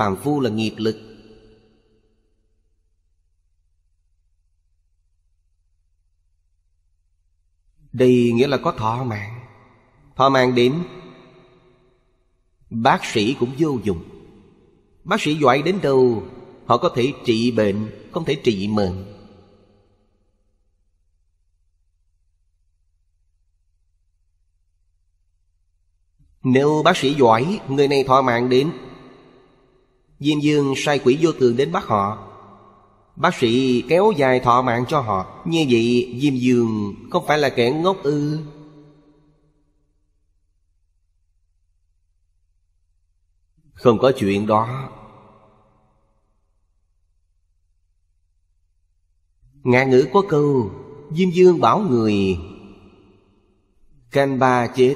phàm phu là nghiệp lực. Đây nghĩa là có thọ mạng. Thọ mạng đến, bác sĩ cũng vô dụng. Bác sĩ giỏi đến đâu, họ có thể trị bệnh, không thể trị mệnh. Nếu bác sĩ giỏi, người này thọ mạng đến, Diêm Vương sai quỷ vô thường đến bắt họ, bác sĩ kéo dài thọ mạng cho họ. Như vậy Diêm Vương không phải là kẻ ngốc ư? Không có chuyện đó. Ngạn ngữ có câu Diêm Vương bảo người canh 3 chết,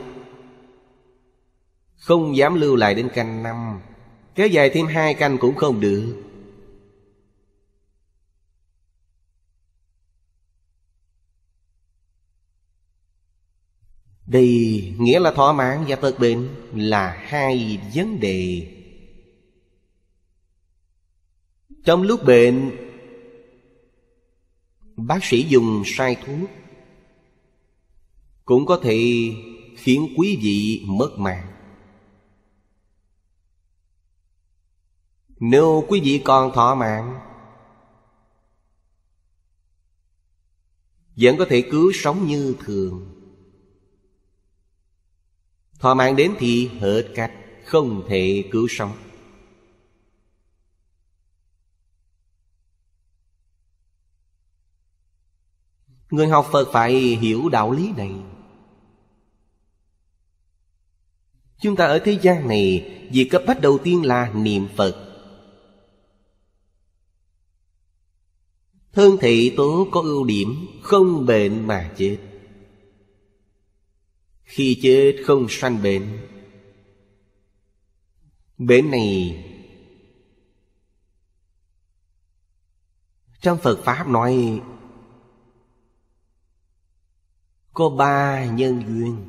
không dám lưu lại đến canh 5. Kéo dài thêm 2 canh cũng không được. Đây nghĩa là thọ mạng và tật bệnh là hai vấn đề. Trong lúc bệnh, bác sĩ dùng sai thuốc cũng có thể khiến quý vị mất mạng. Nếu quý vị còn thọ mạng, vẫn có thể cứu sống như thường. Thọ mạng đến thì hết cách, không thể cứu sống. Người học Phật phải hiểu đạo lý này. Chúng ta ở thế gian này, việc cấp bách đầu tiên là niệm Phật. Thân thể tốt có ưu điểm không bệnh mà chết. Khi chết không sanh bệnh. Bệnh này trong Phật Pháp nói có 3 nhân duyên.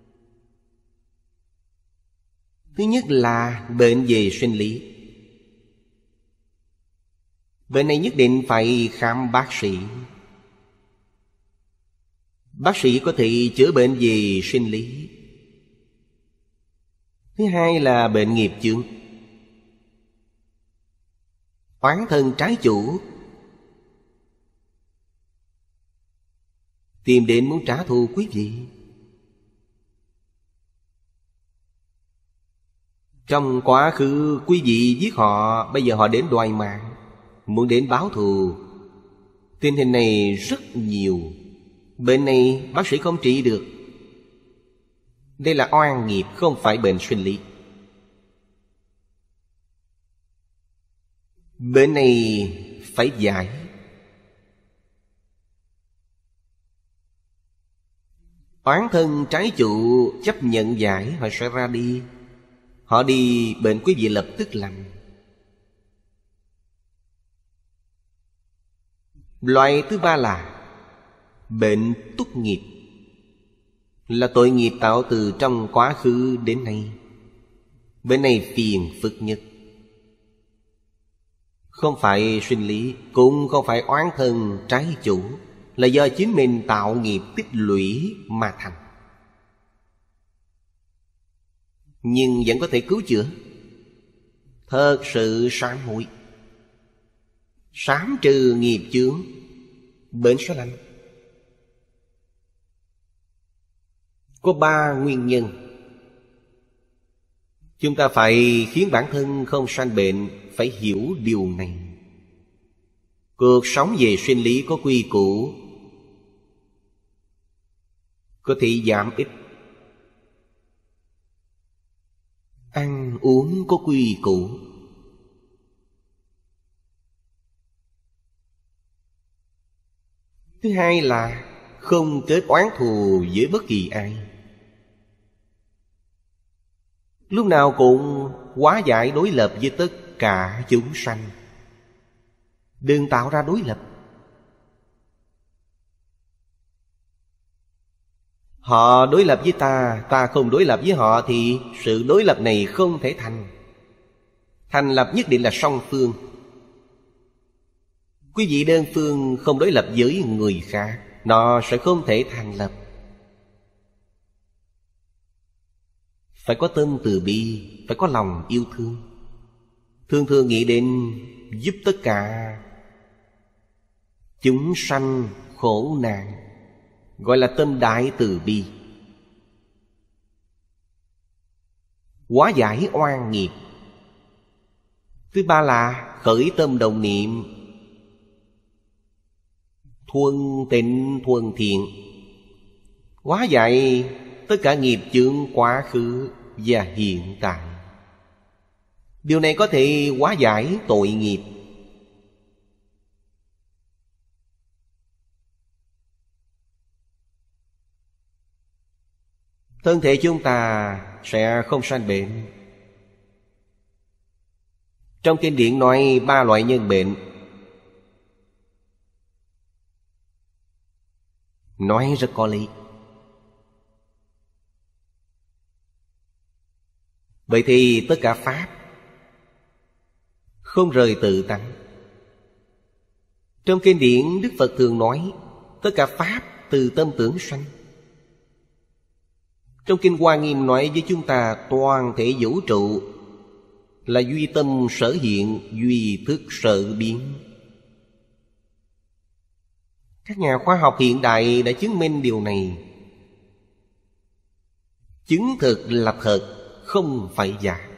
Thứ nhất là bệnh về sinh lý. Bệnh này nhất định phải khám bác sĩ. Bác sĩ có thể chữa bệnh về sinh lý. Thứ hai là bệnh nghiệp chướng. Oán thân trái chủ tìm đến muốn trả thù quý vị. Trong quá khứ quý vị giết họ, bây giờ họ đến đòi mạng, muốn đến báo thù. Tình hình này rất nhiều. Bệnh này bác sĩ không trị được. Đây là oan nghiệp, không phải bệnh sinh lý. Bệnh này phải giải. Oán thân trái chủ chấp nhận giải, họ sẽ ra đi. Họ đi, bệnh quý vị lập tức lành. Loại thứ ba là bệnh túc nghiệp, là tội nghiệp tạo từ trong quá khứ đến nay. Bệnh này phiền phức nhất. Không phải sinh lý, cũng không phải oán thân trái chủ, là do chính mình tạo nghiệp tích lũy mà thành. Nhưng vẫn có thể cứu chữa. Thật sự sám hối, sám trừ nghiệp chướng, bệnh sẽ lành. Có 3 nguyên nhân. Chúng ta phải khiến bản thân không sanh bệnh, phải hiểu điều này. Cuộc sống về sinh lý có quy củ, có thể giảm ít. Ăn uống có quy củ. Thứ hai là không kết oán thù với bất kỳ ai. Lúc nào cũng hóa giải đối lập với tất cả chúng sanh. Đừng tạo ra đối lập. Họ đối lập với ta, ta không đối lập với họ, thì sự đối lập này không thể thành. Thành lập nhất định là song phương. Quý vị đơn phương không đối lập với người khác, nó sẽ không thể thành lập. Phải có tâm từ bi, phải có lòng yêu thương. Thường thường nghĩ đến giúp tất cả chúng sanh khổ nạn, gọi là tâm đại từ bi. Hóa giải oan nghiệp. Thứ ba là khởi tâm động niệm thuần tịnh thuần thiện, hóa giải tất cả nghiệp chướng quá khứ và hiện tại. Điều này có thể hóa giải tội nghiệp. Thân thể chúng ta sẽ không sanh bệnh. Trong kinh điển nói 3 loại nhân bệnh, nói rất có lý. Vậy thì tất cả pháp không rời tự tánh. Trong kinh điển Đức Phật thường nói tất cả pháp từ tâm tưởng sanh. Trong kinh Hoa Nghiêm nói với chúng ta toàn thể vũ trụ là duy tâm sở hiện, duy thức sở biến. Các nhà khoa học hiện đại đã chứng minh điều này. Chứng thực là thật, không phải giả.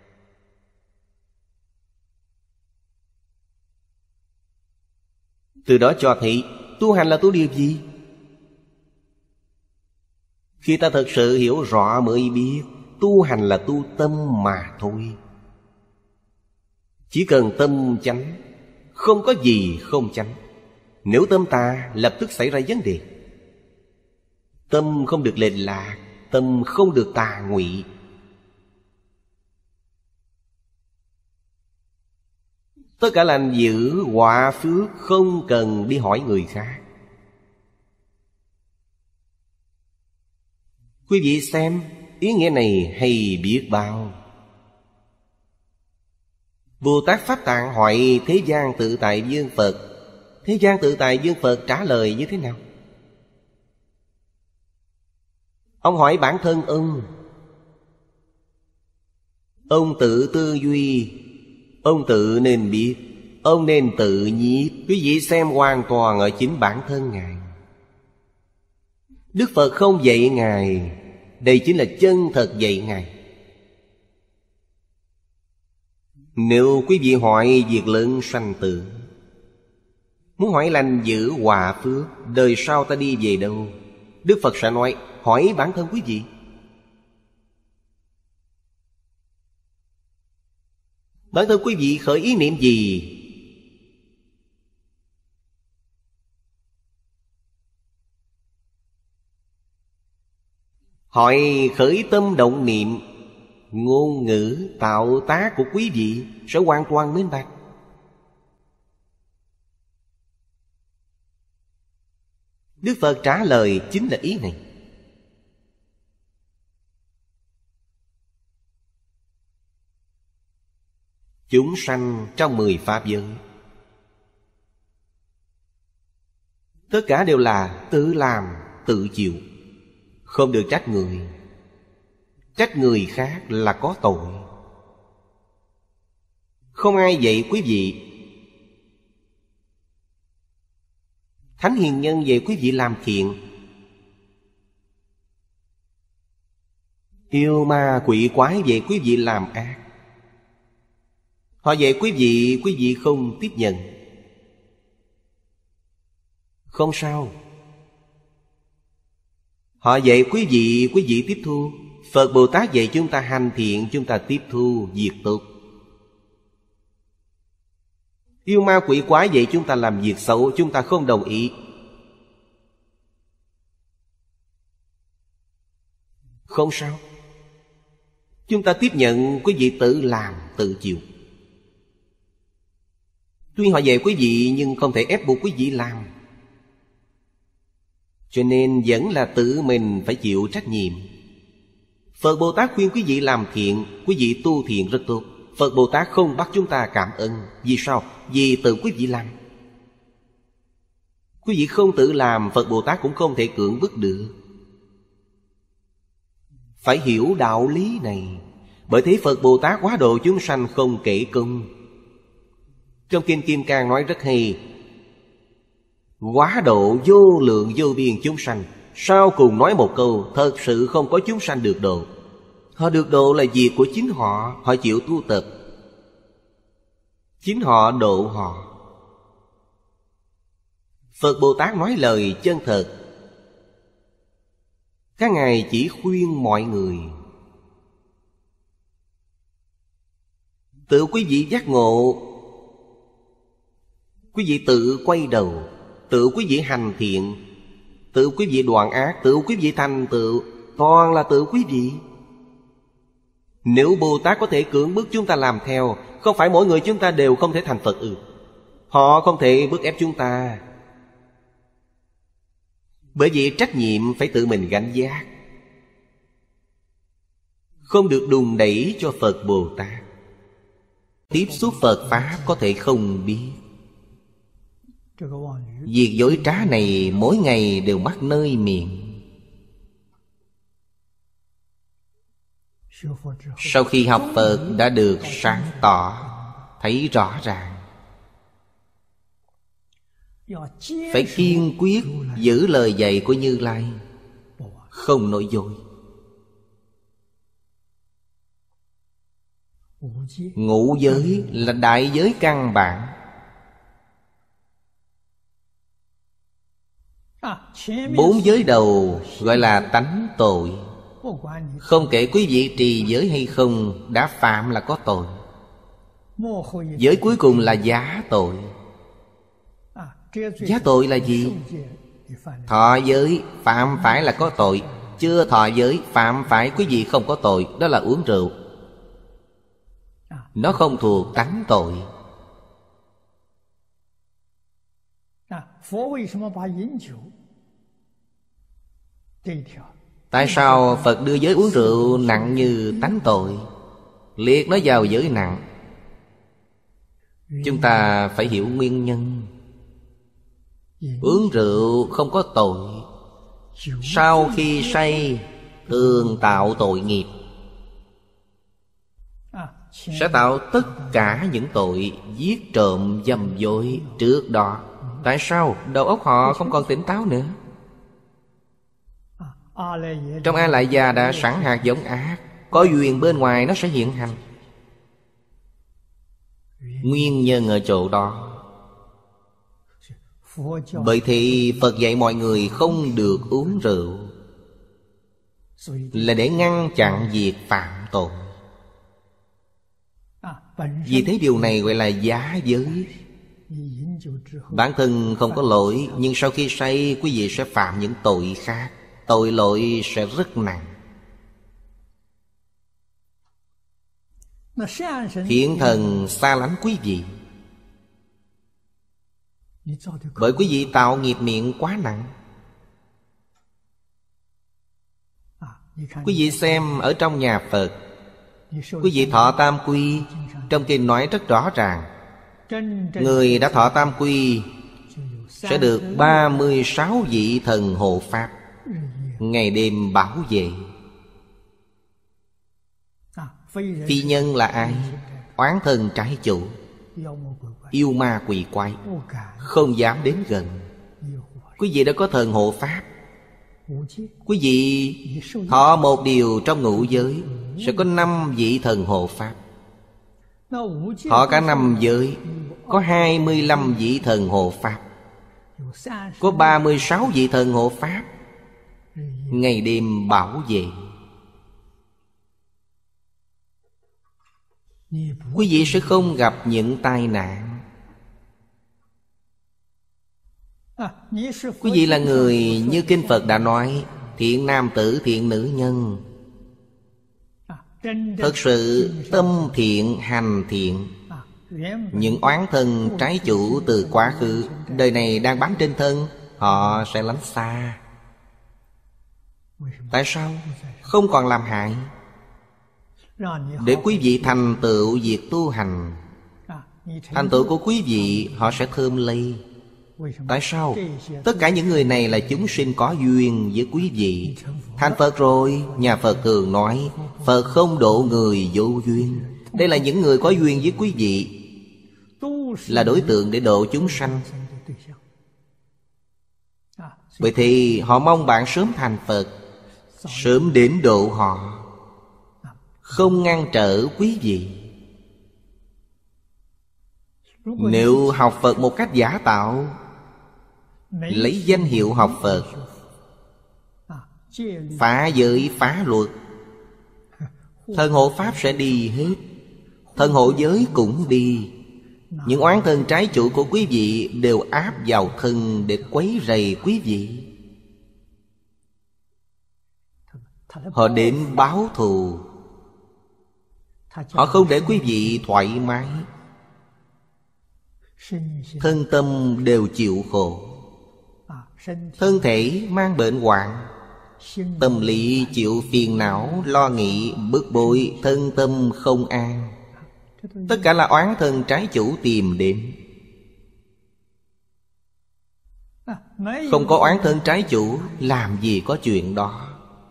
Từ đó cho thấy tu hành là tu điều gì? Khi ta thật sự hiểu rõ mới biết tu hành là tu tâm mà thôi. Chỉ cần tâm chánh, không có gì không chánh. Nếu tâm ta lập tức xảy ra vấn đề. Tâm không được lệch lạc, tâm không được tà ngụy. Tất cả lành dữ họa phước không cần đi hỏi người khác. Quý vị xem, ý nghĩa này hay biết bao. Bồ Tát Pháp Tạng hỏi Thế gian Tự Tại Dương Phật. Thế gian Tự Tại Dương Phật trả lời như thế nào? Ông hỏi bản thân ông tự tư duy, ông tự nên biết, ông nên tự nhiếp. Quý vị xem hoàn toàn ở chính bản thân Ngài. Đức Phật không dạy Ngài, đây chính là chân thật dạy Ngài. Nếu quý vị hỏi việc lớn sanh tử, muốn hỏi lành dữ hòa phước, đời sau ta đi về đâu, Đức Phật sẽ nói hỏi bản thân quý vị. Bản thân quý vị khởi ý niệm gì? Hỏi khởi tâm động niệm, ngôn ngữ tạo tác của quý vị sẽ hoàn toàn minh bạch. Đức Phật trả lời chính là ý này. Chúng sanh trong 10 pháp giới, tất cả đều là tự làm, tự chịu. Không được trách người. Trách người khác là có tội. Không ai dạy quý vị. Thánh hiền nhân dạy quý vị làm thiện. Yêu ma quỷ quái dạy quý vị làm ác. Họ dạy quý vị không tiếp nhận. Không sao. Họ dạy quý vị tiếp thu. Phật Bồ Tát dạy chúng ta hành thiện, chúng ta tiếp thu việc tốt. Yêu ma quỷ quái dạy chúng ta làm việc xấu, chúng ta không đồng ý. Không sao. Chúng ta tiếp nhận quý vị tự làm, tự chịu. Tuy họ dạy quý vị nhưng không thể ép buộc quý vị làm. Cho nên vẫn là tự mình phải chịu trách nhiệm. Phật Bồ Tát khuyên quý vị làm thiện, quý vị tu thiện rất tốt. Phật Bồ Tát không bắt chúng ta cảm ơn. Vì sao? Vì tự quý vị làm. Quý vị không tự làm, Phật Bồ Tát cũng không thể cưỡng bức được. Phải hiểu đạo lý này. Bởi thế Phật Bồ Tát hóa độ chúng sanh không kể công. Trong Kinh Kim Cang nói rất hay: hóa độ vô lượng vô biên chúng sanh. Sau cùng nói một câu: thật sự không có chúng sanh được độ. Họ được độ là việc của chính họ. Họ chịu tu tập, chính họ độ họ. Phật Bồ Tát nói lời chân thật. Các ngài chỉ khuyên mọi người. Tự quý vị giác ngộ, quý vị tự quay đầu, tự quý vị hành thiện, tự quý vị đoạn ác, tự quý vị thành tựu, toàn là tự quý vị. Nếu Bồ Tát có thể cưỡng bức chúng ta làm theo, không phải mỗi người chúng ta đều không thể thành Phật ư? Họ không thể bức ép chúng ta. Bởi vì trách nhiệm phải tự mình gánh vác, không được đùn đẩy cho Phật Bồ Tát. Tiếp xúc Phật Pháp có thể không biết. Việc dối trá này mỗi ngày đều mắc nơi miệng. Sau khi học Phật đã được sáng tỏ, thấy rõ ràng. Phải kiên quyết giữ lời dạy của Như Lai, không nói dối. Ngũ giới là đại giới căn bản. Bốn giới đầu gọi là tánh tội. Không kể quý vị trì giới hay không, đã phạm là có tội. Giới cuối cùng là giá tội. Giá tội là gì? Thọ giới phạm phải là có tội. Chưa thọ giới phạm phải quý vị không có tội. Đó là uống rượu. Nó không thuộc tánh tội. Tại sao Phật đưa giới uống rượu nặng như tánh tội, liệt nó vào giới nặng? Chúng ta phải hiểu nguyên nhân. Uống rượu không có tội. Sau khi say thường tạo tội nghiệp, sẽ tạo tất cả những tội giết trộm dâm dối trước đó. Tại sao? Đầu óc họ không còn tỉnh táo nữa. Trong A Lại Gia đã sẵn hạt giống ác. Có duyên bên ngoài nó sẽ hiện hành. Nguyên nhân ở chỗ đó. Bởi thì Phật dạy mọi người không được uống rượu, là để ngăn chặn việc phạm tội. Vì thế điều này gọi là giá giới. Bản thân không có lỗi, nhưng sau khi say quý vị sẽ phạm những tội khác. Tội lỗi sẽ rất nặng. Thiện thần xa lánh quý vị, bởi quý vị tạo nghiệp miệng quá nặng. Quý vị xem ở trong nhà Phật, quý vị thọ tam quy, trong kinh nói rất rõ ràng, người đã thọ tam quy sẽ được 36 vị thần hộ pháp, ngày đêm bảo vệ. Phi nhân là ai? Oán thần trái chủ, yêu ma quỷ quái, không dám đến gần. Quý vị đã có thần hộ pháp. Quý vị thọ một điều trong ngũ giới, sẽ có 5 vị thần hộ pháp. Thọ cả 5 giới, có 25 vị thần hộ pháp, có 36 vị thần hộ pháp, ngày đêm bảo vệ. Quý vị sẽ không gặp những tai nạn. Quý vị là người như kinh Phật đã nói, thiện nam tử thiện nữ nhân. Thật sự tâm thiện hành thiện. Những oán thân trái chủ từ quá khứ, đời này đang bám trên thân, họ sẽ lánh xa. Tại sao? Không còn làm hại. để quý vị thành tựu việc tu hành. Thành tựu của quý vị họ sẽ thơm lây. Tại sao? Tất cả những người này là chúng sinh có duyên với quý vị. Thành Phật rồi, nhà Phật thường nói Phật không độ người vô duyên. Đây là những người có duyên với quý vị, là đối tượng để độ chúng sanh. Vậy thì họ mong bạn sớm thành Phật, sớm đến độ họ, không ngăn trở quý vị. Nếu học Phật một cách giả tạo, lấy danh hiệu học Phật, phá giới phá luật, thần hộ Pháp sẽ đi hết, thần hộ giới cũng đi. Những oán thân trái chủ của quý vị đều áp vào thân để quấy rầy quý vị. Họ đến báo thù. Họ không để quý vị thoải mái, thân tâm đều chịu khổ. Thân thể mang bệnh hoạn, tâm lý chịu phiền não, lo nghĩ, bức bối, thân tâm không an. Tất cả là oán thân trái chủ tìm đến. Không có oán thân trái chủ, làm gì có chuyện đó.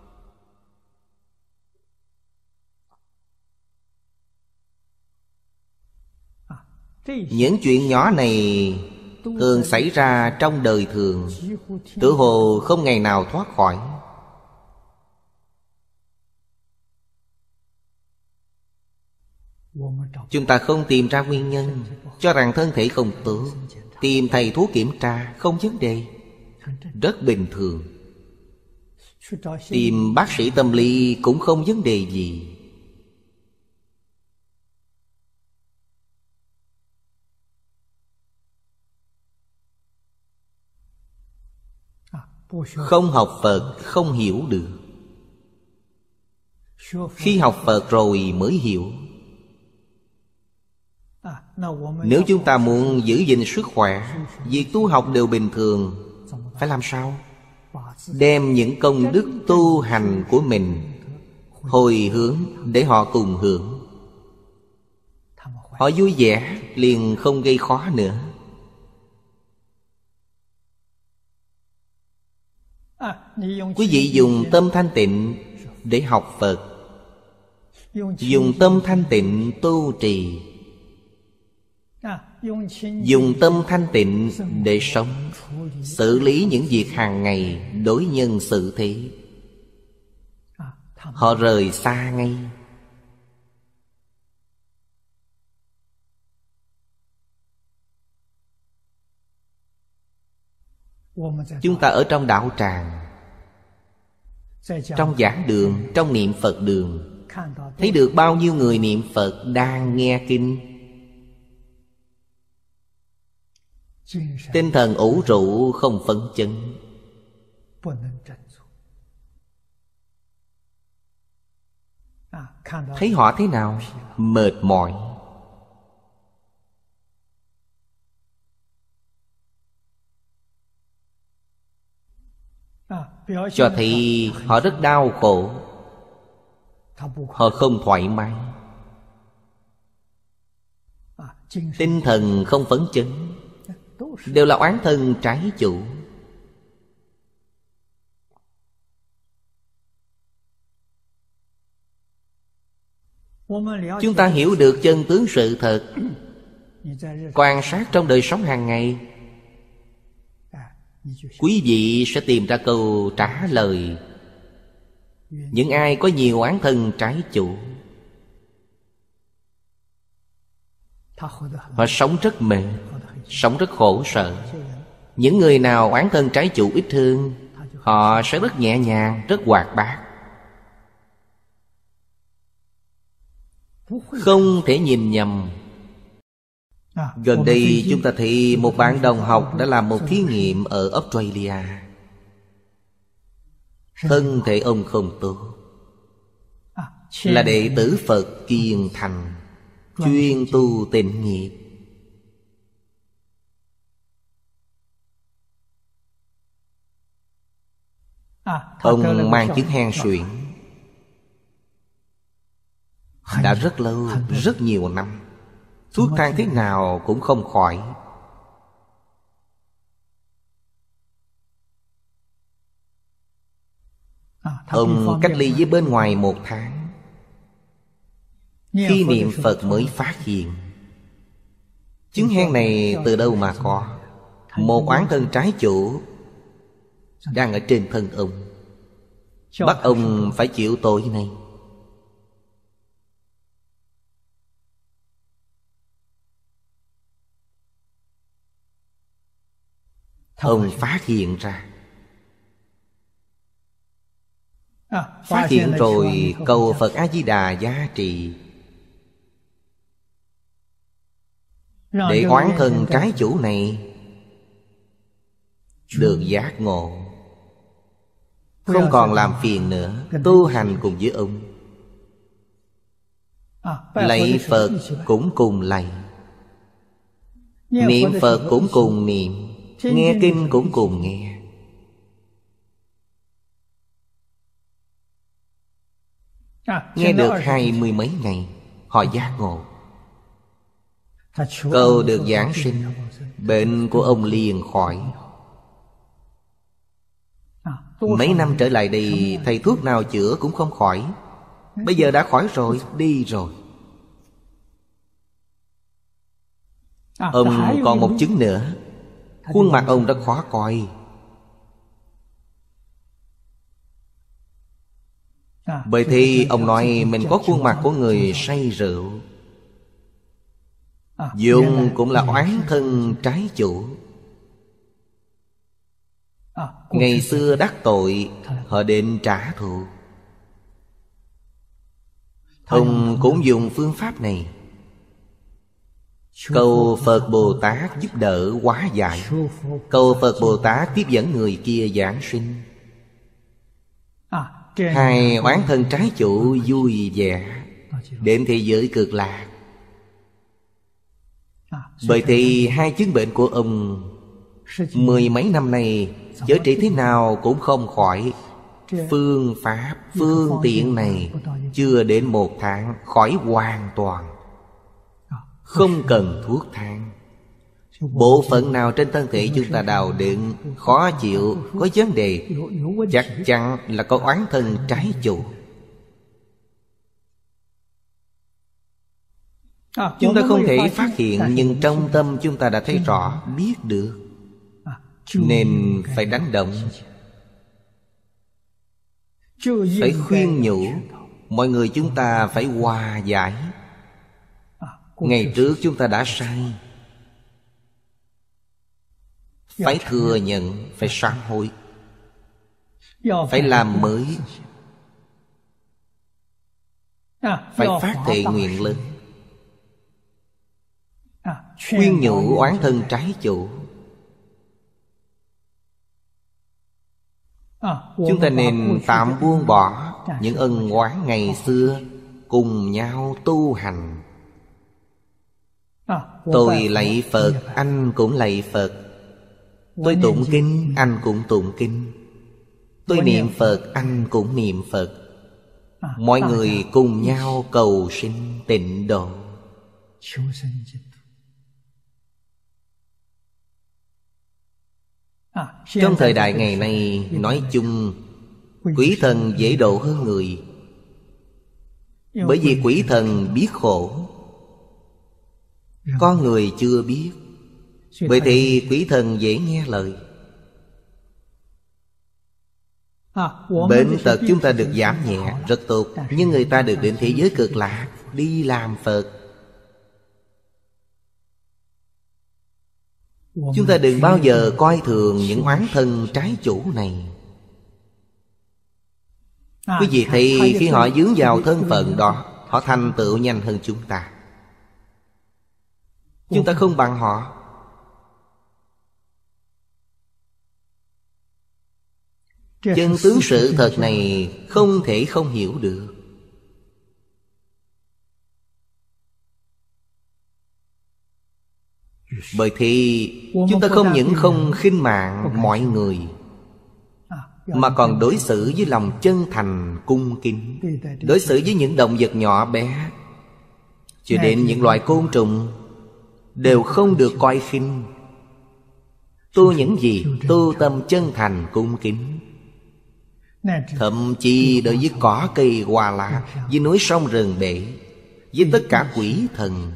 Những chuyện nhỏ này thường xảy ra trong đời thường, tự hồ không ngày nào thoát khỏi. Chúng ta không tìm ra nguyên nhân, cho rằng thân thể không tốt, tìm thầy thuốc kiểm tra, không vấn đề, rất bình thường. Tìm bác sĩ tâm lý cũng không vấn đề gì. Không học Phật không hiểu được. Khi học Phật rồi mới hiểu. Nếu chúng ta muốn giữ gìn sức khỏe, việc tu học đều bình thường, phải làm sao? Đem những công đức tu hành của mình hồi hướng để họ cùng hưởng. Họ vui vẻ liền không gây khó nữa. Quý vị dùng tâm thanh tịnh để học Phật, dùng tâm thanh tịnh tu trì, dùng tâm thanh tịnh để sống, xử lý những việc hàng ngày, đối nhân xử thế. Họ rời xa ngay. Chúng ta ở trong đạo tràng, trong giảng đường, trong niệm Phật đường, thấy được bao nhiêu người niệm Phật đang nghe kinh. Tinh thần ủ rũ không phấn chấn. Thấy họ thế nào? Mệt mỏi. Cho thấy họ rất đau khổ, họ không thoải mái, tinh thần không phấn chấn, đều là oán thân trái chủ. Chúng ta hiểu được chân tướng sự thật, quan sát trong đời sống hàng ngày, quý vị sẽ tìm ra câu trả lời. Những ai có nhiều oán thân trái chủ, họ sống rất mệt, sống rất khổ sở. Những người nào oán thân trái chủ ít hơn, họ sẽ rất nhẹ nhàng, rất hoạt bát. Không thể nhìn nhầm. Gần đây chúng ta thấy một bạn đồng học đã làm một thí nghiệm ở Australia. Thân thể ông không tốt, là đệ tử Phật kiên thành, chuyên tu tịnh nghiệp. Ông mang chứng hen suyễn, Đã rất lâu, rất nhiều năm. Thuốc thang thế nào cũng không khỏi. Ông cách ly với bên ngoài 1 tháng. Khi niệm Phật mới phát hiện chứng hen này từ đâu mà có. Một oán thân trái chủ đang ở trên thân ông, bắt ông phải chịu tội này. Ông phát hiện ra. Phát hiện rồi cầu Phật A-di-đà giá trị, để oán thân trái chủ này được giác ngộ, không còn làm phiền nữa, tu hành cùng với ông. Lạy Phật cũng cùng lạy, niệm Phật cũng cùng niệm, nghe kinh cũng cùng nghe. Nghe được 20 mấy ngày, họ giác ngộ, cầu được giảng sinh. Bệnh của ông liền khỏi. Mấy năm trở lại đây, thầy thuốc nào chữa cũng không khỏi. Bây giờ đã khỏi rồi, đi rồi. Ông còn một chứng nữa. Khuôn mặt ông rất khó coi. Bởi thì ông nói mình có khuôn mặt của người say rượu. Dùng cũng là oán thân trái chủ. Ngày xưa đắc tội, họ định trả thù. Ông cũng dùng phương pháp này, cầu Phật Bồ Tát giúp đỡ hóa giải, cầu Phật Bồ Tát tiếp dẫn người kia giảng sinh. Hai oán thân trái chủ vui vẻ đến thế giới cực lạc. Bởi thì hai chứng bệnh của ông 10 mấy năm nay chữa trị thế nào cũng không khỏi. Phương pháp, phương tiện này chưa đến 1 tháng khỏi hoàn toàn, không cần thuốc thang. Bộ phận nào trên thân thể chúng ta đau đớn, khó chịu, có vấn đề, chắc chắn là có oán thân trái chủ. Chúng ta không thể phát hiện, nhưng trong tâm chúng ta đã thấy rõ, biết được, nên phải đánh động, phải khuyên nhủ. Mọi người chúng ta phải hòa giải. Ngày trước chúng ta đã sai, phải thừa nhận, phải sám hối, phải làm mới, phải phát thệ nguyện lớn, khuyên nhủ oán thân trái chủ. Chúng ta nên tạm buông bỏ những ân oán ngày xưa, cùng nhau tu hành. Tôi lạy Phật, anh cũng lạy Phật. Tôi tụng kinh, anh cũng tụng kinh. Tôi niệm Phật, anh cũng niệm Phật. Mọi người cùng nhau cầu sinh tịnh độ. Trong thời đại ngày nay, nói chung quỷ thần dễ độ hơn người. Bởi vì quỷ thần biết khổ, con người chưa biết. Bởi thì quỷ thần dễ nghe lời. Bệnh tật chúng ta được giảm nhẹ, rất tốt. Nhưng người ta được đến thế giới cực lạc, đi làm Phật. Chúng ta đừng bao giờ coi thường những oán thân trái chủ này. Quý vị thấy khi họ dướng vào thân phận đó, họ thành tựu nhanh hơn chúng ta. Chúng ta không bằng họ. Chân tướng sự thật này không thể không hiểu được. Bởi thì chúng ta không những không khinh mạng mọi người, mà còn đối xử với lòng chân thành cung kính. Đối xử với những động vật nhỏ bé cho đến những loài côn trùng đều không được coi khinh. Tu những gì? Tu tâm chân thành cung kính. Thậm chí đối với cỏ cây hoa lá, với núi sông rừng bể, với tất cả quỷ thần,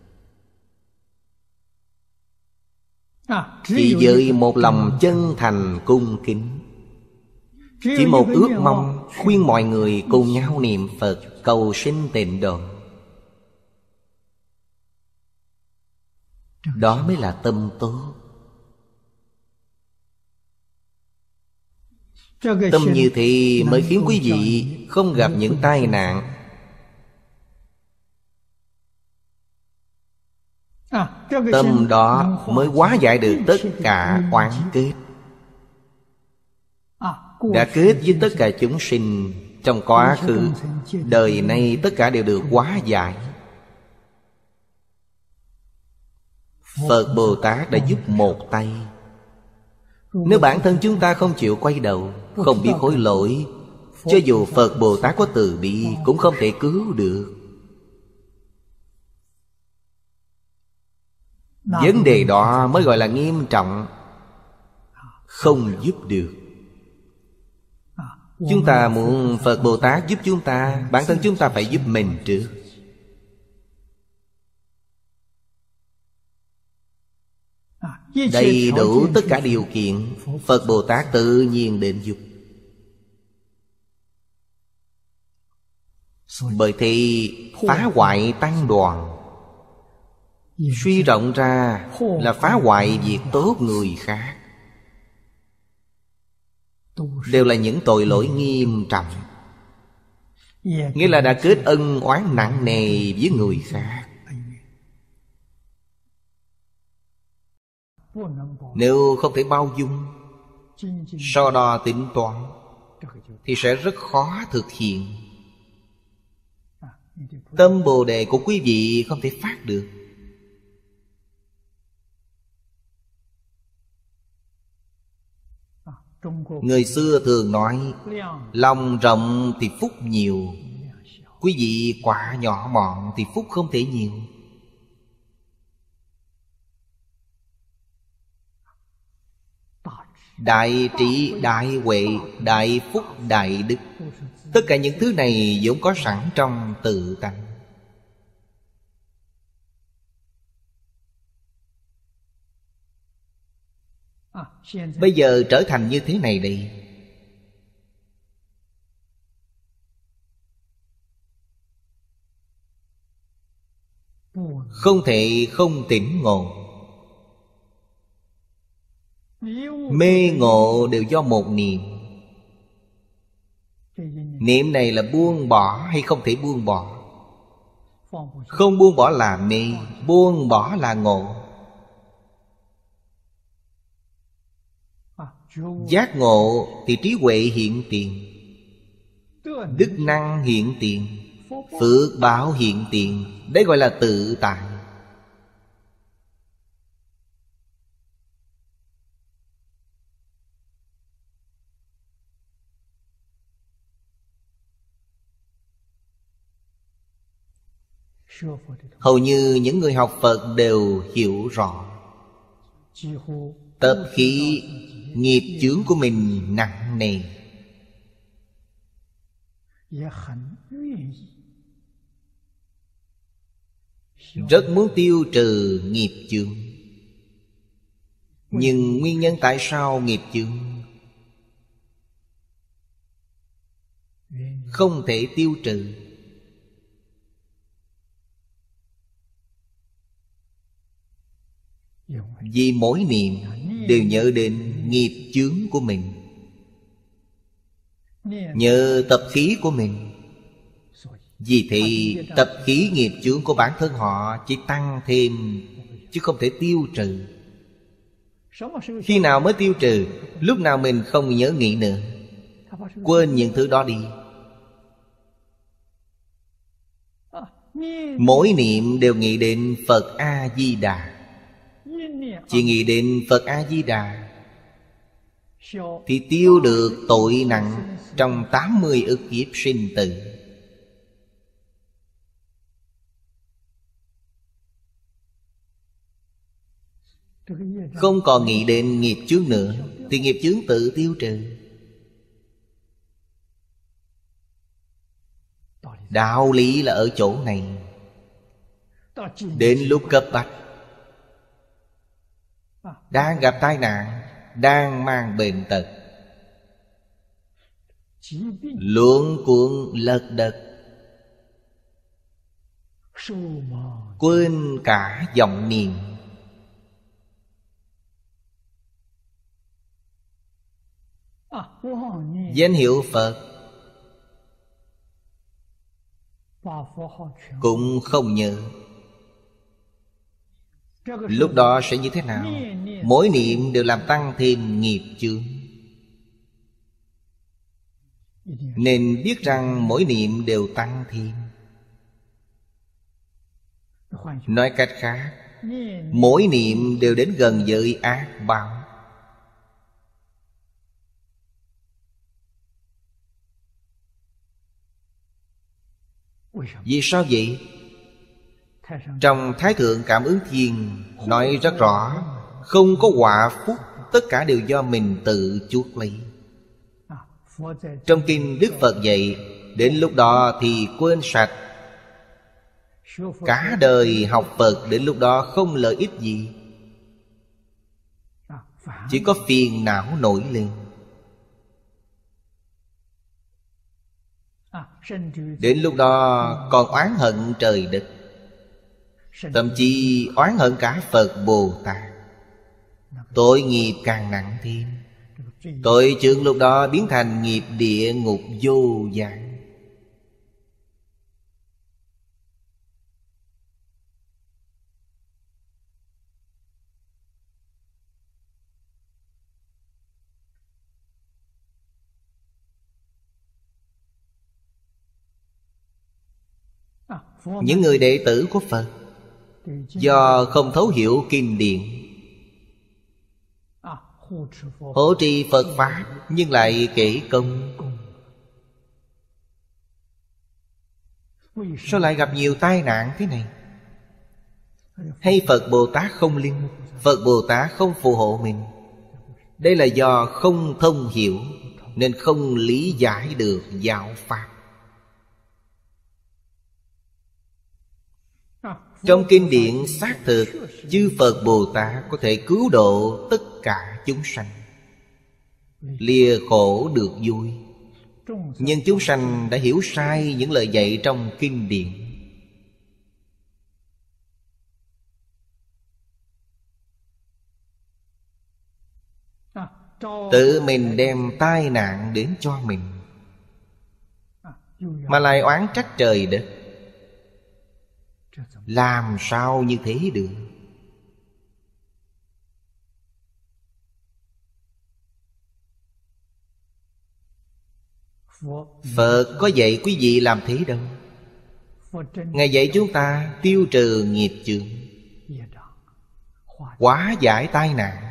chỉ với một lòng chân thành cung kính, chỉ một ước mong khuyên mọi người cùng nhau niệm Phật cầu sinh tịnh độ. Đó mới là tâm tốt. Tâm như thế mới khiến quý vị không gặp những tai nạn. Tâm đó mới hóa giải được tất cả oán kết, đã kết với tất cả chúng sinh trong quá khứ, đời nay tất cả đều được hóa giải. Phật Bồ Tát đã giúp một tay. Nếu bản thân chúng ta không chịu quay đầu, không biết hối lỗi, cho dù Phật Bồ Tát có từ bi cũng không thể cứu được. Vấn đề đó mới gọi là nghiêm trọng, không giúp được. Chúng ta muốn Phật Bồ Tát giúp chúng ta, bản thân chúng ta phải giúp mình trước. Đầy đủ tất cả điều kiện, Phật Bồ Tát tự nhiên đến giúp. Bởi thì phá hoại tăng đoàn, suy rộng ra là phá hoại việc tốt người khác, đều là những tội lỗi nghiêm trọng. Nghĩa là đã kết ân oán nặng nề với người khác. Nếu không thể bao dung, so đo tính toán, thì sẽ rất khó thực hiện. Tâm Bồ Đề của quý vị không thể phát được. Người xưa thường nói lòng rộng thì phúc nhiều. Quý vị quả nhỏ mọn thì phúc không thể nhiều. Đại trí, đại huệ, đại phúc, đại đức, tất cả những thứ này vốn có sẵn trong tự tánh. Bây giờ trở thành như thế này đây. Không thể không tỉnh ngộ. Mê ngộ đều do một niệm. Niệm này là buông bỏ hay không thể buông bỏ? Không buông bỏ là mê, buông bỏ là ngộ. Giác ngộ thì trí huệ hiện tiền, đức năng hiện tiền, phước báo hiện tiền. Đấy gọi là tự tại. Hầu như những người học Phật đều hiểu rõ. Tập khí nghiệp chướng của mình nặng nề, rất muốn tiêu trừ nghiệp chướng. Nhưng nguyên nhân tại sao nghiệp chướng không thể tiêu trừ? Vì mỗi niệm đều nhớ đến nghiệp chướng của mình, nhờ tập khí của mình. Vì thì tập khí nghiệp chướng của bản thân họ chỉ tăng thêm, chứ không thể tiêu trừ. Khi nào mới tiêu trừ? Lúc nào mình không nhớ nghĩ nữa, quên những thứ đó đi. Mỗi niệm đều nghĩ đến Phật A-di-đà. Chỉ nghĩ đến Phật A-di-đà thì tiêu được tội nặng trong 80 ức kiếp sinh tử. Không còn nghĩ đến nghiệp chướng nữa, thì nghiệp chướng tự tiêu trừ. Đạo lý là ở chỗ này. Đến lúc cấp bách, đang gặp tai nạn, đang mang bệnh tật, luống cuống lật đật, quên cả vọng niệm, danh hiệu Phật cũng không nhớ. Lúc đó sẽ như thế nào? Mỗi niệm đều làm tăng thêm nghiệp chướng. Nên biết rằng mỗi niệm đều tăng thêm. Nói cách khác, mỗi niệm đều đến gần với ác báo. Vì sao vậy? Trong Thái Thượng Cảm Ứng Thiên nói rất rõ, không có họa phúc, tất cả đều do mình tự chuốc lấy. Trong kinh Đức Phật dạy, đến lúc đó thì quên sạch. Cả đời học Phật đến lúc đó không lợi ích gì, chỉ có phiền não nổi lên. Đến lúc đó còn oán hận trời đất, thậm chí oán hận cả Phật Bồ Tát. Tội nghiệp càng nặng thêm. Tội chướng lúc đó biến thành nghiệp địa ngục vô gián. Những người đệ tử của Phật do không thấu hiểu kinh điển, hộ trì Phật Pháp nhưng lại kể công, sao lại gặp nhiều tai nạn thế này? Hay Phật Bồ Tát không linh, Phật Bồ Tát không phù hộ mình? Đây là do không thông hiểu, nên không lý giải được giáo Pháp. Trong kinh điển xác thực, chư Phật Bồ Tát có thể cứu độ tất cả chúng sanh, lìa khổ được vui. Nhưng chúng sanh đã hiểu sai những lời dạy trong kinh điển. Tự mình đem tai nạn đến cho mình, mà lại oán trách trời đất. Làm sao như thế được? Phật có dạy quý vị làm thế đâu. Ngài dạy chúng ta tiêu trừ nghiệp chướng, hóa giải tai nạn.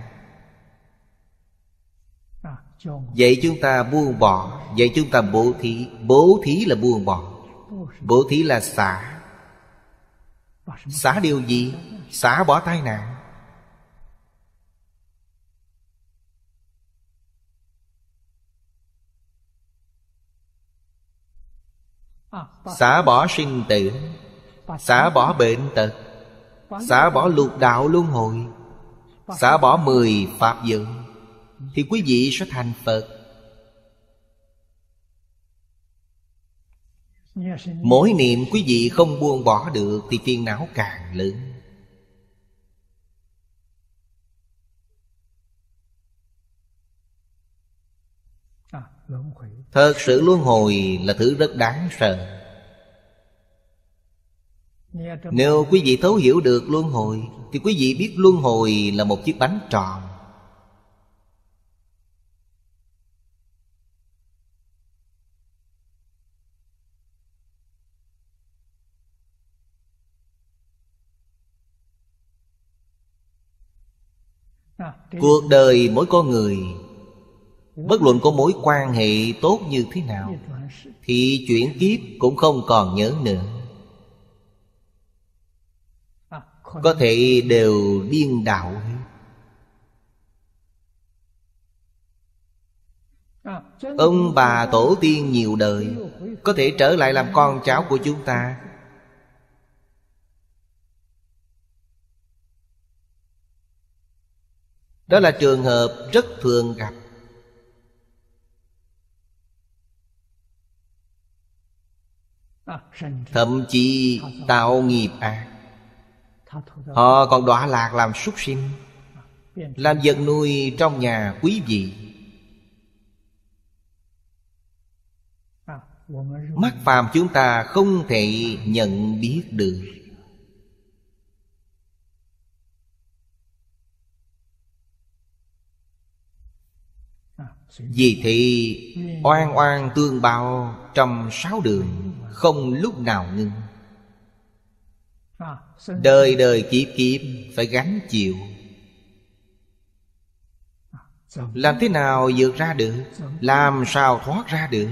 Dạy chúng ta buông bỏ, dạy chúng ta bố thí. Bố thí là buông bỏ, bố thí là xả. Xả điều gì? Xả bỏ tai nạn. Xả bỏ sinh tử, xả bỏ bệnh tật, xả bỏ lục đạo luân hồi, xả bỏ 10 pháp giới, thì quý vị sẽ thành Phật. Mỗi niệm quý vị không buông bỏ được thì phiền não càng lớn. Thật sự luân hồi là thứ rất đáng sợ. Nếu quý vị thấu hiểu được luân hồi, thì quý vị biết luân hồi là một chiếc bánh tròn. Cuộc đời mỗi con người, bất luận có mối quan hệ tốt như thế nào, thì chuyển kiếp cũng không còn nhớ nữa. Có thể đều điên đạo. Ông bà tổ tiên nhiều đời có thể trở lại làm con cháu của chúng ta. Đó là trường hợp rất thường gặp. Thậm chí tạo nghiệp ác, họ còn đọa lạc làm súc sinh, làm vật nuôi trong nhà quý vị. Mắt phàm chúng ta không thể nhận biết được. Vì thế oan oan tương báo trong 6 đường, không lúc nào ngưng. Đời đời kiếp kiếp phải gánh chịu. Làm thế nào vượt ra được? Làm sao thoát ra được?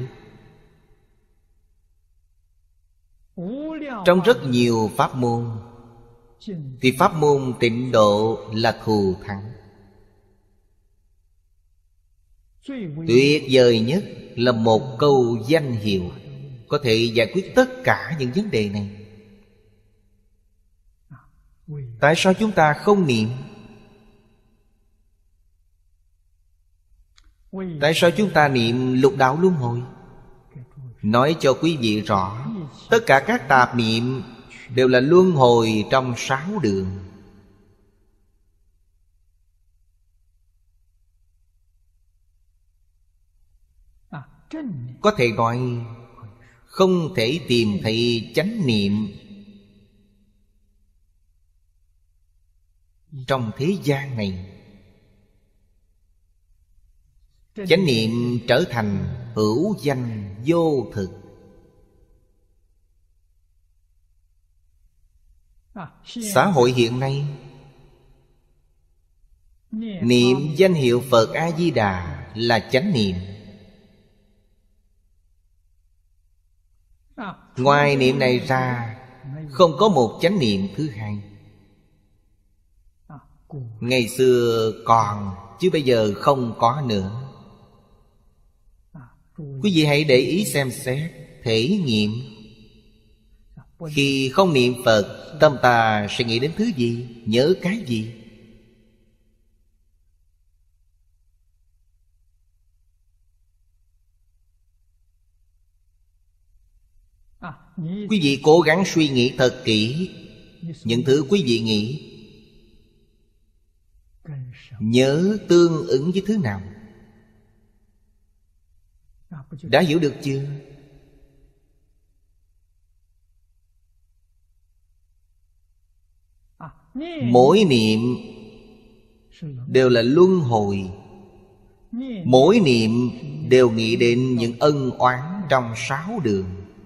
Trong rất nhiều pháp môn thì pháp môn Tịnh Độ là thù thắng. Tuyệt vời nhất là một câu danh hiệu có thể giải quyết tất cả những vấn đề này. Tại sao chúng ta không niệm? Tại sao chúng ta niệm lục đạo luân hồi? Nói cho quý vị rõ, tất cả các tạp niệm đều là luân hồi trong 6 đường. Có thể nói không thể tìm thấy chánh niệm trong thế gian này. Chánh niệm trở thành hữu danh vô thực. Xã hội hiện nay niệm danh hiệu Phật A-di-đà là chánh niệm. Ngoài niệm này ra không có một chánh niệm thứ hai. Ngày xưa còn, chứ bây giờ không có nữa. Quý vị hãy để ý xem xét, thể nghiệm. Khi không niệm Phật, tâm ta sẽ nghĩ đến thứ gì? Nhớ cái gì? Quý vị cố gắng suy nghĩ thật kỹ. Những thứ quý vị nghĩ nhớ tương ứng với thứ nào? Đã hiểu được chưa? Mỗi niệm đều là luân hồi. Mỗi niệm đều nghĩ đến những ân oán trong 6 đường.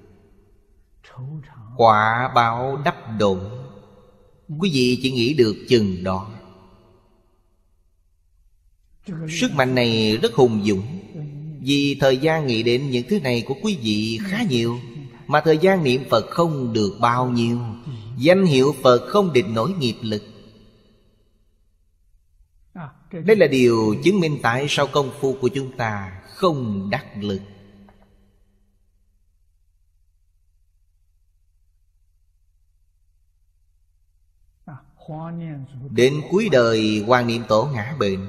Quả báo đắp đổ. Quý vị chỉ nghĩ được chừng đó. Sức mạnh này rất hùng dũng. Vì thời gian nghĩ đến những thứ này của quý vị khá nhiều, mà thời gian niệm Phật không được bao nhiêu. Danh hiệu Phật không địch nổi nghiệp lực. Đây là điều chứng minh tại sao công phu của chúng ta không đắc lực. Đến cuối đời Hoàng Niệm Tổ ngã bệnh.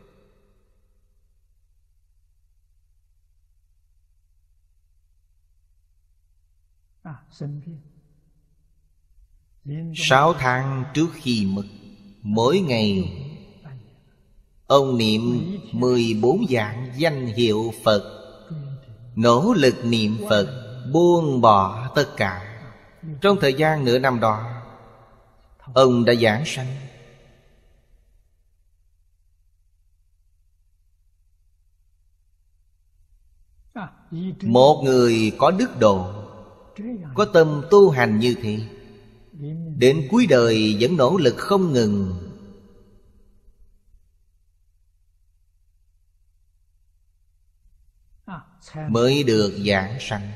Sáu tháng trước khi mất, mỗi ngày ông niệm 14 dạng danh hiệu Phật, nỗ lực niệm Phật, buông bỏ tất cả. Trong thời gian nửa năm đó, ông đã giảng sanh. Một người có đức độ, có tâm tu hành như thế, đến cuối đời vẫn nỗ lực không ngừng. Mới được giảng sanh.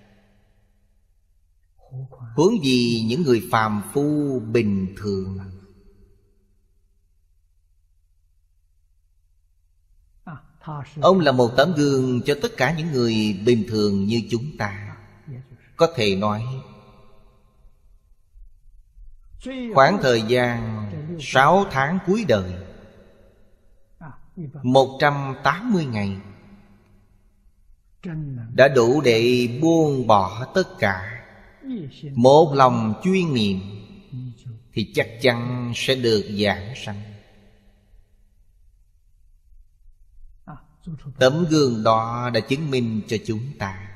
Huống gì những người phàm phu bình thường. Ông là một tấm gương cho tất cả những người bình thường như chúng ta. Có thể nói khoảng thời gian 6 tháng cuối đời, 180 ngày, đã đủ để buông bỏ tất cả. Một lòng chuyên niệm thì chắc chắn sẽ được giảng sanh. Tấm gương đó đã chứng minh cho chúng ta.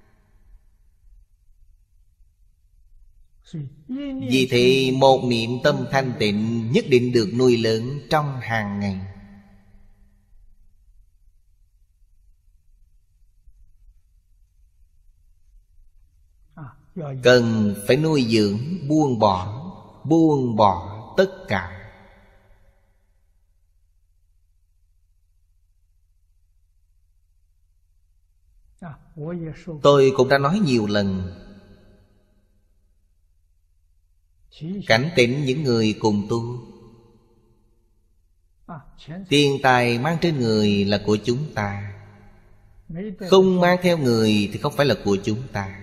Vì thế một niệm tâm thanh tịnh nhất định được nuôi lớn trong hàng ngày. Cần phải nuôi dưỡng, buông bỏ tất cả. Tôi cũng đã nói nhiều lần, cảnh tỉnh những người cùng tu. Tiền tài mang trên người là của chúng ta, không mang theo người thì không phải là của chúng ta.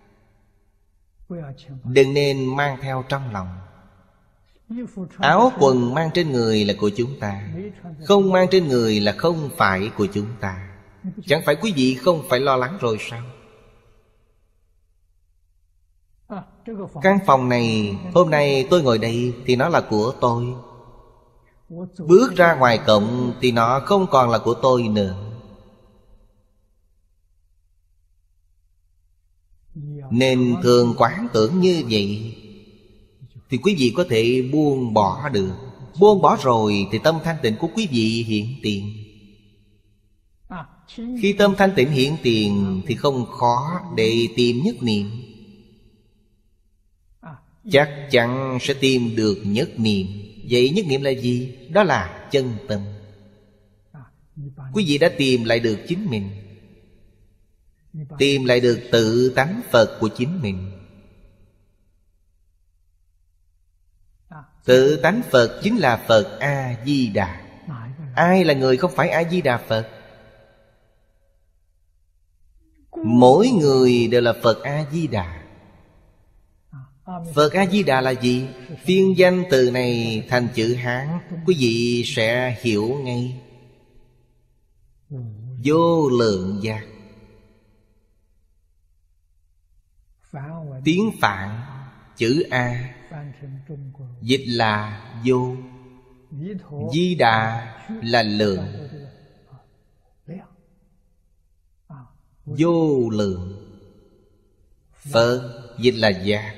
Đừng nên mang theo trong lòng. Áo quần mang trên người là của chúng ta, không mang trên người là không phải của chúng ta. Chẳng phải quý vị không phải lo lắng rồi sao? Căn phòng này, hôm nay tôi ngồi đây thì nó là của tôi. Bước ra ngoài cổng thì nó không còn là của tôi nữa. Nên thường quán tưởng như vậy thì quý vị có thể buông bỏ được. Buông bỏ rồi thì tâm thanh tịnh của quý vị hiện tiền. Khi tâm thanh tịnh hiện tiền thì không khó để tìm nhất niệm. Chắc chắn sẽ tìm được nhất niệm. Vậy nhất niệm là gì? Đó là chân tâm. Quý vị đã tìm lại được chính mình, tìm lại được tự tánh Phật của chính mình. Tự tánh Phật chính là Phật A-di-đà. Ai là người không phải A-di-đà Phật? Mỗi người đều là Phật A-di-đà. Phật A-di-đà là gì? Phiên danh từ này thành chữ Hán, quý vị sẽ hiểu ngay. Vô lượng giác. Tiếng Phạn chữ A dịch là vô, Di Đà là lượng. Vô lượng. Phật dịch là giác.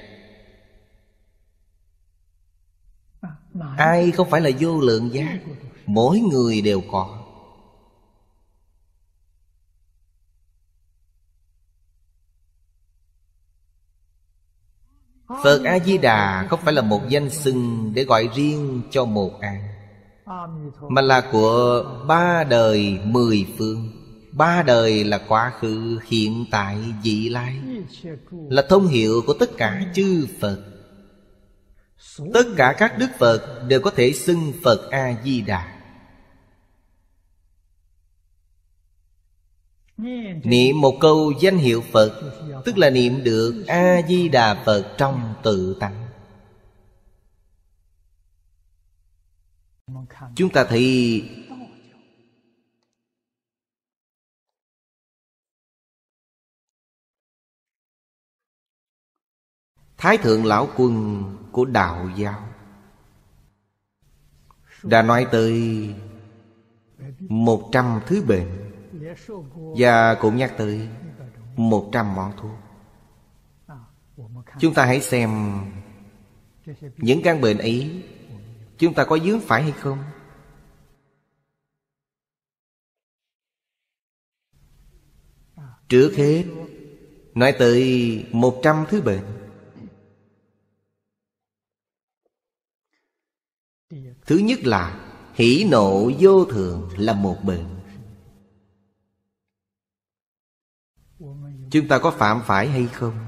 Ai không phải là vô lượng giác? Mỗi người đều có. Phật A-di-đà không phải là một danh xưng để gọi riêng cho một ai, mà là của ba đời mười phương. Ba đời là quá khứ, hiện tại, vị lai, là thông hiệu của tất cả chư Phật. Tất cả các Đức Phật đều có thể xưng Phật A-di-đà. Niệm một câu danh hiệu Phật, tức là niệm được A-di-đà Phật trong tự tánh. Chúng ta thấy Thái Thượng Lão Quân của Đạo giáo đã nói tới 100 thứ bệnh, và cũng nhắc tới 100 món thuốc. Chúng ta hãy xem những căn bệnh ấy chúng ta có vướng phải hay không. Trước hết nói tới 100 thứ bệnh. Thứ nhất là hỉ nộ vô thường là một bệnh. Chúng ta có phạm phải hay không?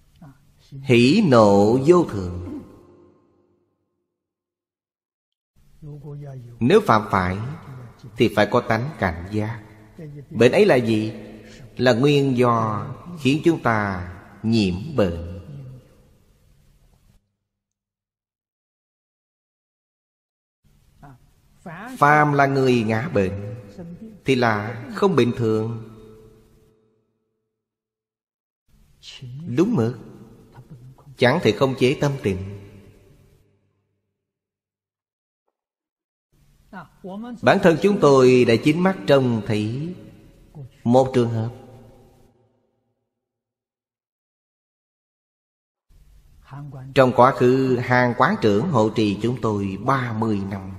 Hỉ nộ vô thường Nếu phạm phải thì phải có tánh cảnh giác. Bệnh ấy là gì? Là nguyên do khiến chúng ta nhiễm bệnh. Phàm là người ngã bệnh thì là không bình thường. Đúng mực, chẳng thể khống chế tâm tình. Bản thân chúng tôi đã chính mắt trông thấy một trường hợp. Trong quá khứ, Hàn quán trưởng hộ trì chúng tôi 30 năm.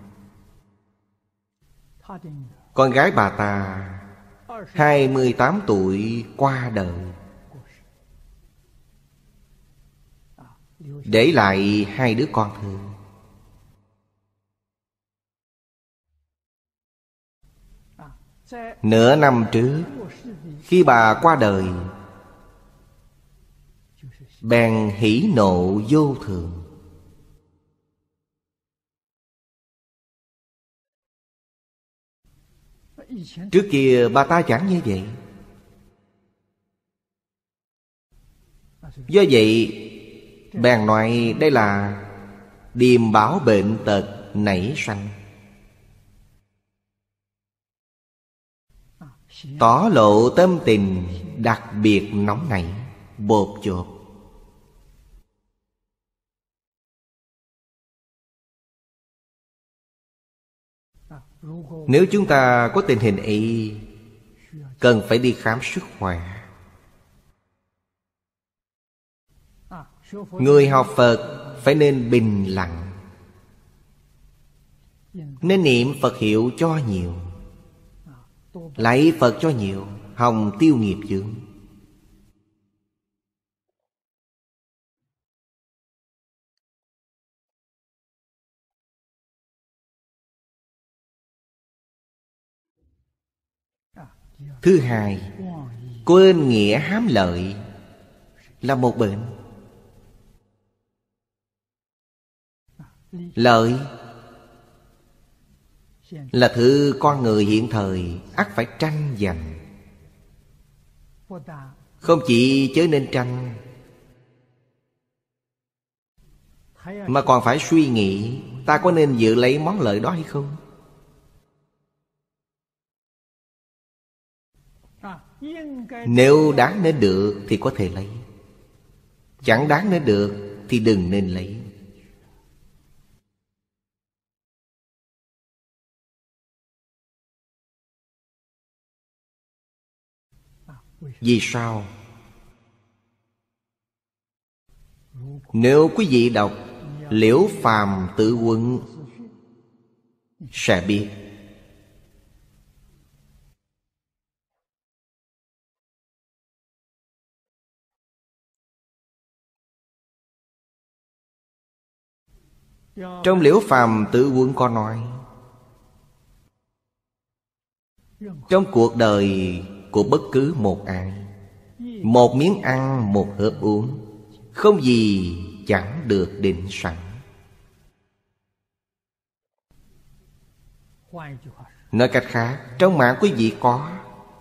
Con gái bà ta 28 tuổi qua đời, để lại 2 đứa con thơ. Nửa năm trước, khi bà qua đời, bèn hỉ nộ vô thường. Trước kia bà ta chẳng như vậy. Do vậy bèn nói đây là điềm báo bệnh tật nảy sanh, tỏ lộ tâm tình đặc biệt nóng nảy, bột chộp. Nếu chúng ta có tình hình ấy, cần phải đi khám sức khỏe. Người học Phật phải nên bình lặng, nên niệm Phật hiệu cho nhiều, lạy Phật cho nhiều, hòng tiêu nghiệp chướng. Thứ hai, quên nghĩa hám lợi là một bệnh. Lợi là thứ con người hiện thời ắt phải tranh giành. Không chỉ chớ nên tranh, mà còn phải suy nghĩ ta có nên giữ lấy món lợi đó hay không. Nếu đáng nên được thì có thể lấy, chẳng đáng nên được thì đừng nên lấy. Vì sao? Nếu quý vị đọc Liễu Phàm Tự Quân sẽ biết. Trong Liễu Phàm Tự Quân có nói, trong cuộc đời của bất cứ một ai, một miếng ăn, một hớp uống, không gì chẳng được định sẵn. Nói cách khác, trong mạng quý vị có,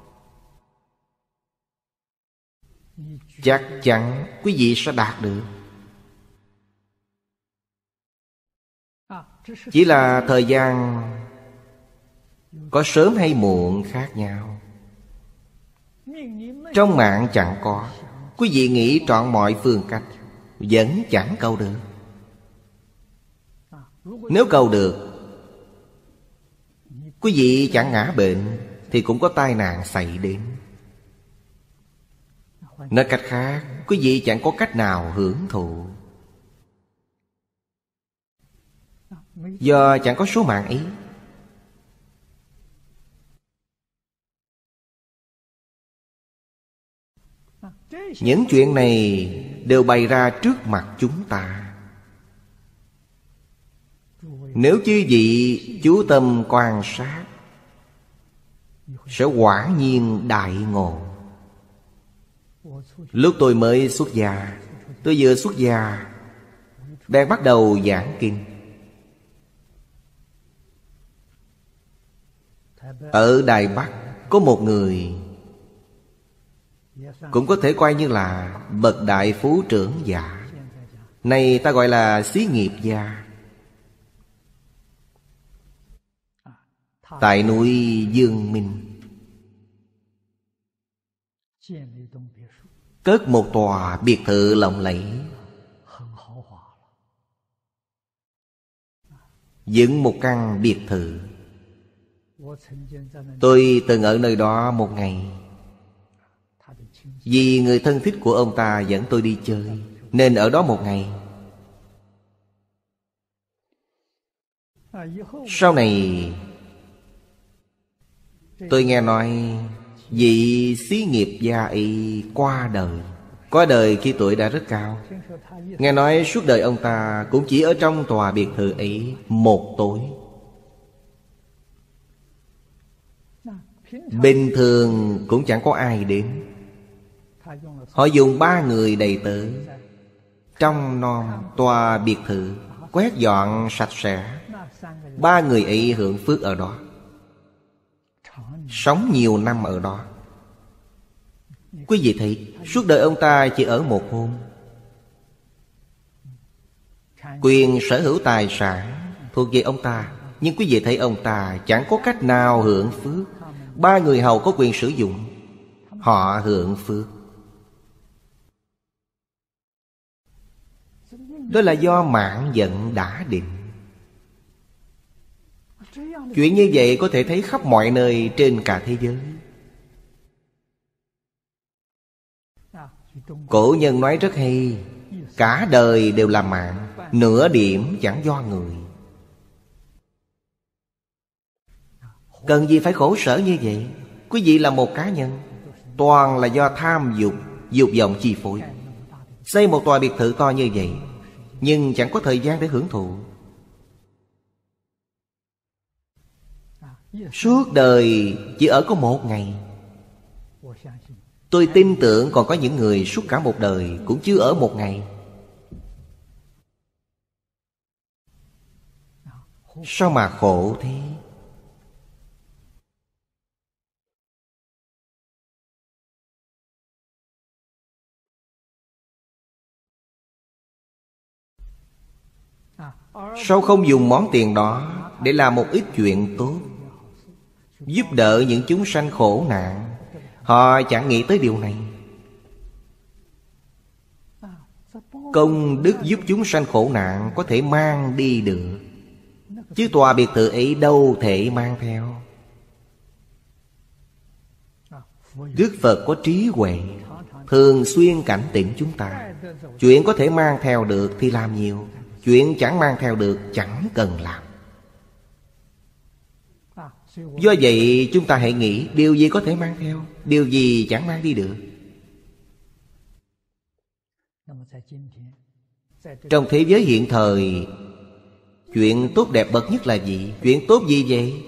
chắc chắn quý vị sẽ đạt được. Chỉ là thời gian có sớm hay muộn khác nhau. Trong mạng chẳng có, quý vị nghĩ trọn mọi phương cách, vẫn chẳng cầu được. Nếu cầu được, quý vị chẳng ngã bệnh thì cũng có tai nạn xảy đến. Nói cách khác, quý vị chẳng có cách nào hưởng thụ. Do chẳng có số mạng ấy. Những chuyện này đều bày ra trước mặt chúng ta. Nếu chư vị chú tâm quan sát, sẽ quả nhiên đại ngộ. Lúc tôi mới xuất gia, tôi vừa xuất gia bèn bắt đầu giảng kinh. Ở Đài Bắc có một người cũng có thể coi như là bậc đại phú trưởng giả. Này ta gọi là xí nghiệp gia. Tại núi Dương Minh cất một tòa biệt thự lộng lẫy, dựng một căn biệt thự. Tôi từng ở nơi đó một ngày. Vì người thân thích của ông ta dẫn tôi đi chơi, nên ở đó một ngày. Sau này tôi nghe nói vị xí nghiệp gia ấy qua đời. Qua đời khi tuổi đã rất cao. Nghe nói suốt đời ông ta cũng chỉ ở trong tòa biệt thự ấy một tối. Bình thường cũng chẳng có ai đến. Họ dùng 3 người đầy tớ trong non tòa biệt thự quét dọn sạch sẽ. 3 người ấy hưởng phước ở đó, sống nhiều năm ở đó. Quý vị thấy, suốt đời ông ta chỉ ở một hôm. Quyền sở hữu tài sản thuộc về ông ta, nhưng quý vị thấy ông ta chẳng có cách nào hưởng phước. 3 người hầu có quyền sử dụng, họ hưởng phước. Đó là do mạng vận đã định. Chuyện như vậy có thể thấy khắp mọi nơi trên cả thế giới. Cổ nhân nói rất hay: cả đời đều là mạng, nửa điểm chẳng do người. Cần gì phải khổ sở như vậy? Quý vị là một cá nhân, toàn là do tham dục, dục vọng chi phối. Xây một tòa biệt thự to như vậy, nhưng chẳng có thời gian để hưởng thụ. Suốt đời chỉ ở có một ngày. Tôi tin tưởng còn có những người suốt cả một đời cũng chưa ở một ngày. Sao mà khổ thế? Sao không dùng món tiền đó để làm một ít chuyện tốt, giúp đỡ những chúng sanh khổ nạn? Họ chẳng nghĩ tới điều này. Công đức giúp chúng sanh khổ nạn có thể mang đi được, chứ tòa biệt thự ấy đâu thể mang theo. Đức Phật có trí huệ, thường xuyên cảnh tỉnh chúng ta. Chuyện có thể mang theo được thì làm nhiều, chuyện chẳng mang theo được chẳng cần làm. Do vậy chúng ta hãy nghĩ điều gì có thể mang theo, điều gì chẳng mang đi được. Trong thế giới hiện thời, chuyện tốt đẹp bậc nhất là gì? Chuyện tốt gì vậy?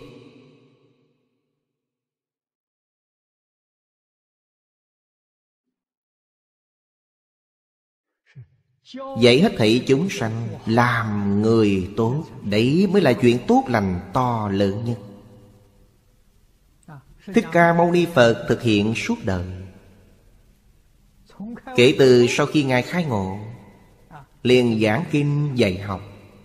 Dạy hết thảy chúng sanh làm người tốt. Đấy mới là chuyện tốt lành to lớn nhất. Thích Ca Mâu Ni Phật thực hiện suốt đời. Kể từ sau khi Ngài khai ngộ, liền giảng kinh dạy học,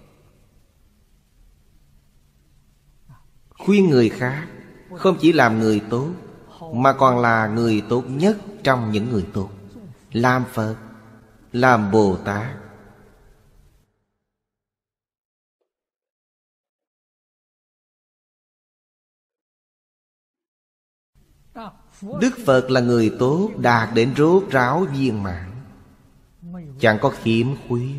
khuyên người khác không chỉ làm người tốt, mà còn là người tốt nhất trong những người tốt. Làm Phật, làm Bồ Tát. Đức Phật là người tốt, đạt đến rốt ráo viên mãn, chẳng có khiếm khuyết.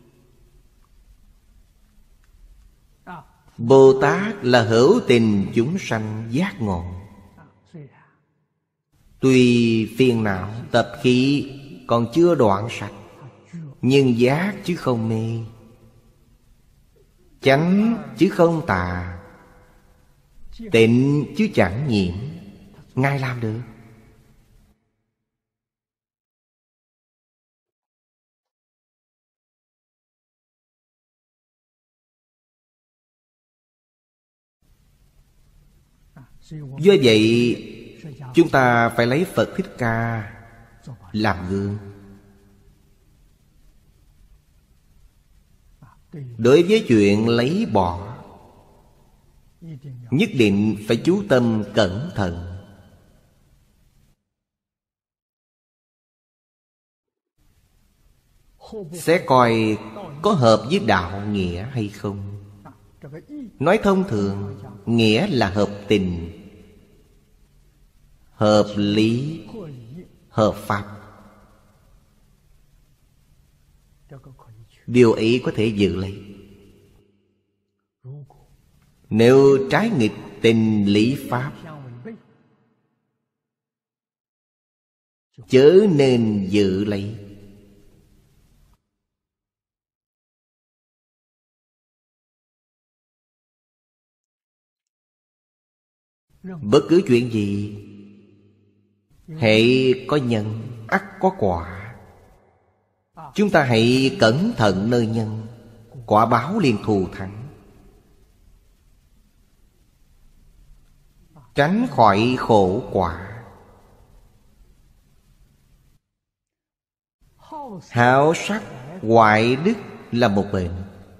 Bồ Tát là hữu tình chúng sanh giác ngộ. Tuy phiền não tập khí còn chưa đoạn sạch, nhưng giác chứ không mê, chánh chứ không tà, tịnh chứ chẳng nhiễm. Ngài làm được. Do vậy chúng ta phải lấy Phật Thích Ca làm gương. Đối với chuyện lấy bỏ, nhất định phải chú tâm cẩn thận. Sẽ coi có hợp với đạo nghĩa hay không. Nói thông thường, nghĩa là hợp tình, hợp lý, hợp pháp. Điều ấy có thể giữ lấy. Nếu trái nghịch tình lý pháp, chớ nên giữ lấy. Bất cứ chuyện gì, hễ có nhân ắt có quả. Chúng ta hãy cẩn thận nơi nhân, quả báo liền thù thắng. Tránh khỏi khổ quả. Háo sắc, hoại đức là một bệnh.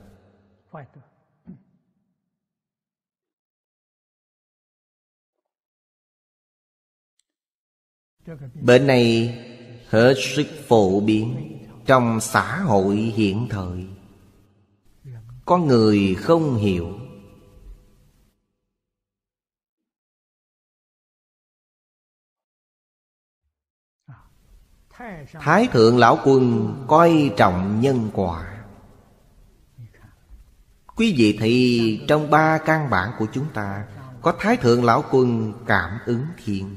Bệnh này hết sức phổ biến trong xã hội hiện thời. Có người không hiểu. Thái thượng lão quân coi trọng nhân quả. Quý vị thấy trong 3 căn bản của chúng ta có Thái thượng lão quân cảm ứng thiên.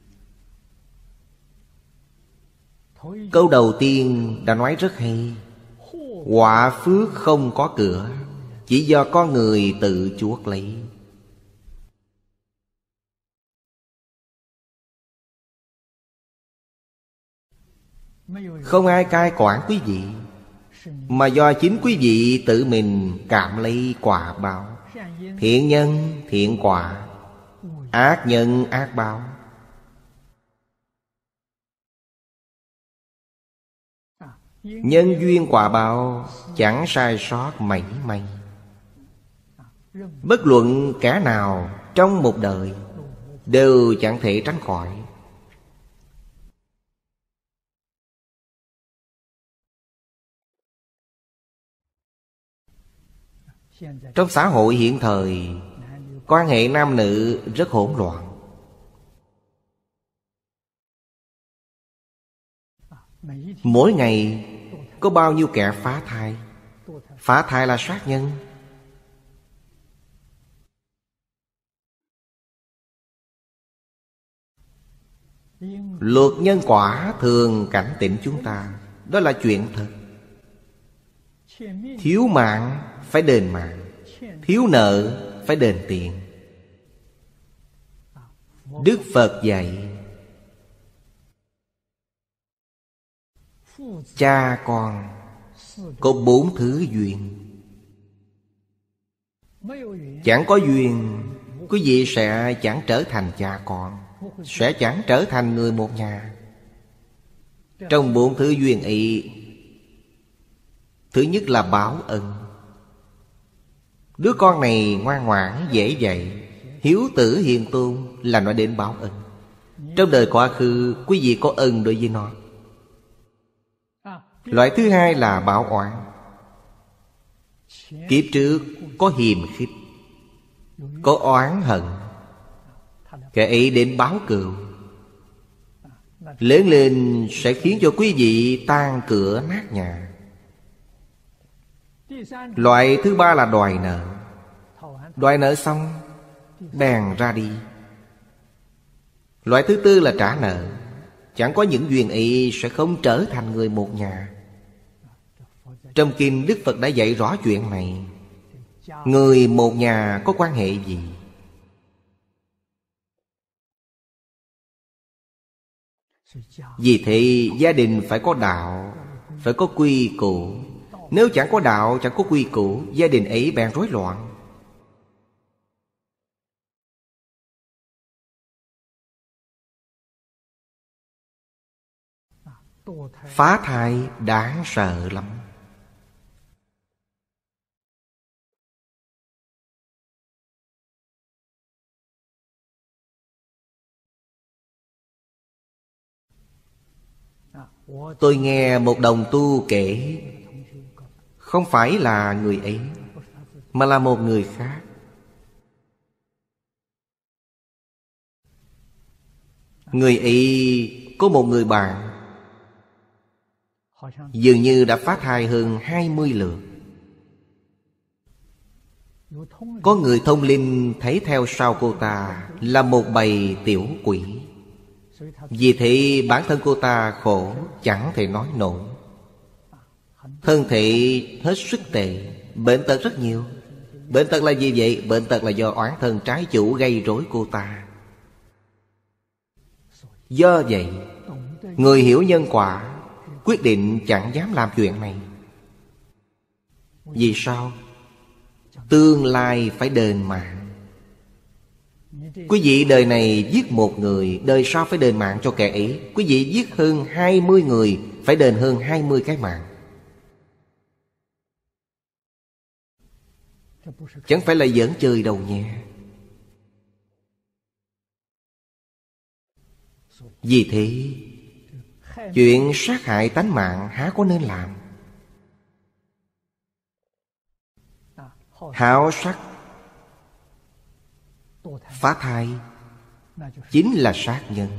Câu đầu tiên đã nói rất hay. Quả phước không có cửa, chỉ do con người tự chuốc lấy. Không ai cai quản quý vị, mà do chính quý vị tự mình cảm lấy quả báo. Thiện nhân thiện quả, ác nhân ác báo. Nhân duyên quả báo chẳng sai sót mảy may. Bất luận kẻ nào trong một đời đều chẳng thể tránh khỏi. Trong xã hội hiện thời, quan hệ nam nữ rất hỗn loạn. Mỗi ngày có bao nhiêu kẻ phá thai. Phá thai là sát nhân. Luật nhân quả thường cảnh tỉnh chúng ta. Đó là chuyện thật. Thiếu mạng phải đền mạng, thiếu nợ phải đền tiền. Đức Phật dạy cha con có 4 thứ duyên. Chẳng có duyên, quý vị sẽ chẳng trở thành cha con, sẽ chẳng trở thành người một nhà. Trong 4 thứ duyên ấy, thứ nhất là báo ân. Đứa con này ngoan ngoãn dễ dạy, hiếu tử hiền tôn là nói đến báo ân. Trong đời quá khứ, quý vị có ân đối với nó. Loại thứ hai là báo oán. Kiếp trước có hiềm khích, có oán hận, kẻ ấy đến báo cừu. Lớn lên sẽ khiến cho quý vị tan cửa nát nhà. Loại thứ ba là đòi nợ. Đòi nợ xong bèn ra đi. Loại thứ tư là trả nợ. Chẳng có những duyên ấy sẽ không trở thành người một nhà. Trong kinh Đức Phật đã dạy rõ chuyện này. Người một nhà có quan hệ gì? Vì thế gia đình phải có đạo, phải có quy củ. Nếu chẳng có đạo, chẳng có quy củ, gia đình ấy bèn rối loạn. Phá thai đáng sợ lắm. Tôi nghe một đồng tu kể, không phải là người ấy, mà là một người khác. Người ấy có một người bạn, dường như đã phá thai hơn 20 lượt. Có người thông linh thấy theo sau cô ta là một bầy tiểu quỷ. Vì thế bản thân cô ta khổ chẳng thể nói nổi. Thân thể hết sức tệ, bệnh tật rất nhiều. Bệnh tật là gì vậy? Bệnh tật là do oán thân trái chủ gây rối cô ta. Do vậy, người hiểu nhân quả quyết định chẳng dám làm chuyện này. Vì sao? Tương lai phải đền mạng. Quý vị đời này giết một người, đời sau phải đền mạng cho kẻ ấy. Quý vị giết hơn 20 người, phải đền hơn 20 cái mạng. Chẳng phải là giỡn chơi đâu nhé. Vì thế, chuyện sát hại tánh mạng há có nên làm. Háo sắc, phá thai chính là sát nhân.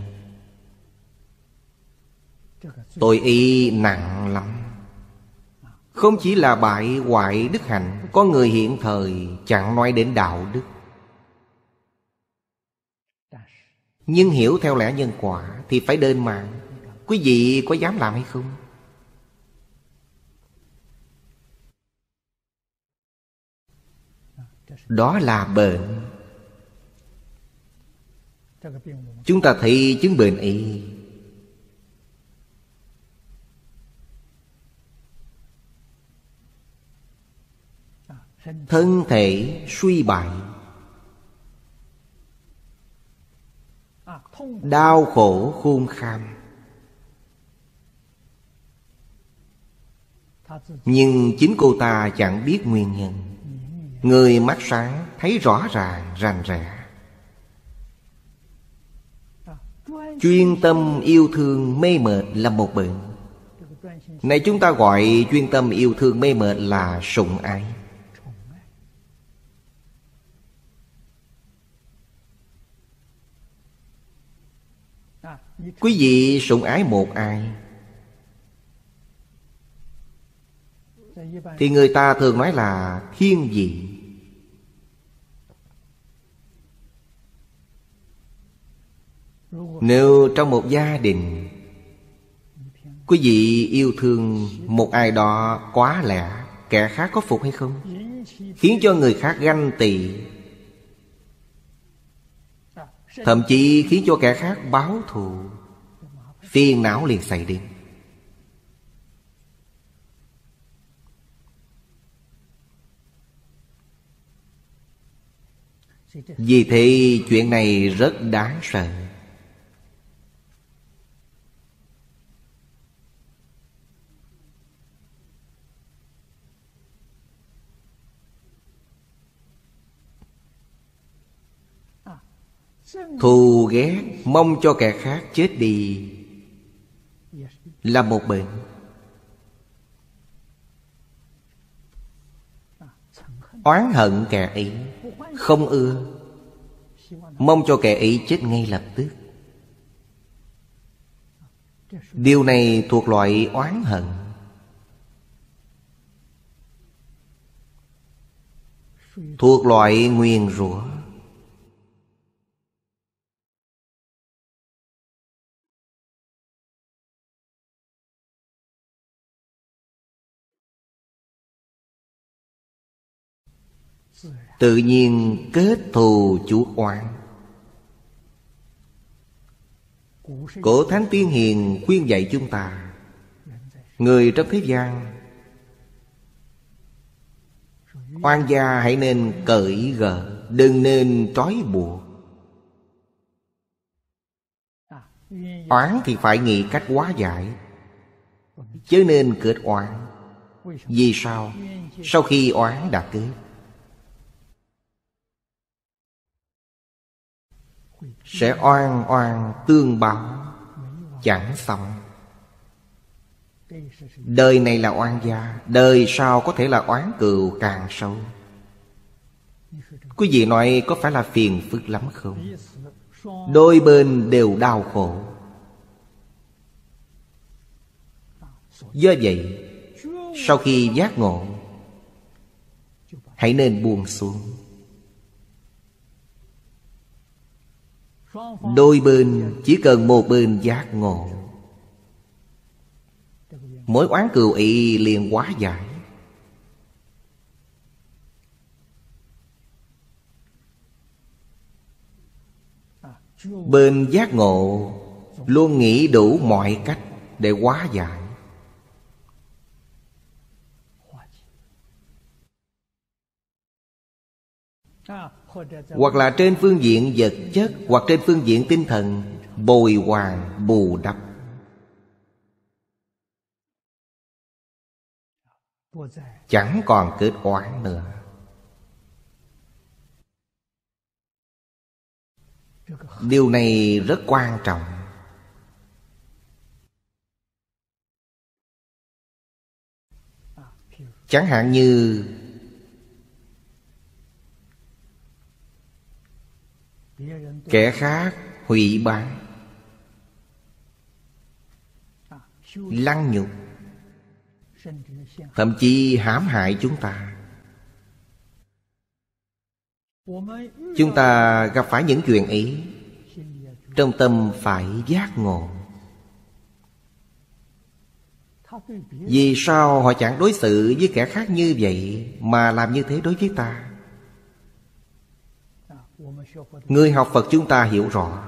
Tội y nặng lắm. Không chỉ là bại hoại đức hạnh, có người hiện thời chẳng nói đến đạo đức. Nhưng hiểu theo lẽ nhân quả thì phải đền mạng. Quý vị có dám làm hay không? Đó là bệnh. Chúng ta thấy chứng bệnh ấy. Thân thể suy bại, đau khổ khôn khan. Nhưng chính cô ta chẳng biết nguyên nhân. Người mắt sáng thấy rõ ràng rành rẽ. Chuyên tâm yêu thương mê mệt là một bệnh. Này chúng ta gọi chuyên tâm yêu thương mê mệt là sủng ái. Quý vị sủng ái một ai thì người ta thường nói là thiên vị. Nếu trong một gia đình quý vị yêu thương một ai đó quá lẽ, kẻ khác có phục hay không? Khiến cho người khác ganh tị, thậm chí khiến cho kẻ khác báo thù, phiền não liền xảy đến. Vì thế chuyện này rất đáng sợ. Thù ghét mong cho kẻ khác chết đi là một bệnh. Oán hận kẻ ấy, không ưa, mong cho kẻ ấy chết ngay lập tức. Điều này thuộc loại oán hận. Thuộc loại nguyền rủa. Tự nhiên kết thù chuốc oán. Cổ Thánh Tiên Hiền khuyên dạy chúng ta, người trong thế gian, oan gia hãy nên cởi gỡ, đừng nên trói buộc. Oán thì phải nghĩ cách hóa giải. chớ nên kết oán. Vì sao? Sau khi oán đã kết, sẽ oan oan tương báo, chẳng xong. Đời này là oan gia, đời sau có thể là oán cừu càng sâu. Quý vị nói có phải là phiền phức lắm không? Đôi bên đều đau khổ. Do vậy, sau khi giác ngộ, hãy nên buông xuống. Đôi bên chỉ cần một bên giác ngộ, mối oán cừu ý liền hóa giải. Bên giác ngộ luôn nghĩ đủ mọi cách để hóa giải. Hoặc là trên phương diện vật chất, hoặc trên phương diện tinh thần, bồi hoàn bù đắp. Chẳng còn kết oán nữa. Điều này rất quan trọng. Chẳng hạn như kẻ khác hủy báng, lăng nhục, thậm chí hãm hại chúng ta. Chúng ta gặp phải những chuyện ấy, trong tâm phải giác ngộ. Vì sao họ chẳng đối xử với kẻ khác như vậy, mà làm như thế đối với ta? Người học Phật chúng ta hiểu rõ,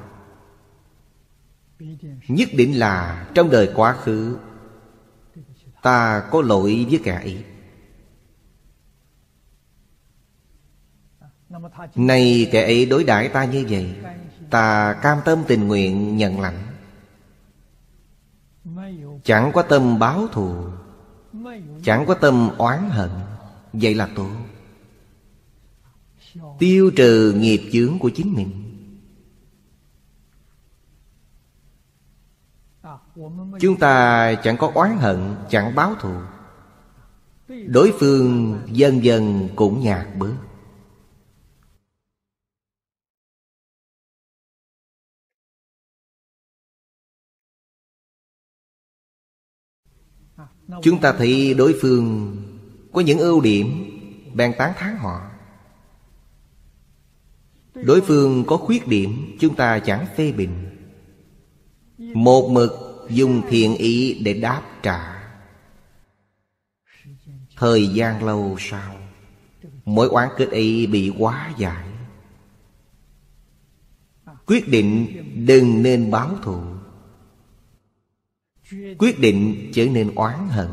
nhất định là trong đời quá khứ ta có lỗi với kẻ ấy. Nay kẻ ấy đối đãi ta như vậy, ta cam tâm tình nguyện nhận lãnh, chẳng có tâm báo thù, chẳng có tâm oán hận. Vậy là tốt. Tiêu trừ nghiệp chướng của chính mình. Chúng ta chẳng có oán hận, chẳng báo thù, đối phương dần dần cũng nhạt bớt. Chúng ta thấy đối phương có những ưu điểm, bèn tán thán họ. Đối phương có khuyết điểm, chúng ta chẳng phê bình, một mực dùng thiện ý để đáp trả. Thời gian lâu sau, mối oán kết ấy bị hóa giải. Quyết định đừng nên báo thù, quyết định trở nên oán hận.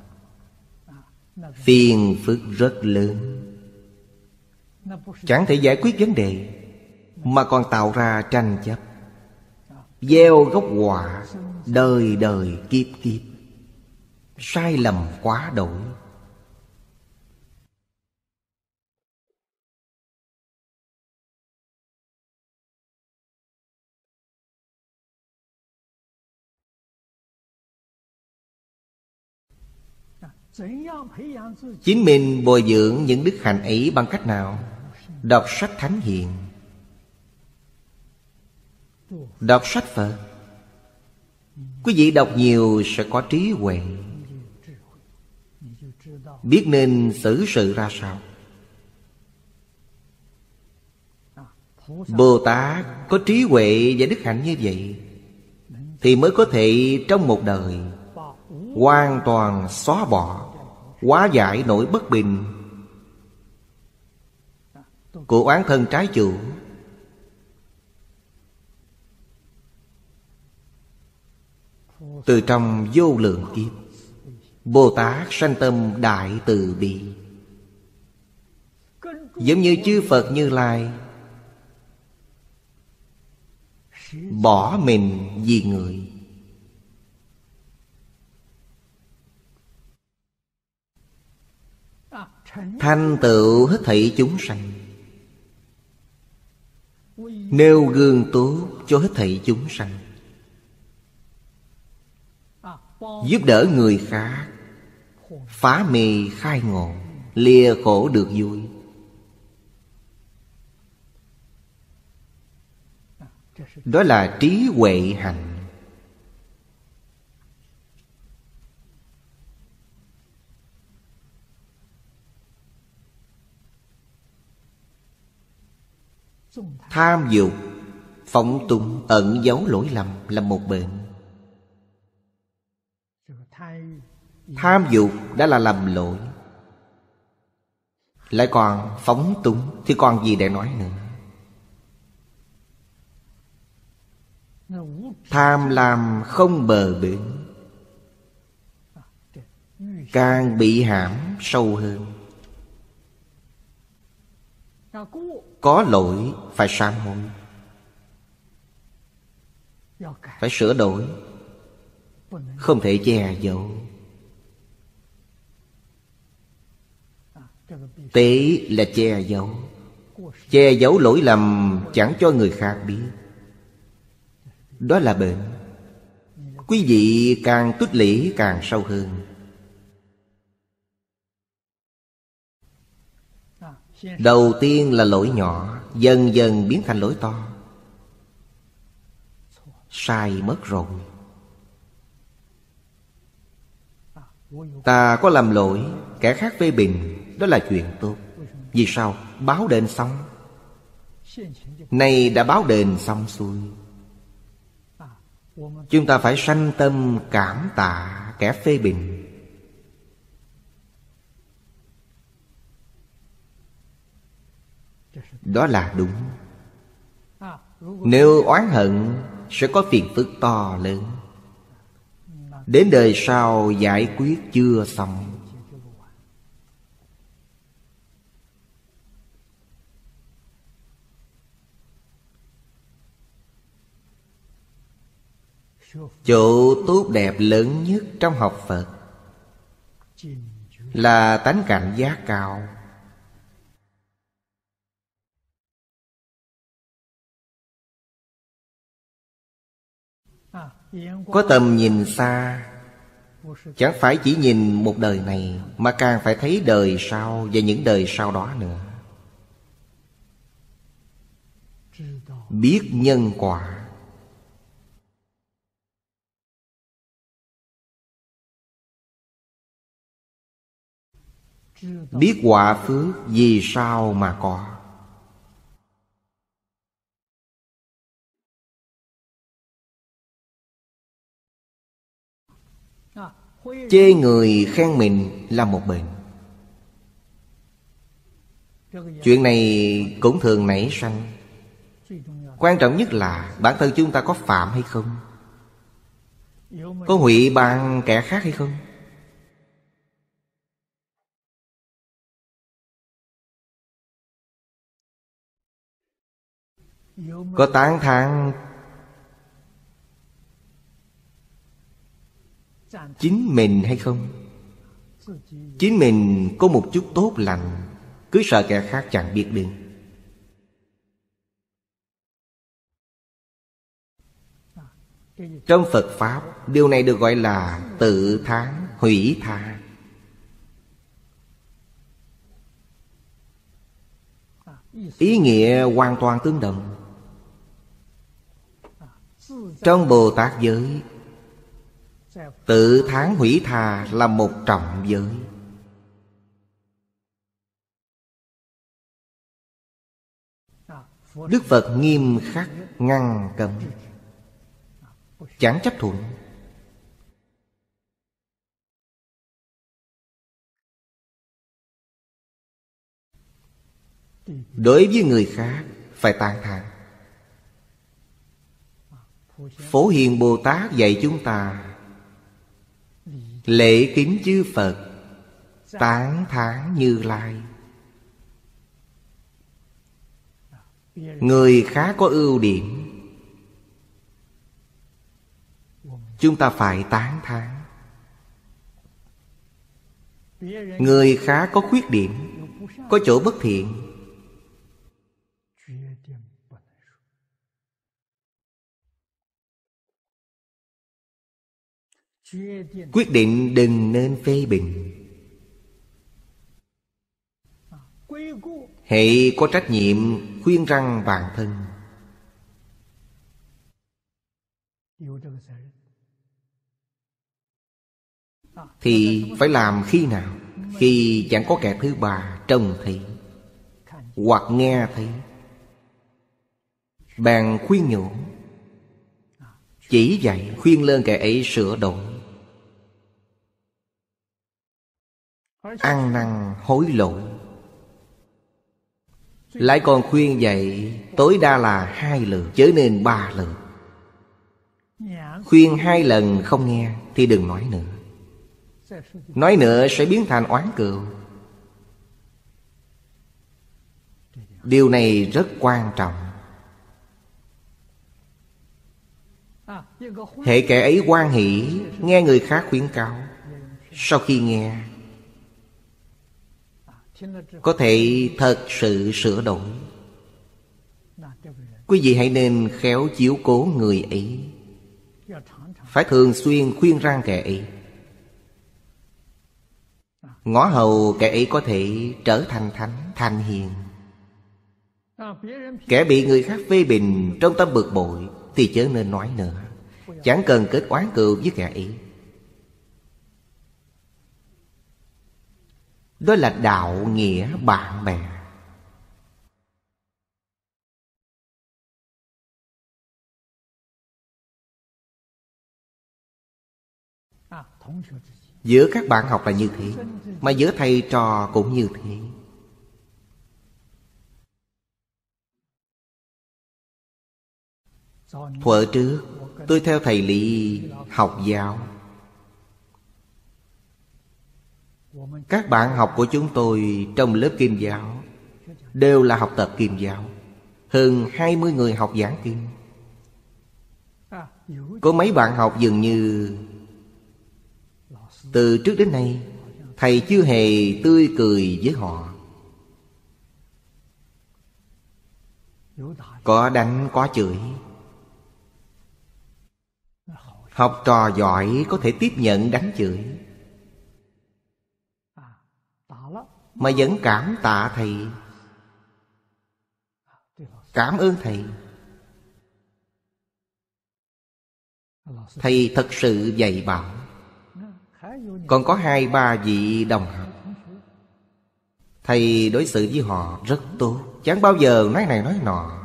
Phiền phức rất lớn, chẳng thể giải quyết vấn đề, mà còn tạo ra tranh chấp, gieo gốc họa đời đời kiếp kiếp. Sai lầm quá đổi. Chính mình bồi dưỡng những đức hạnh ấy bằng cách nào? Đọc sách thánh hiền, đọc sách Phật. Quý vị đọc nhiều sẽ có trí huệ, biết nên xử sự ra sao. Bồ Tát có trí huệ và đức hạnh như vậy, thì mới có thể trong một đời hoàn toàn xóa bỏ, hóa giải nỗi bất bình của oán thân trái chủ. Từ trong vô lượng kiếp, Bồ Tát sanh tâm đại từ bi, giống như chư Phật Như Lai bỏ mình vì người. thành tựu hết thảy chúng sanh, nêu gương tốt cho hết thảy chúng sanh, giúp đỡ người khác phá mê khai ngộ, lìa khổ được vui. Đó là trí huệ hạnh. Tham dục, phóng túng ẩn giấu lỗi lầm là một bệnh. Tham dục đã là lầm lỗi, lại còn phóng túng thì còn gì để nói nữa. Tham lam không bờ bến, càng bị hãm sâu hơn. Có lỗi phải sám hối, phải sửa đổi, không thể che giấu. Tế là che giấu. Che giấu lỗi lầm chẳng cho người khác biết, đó là bệnh. Quý vị càng tích lũy càng sâu hơn. Đầu tiên là lỗi nhỏ, dần dần biến thành lỗi to. Sai mất rồi. Ta có làm lỗi, kẻ khác phê bình, đó là chuyện tốt. Vì sao? Báo đền xong. Này đã báo đền xong xuôi, chúng ta phải sanh tâm cảm tạ kẻ phê bình. Đó là đúng. Nếu oán hận sẽ có phiền phức to lớn, đến đời sau giải quyết chưa xong. Chỗ tốt đẹp lớn nhất trong học Phật là tánh cảnh giác cao. Có tầm nhìn xa, chẳng phải chỉ nhìn một đời này, mà càng phải thấy đời sau và những đời sau đó nữa. Biết nhân quả. Biết quả phước vì sao mà có. Chê người khen mình là một bệnh. Chuyện này cũng thường nảy sanh. Quan trọng nhất là bản thân chúng ta có phạm hay không, có hủy ban kẻ khác hay không. Có tán thán chính mình hay không. Chính mình có một chút tốt lành, cứ sợ kẻ khác chẳng biết được. Trong Phật Pháp, điều này được gọi là tự thán hủy tha. Ý nghĩa hoàn toàn tương đồng. Trong Bồ Tát giới, tự thán hủy tha là một trọng giới. Đức Phật nghiêm khắc ngăn cấm, chẳng chấp thuận. Đối với người khác phải tán thán. Phổ Hiền Bồ Tát dạy chúng ta lễ kính chư Phật, tán thán Như Lai. Người khác có ưu điểm, chúng ta phải tán thán. Người khác có khuyết điểm, có chỗ bất thiện, quyết định đừng nên phê bình. Hãy có trách nhiệm khuyên răn bản thân. Thì phải làm khi nào? Khi chẳng có kẻ thứ ba trông thấy hoặc nghe thấy, bèn khuyên nhủ, chỉ dạy khuyên lên kẻ ấy sửa đổi, ăn năn hối lỗi. Lại còn khuyên dạy tối đa là 2 lượt, chớ nên 3 lượt. Khuyên 2 lần không nghe thì đừng nói nữa. Nói nữa sẽ biến thành oán cừu. Điều này rất quan trọng. Hễ kẻ ấy hoan hỷ nghe người khác khuyến cáo, sau khi nghe có thể thật sự sửa đổi, quý vị hãy nên khéo chiếu cố người ấy. Phải thường xuyên khuyên răn kẻ ấy, ngõ hầu kẻ ấy có thể trở thành thánh, thành hiền. Kẻ bị người khác phê bình trong tâm bực bội thì chớ nên nói nữa. Chẳng cần kết oán cừu với kẻ ấy. Đó là đạo nghĩa bạn bè. Giữa các bạn học là như thế, mà giữa thầy trò cũng như thế. Thuở trước tôi theo thầy Lý học giáo. Các bạn học của chúng tôi trong lớp Kim Giáo đều là học tập Kim Giáo. Hơn 20 người học giảng kinh. Có mấy bạn học dường như từ trước đến nay thầy chưa hề tươi cười với họ. Có đánh có chửi. Học trò giỏi có thể tiếp nhận đánh chửi, mà vẫn cảm tạ thầy, cảm ơn thầy. Thầy thật sự dạy bảo. Còn có 2-3 vị đồng học, thầy đối xử với họ rất tốt, chẳng bao giờ nói này nói nọ.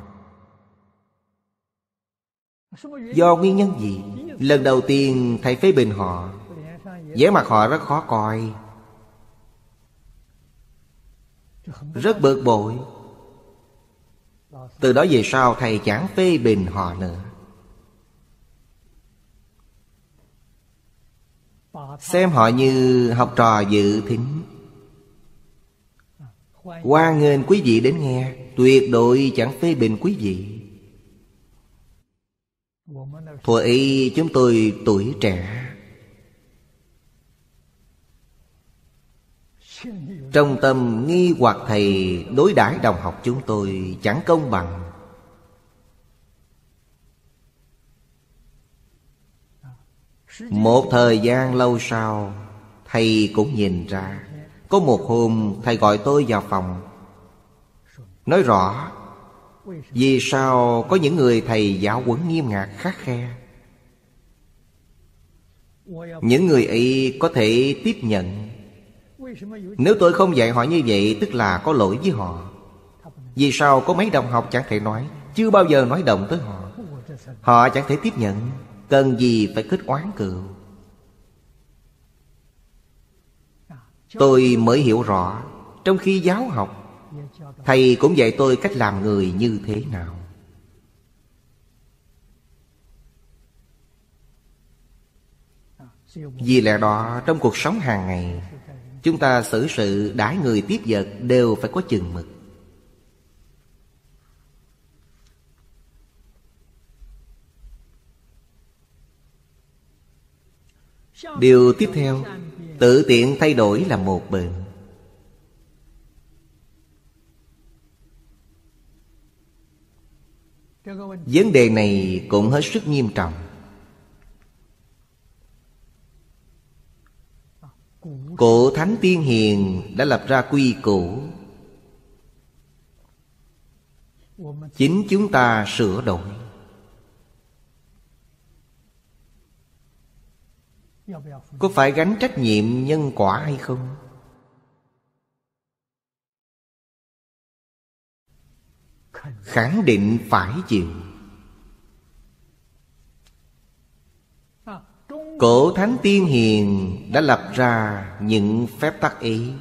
Do nguyên nhân gì? Lần đầu tiên thầy phê bình họ, vẻ mặt họ rất khó coi, rất bực bội. Từ đó về sau thầy chẳng phê bình họ nữa. Xem họ như học trò dự thính. Hoan nghênh quý vị đến nghe, tuyệt đối chẳng phê bình quý vị. Thuở ấy chúng tôi tuổi trẻ, trong tâm nghi hoặc thầy đối đãi đồng học chúng tôi chẳng công bằng. Một thời gian lâu sau, thầy cũng nhìn ra. Có một hôm thầy gọi tôi vào phòng, nói rõ vì sao có những người thầy giáo huấn nghiêm ngặt khắt khe. Những người ấy có thể tiếp nhận. Nếu tôi không dạy họ như vậy, tức là có lỗi với họ. Vì sao có mấy đồng học chẳng thể nói, chưa bao giờ nói động tới họ. Họ chẳng thể tiếp nhận, cần gì phải kết oán cừu. Tôi mới hiểu rõ, trong khi giáo học, thầy cũng dạy tôi cách làm người như thế nào. Vì lẽ đó trong cuộc sống hàng ngày, chúng ta xử sự đãi người tiếp vật đều phải có chừng mực. Điều tiếp theo, tự tiện thay đổi là một bệnh. Vấn đề này cũng hết sức nghiêm trọng. Cổ thánh tiên hiền đã lập ra quy củ, chính chúng ta sửa đổi. Có phải gánh trách nhiệm nhân quả hay không? Khẳng định phải chịu. Cổ thánh tiên hiền đã lập ra những phép tắc ấy,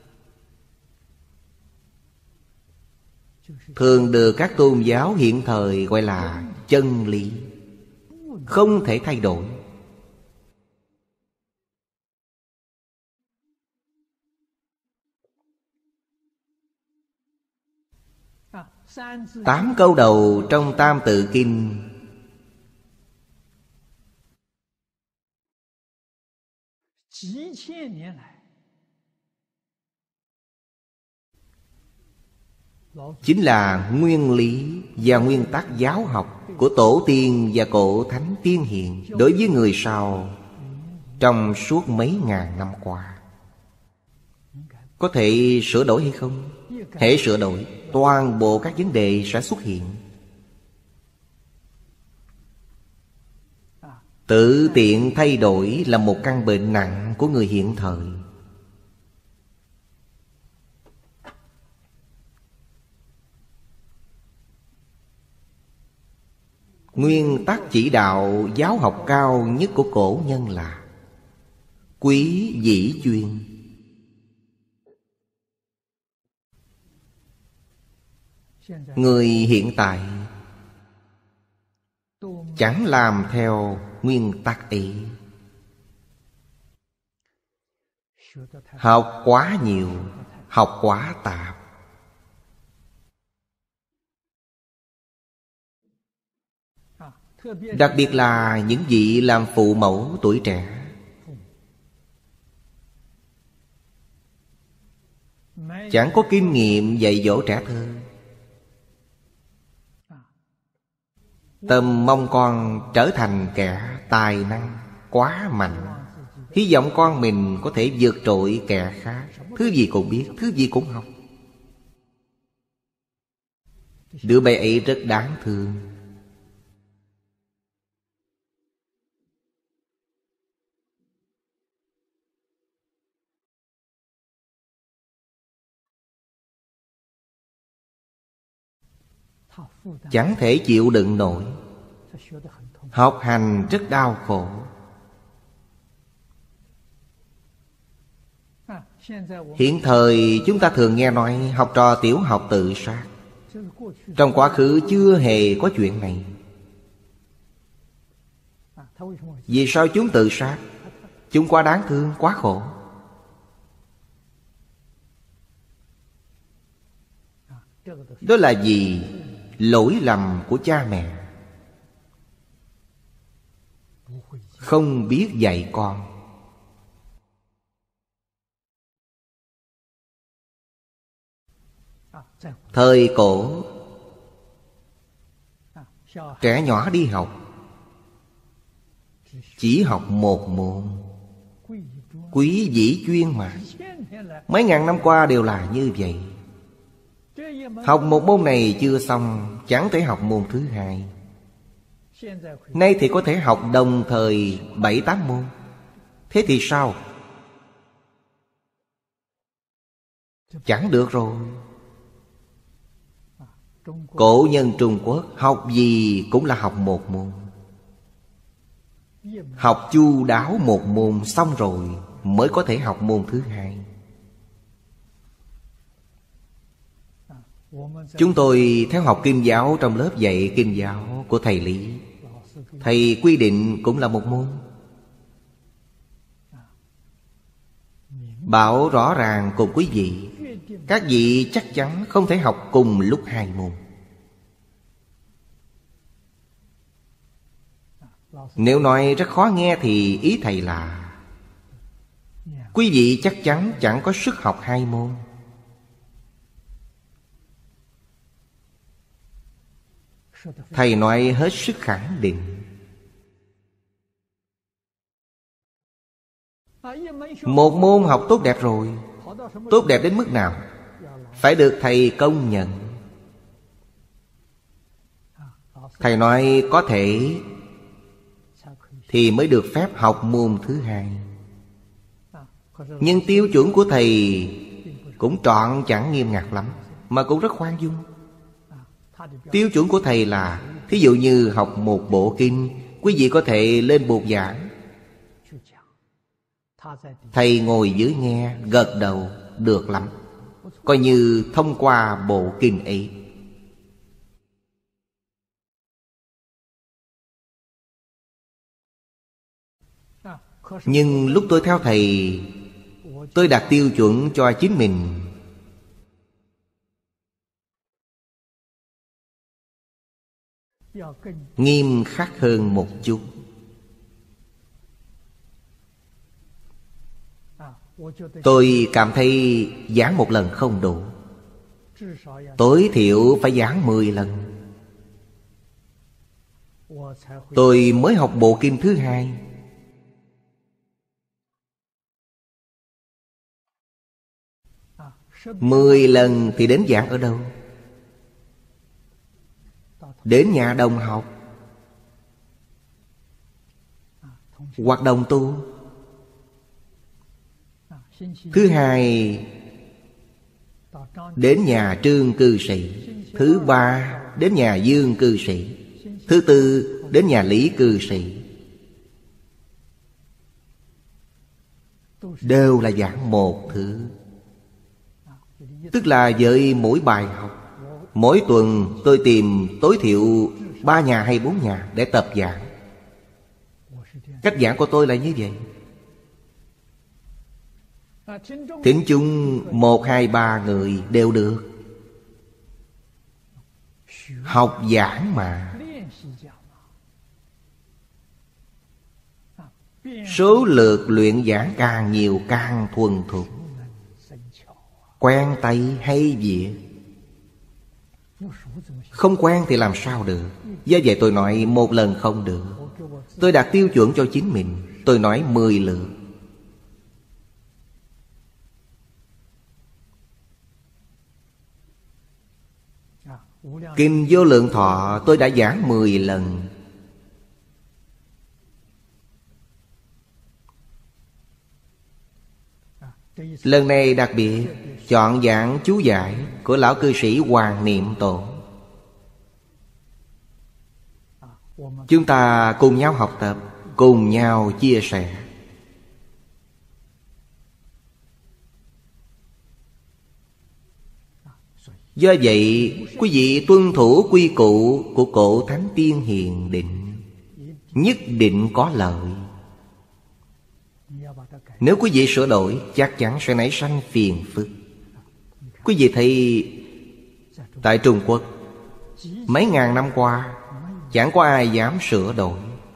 thường được các tôn giáo hiện thời gọi là chân lý, không thể thay đổi. Tám câu đầu trong Tam Tự Kinh chính là nguyên lý và nguyên tắc giáo học của Tổ tiên và Cổ thánh tiên hiền đối với người sau trong suốt mấy ngàn năm qua. Có thể sửa đổi hay không? Hễ sửa đổi, toàn bộ các vấn đề sẽ xuất hiện. Tự tiện thay đổi là một căn bệnh nặng của người hiện thời. Nguyên tắc chỉ đạo giáo học cao nhất của cổ nhân là quý dĩ chuyên. Người hiện tại chẳng làm theo nguyên tắc ấy. Học quá nhiều, học quá tạp. Đặc biệt là những vị làm phụ mẫu tuổi trẻ, chẳng có kinh nghiệm dạy dỗ trẻ thơ, tâm mong con trở thành kẻ tài năng quá mạnh, hy vọng con mình có thể vượt trội kẻ khác, thứ gì cũng biết, thứ gì cũng học. Đứa bé ấy rất đáng thương. Chẳng thể chịu đựng nổi. Học hành rất đau khổ. Hiện thời chúng ta thường nghe nói học trò tiểu học tự sát. Trong quá khứ chưa hề có chuyện này. Vì sao chúng tự sát? Chúng quá đáng thương, quá khổ. Đó là vì lỗi lầm của cha mẹ, không biết dạy con. Thời cổ, trẻ nhỏ đi học chỉ học một môn, quý dĩ chuyên mà. Mấy ngàn năm qua đều là như vậy. Học một môn này chưa xong, chẳng thể học môn thứ hai. Nay thì có thể học đồng thời 7-8 môn. Thế thì sao? Chẳng được rồi. Cổ nhân Trung Quốc học gì cũng là học một môn. Học chu đáo một môn xong rồi mới có thể học môn thứ hai. Chúng tôi theo học kinh giáo trong lớp dạy kinh giáo của thầy Lý. Thầy quy định cũng là một môn. Bảo rõ ràng cùng quý vị, các vị chắc chắn không thể học cùng lúc hai môn. Nếu nói rất khó nghe thì ý thầy là quý vị chắc chắn chẳng có sức học hai môn. Thầy nói hết sức khẳng định. Một môn học tốt đẹp rồi. Tốt đẹp đến mức nào? Phải được thầy công nhận. Thầy nói có thể thì mới được phép học môn thứ hai. Nhưng tiêu chuẩn của thầy cũng trọn chẳng nghiêm ngặt lắm, mà cũng rất khoan dung. Tiêu chuẩn của thầy là, thí dụ như học một bộ kinh, quý vị có thể lên bục giảng, thầy ngồi dưới nghe, gật đầu, được lắm, coi như thông qua bộ kinh ấy. Nhưng lúc tôi theo thầy, tôi đặt tiêu chuẩn cho chính mình. Nghiêm khắc hơn một chút. Tôi cảm thấy giảng một lần không đủ, tối thiểu phải giảng 10 lần. Tôi mới học bộ kinh thứ hai, 10 lần thì đến giảng ở đâu? Đến nhà đồng học hoặc đồng tu. Thứ hai đến nhà Trương cư sĩ. Thứ ba đến nhà Dương cư sĩ. Thứ tư đến nhà Lý cư sĩ. Đều là giảng một thứ. Tức là với mỗi bài học, mỗi tuần tôi tìm tối thiểu 3 nhà hay 4 nhà để tập giảng. Cách giảng của tôi là như vậy. Thính chúng 1, 2, 3 người đều được. Học giảng mà. Số lượt luyện giảng càng nhiều càng thuần thục. Quen tay hay việc. Không quen thì làm sao được. Do vậy tôi nói một lần không được. Tôi đặt tiêu chuẩn cho chính mình. Tôi nói 10 lượt. Kinh Vô Lượng Thọ tôi đã giảng 10 lần. Lần này đặc biệt chọn giảng chú giải của lão cư sĩ Hoàng Niệm Tổ. Chúng ta cùng nhau học tập, cùng nhau chia sẻ. Do vậy, quý vị tuân thủ quy củ của cổ Thánh Tiên Hiền Định, nhất định có lợi. Nếu quý vị sửa đổi, chắc chắn sẽ nảy sanh phiền phức. Quý vị thấy tại Trung Quốc, mấy ngàn năm qua chẳng có ai dám sửa đổi.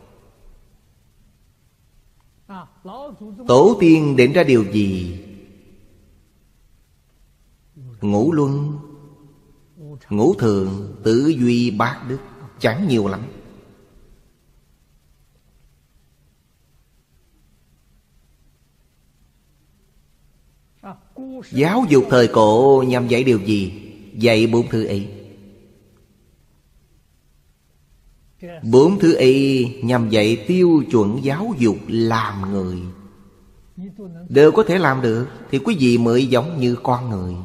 Tổ tiên định ra điều gì? Ngũ luân, ngũ thường, tứ duy, bát đức. Chẳng nhiều lắm. Giáo dục thời cổ nhằm dạy điều gì? Dạy 4 thứ ấy. 4 thứ ấy nhằm dạy tiêu chuẩn giáo dục làm người. Đều có thể làm được thì quý vị mới giống như con người.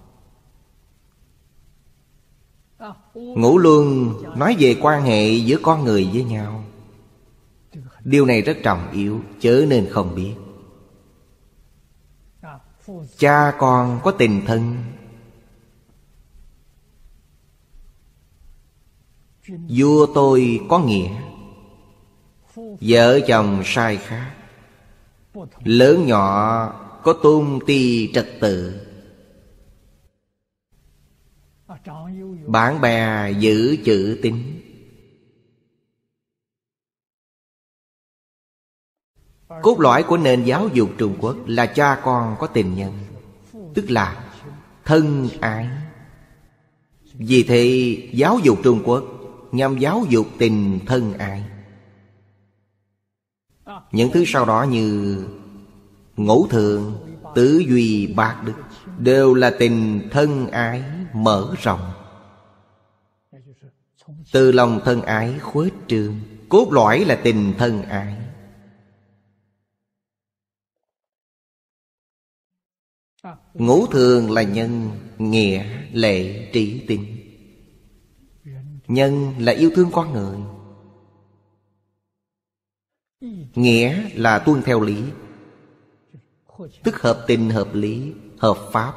Ngũ luân nói về quan hệ giữa con người với nhau. Điều này rất trọng yếu, chớ nên không biết. Cha con có tình thân, vua tôi có nghĩa, vợ chồng sai khác, lớn nhỏ có tôn ti trật tự, bạn bè giữ chữ tín. Cốt lõi của nền giáo dục Trung Quốc là cha con có tình nhân, tức là thân ái. Vì thế giáo dục Trung Quốc nhằm giáo dục tình thân ái. Những thứ sau đó như ngũ thường, tứ duy bát đức đều là tình thân ái mở rộng. Từ lòng thân ái khuếch trương, cốt lõi là tình thân ái. Ngũ thường là nhân, nghĩa, lệ, trí, tín. Nhân là yêu thương con người, nghĩa là tuân theo lý, tức hợp tình hợp lý, hợp pháp.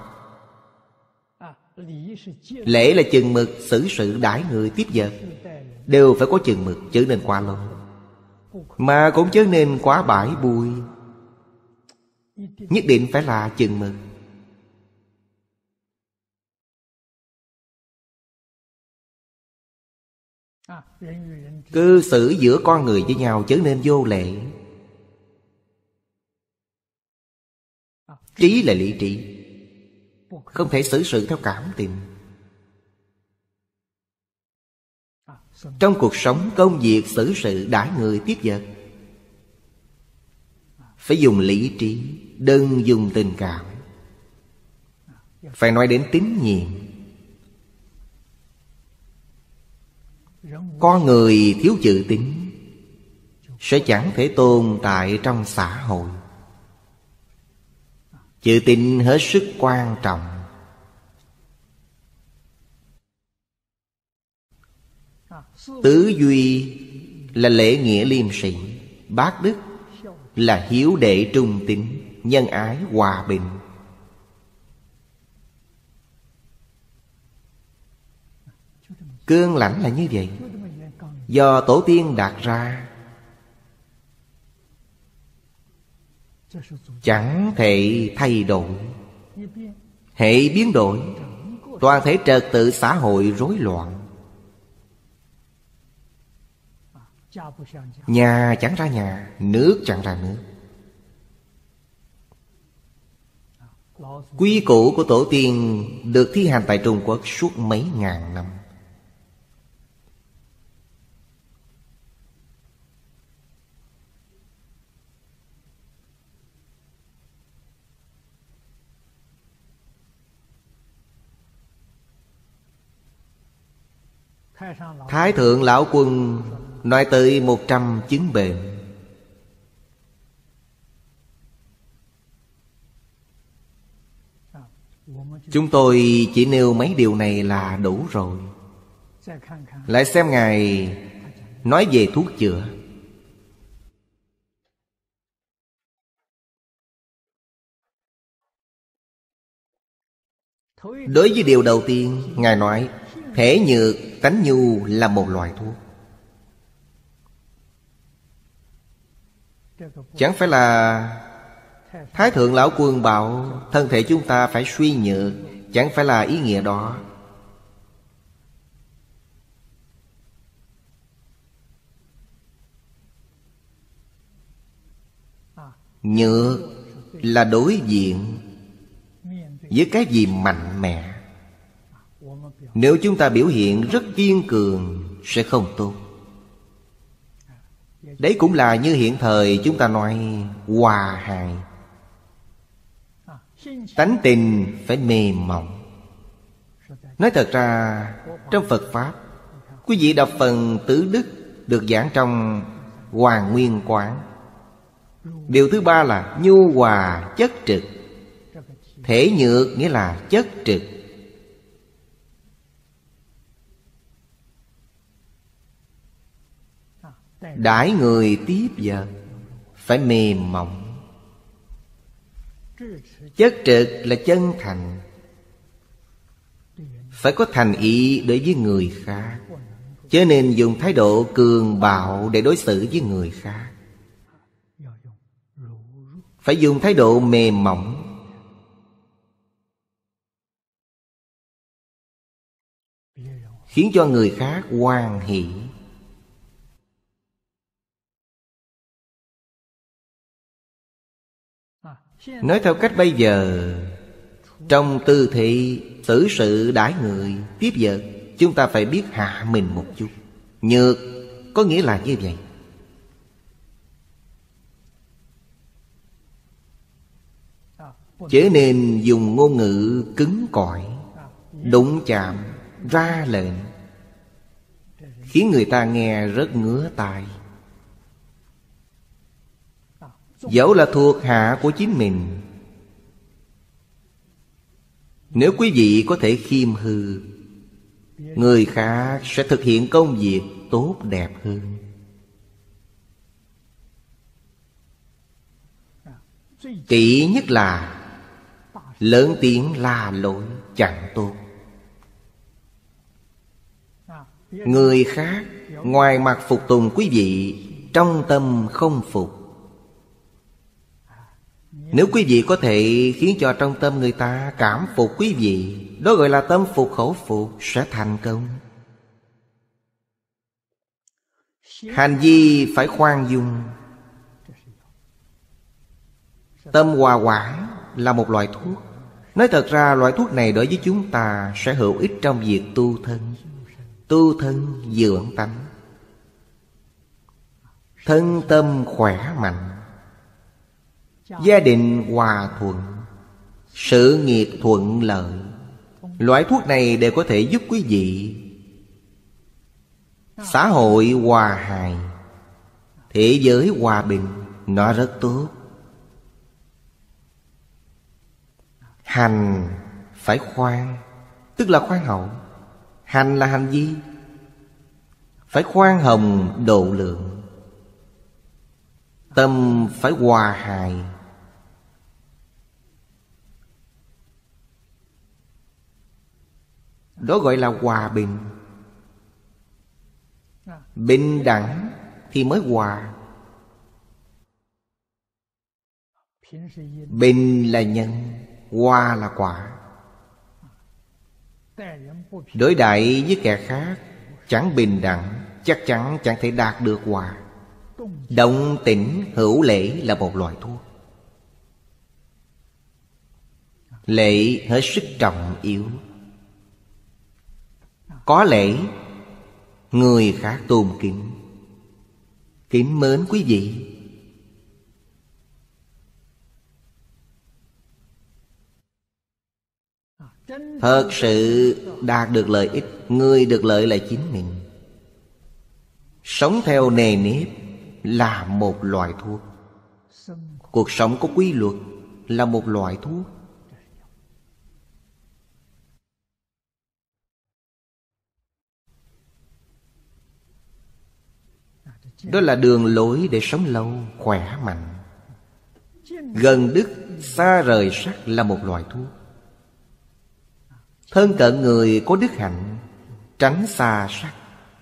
Lễ là chừng mực, xử sự đãi người tiếp vật đều phải có chừng mực, chớ nên quá lâu, mà cũng chớ nên quá bãi bùi. Nhất định phải là chừng mực. Cư xử giữa con người với nhau chớ nên vô lễ. Trí là lý trí, không thể xử sự theo cảm tình. Trong cuộc sống, công việc, xử sự, đãi người, tiếp vật phải dùng lý trí, đừng dùng tình cảm. Phải nói đến tín nhiệm. Con người thiếu chữ tín sẽ chẳng thể tồn tại trong xã hội. Chữ tín hết sức quan trọng. Tứ duy là lễ nghĩa liêm sĩ, bát đức là hiếu đệ trung tín, nhân ái hòa bình. Cương lãnh là như vậy, do tổ tiên đặt ra, chẳng thể thay đổi. Hệ biến đổi, toàn thể trật tự xã hội rối loạn. Nhà chẳng ra nhà, nước chẳng ra nước. Quy củ của tổ tiên được thi hành tại Trung Quốc suốt mấy ngàn năm. Thái thượng lão quân nói tới 100 chứng bệnh. Chúng tôi chỉ nêu mấy điều này là đủ rồi. Lại xem Ngài nói về thuốc chữa. Đối với điều đầu tiên, Ngài nói thể nhược tánh nhu là một loại thuốc. Chẳng phải là Thái thượng lão quân bảo thân thể chúng ta phải suy nhược, chẳng phải là ý nghĩa đó. Nhược là đối diện với cái gì mạnh mẽ. Nếu chúng ta biểu hiện rất kiên cường sẽ không tốt. Đấy cũng là như hiện thời chúng ta nói hòa hài. Tánh tình phải mềm mỏng. Nói thật ra trong Phật Pháp, quý vị đọc phần tứ đức được giảng trong Hoàng Nguyên Quán. Điều thứ ba là nhu hòa chất trực. Thể nhược nghĩa là chất trực. Đãi người tiếp vật phải mềm mỏng. Chất trực là chân thành, phải có thành ý đối với người khác, chớ nên dùng thái độ cường bạo để đối xử với người khác. Phải dùng thái độ mềm mỏng. Khiến cho người khác hoan hỷ. Nói theo cách bây giờ, trong tư thế xử sự đãi người tiếp vật, chúng ta phải biết hạ mình một chút. Nhược có nghĩa là như vậy. Chớ nên dùng ngôn ngữ cứng cỏi, đụng chạm, ra lệnh, khiến người ta nghe rất ngứa tai. Dẫu là thuộc hạ của chính mình, nếu quý vị có thể khiêm hư, người khác sẽ thực hiện công việc tốt đẹp hơn. Kỵ nhất là lớn tiếng la lối chẳng tốt. Người khác ngoài mặt phục tùng quý vị, trong tâm không phục. Nếu quý vị có thể khiến cho trong tâm người ta cảm phục quý vị, đó gọi là tâm phục khẩu phục, sẽ thành công. Hành vi phải khoan dung. Tâm hòa quản là một loại thuốc. Nói thật ra loại thuốc này đối với chúng ta sẽ hữu ích trong việc tu thân. Tu thân dưỡng tánh, thân tâm khỏe mạnh, gia đình hòa thuận, sự nghiệp thuận lợi. Loại thuốc này đều có thể giúp quý vị xã hội hòa hài, thế giới hòa bình. Nó rất tốt. Hành phải khoan, tức là khoan hậu. Hành là hành vi phải khoan hồng độ lượng. Tâm phải hòa hài. Đó gọi là hòa bình. Bình đẳng thì mới hòa. Bình là nhân, hòa là quả. Đối đãi với kẻ khác chẳng bình đẳng, chắc chắn chẳng thể đạt được hòa. Động tĩnh hữu lễ là một loại thuốc. Lễ hết sức trọng yếu. Có lễ, người khác tôn kính, kính mến quý vị. Thật sự đạt được lợi ích, người được lợi là chính mình. Sống theo nề nếp là một loại thuốc. Cuộc sống có quy luật là một loại thuốc. Đó là đường lối để sống lâu, khỏe mạnh. Gần đức, xa rời sắc là một loại thuốc. Thân cận người có đức hạnh, tránh xa sắc.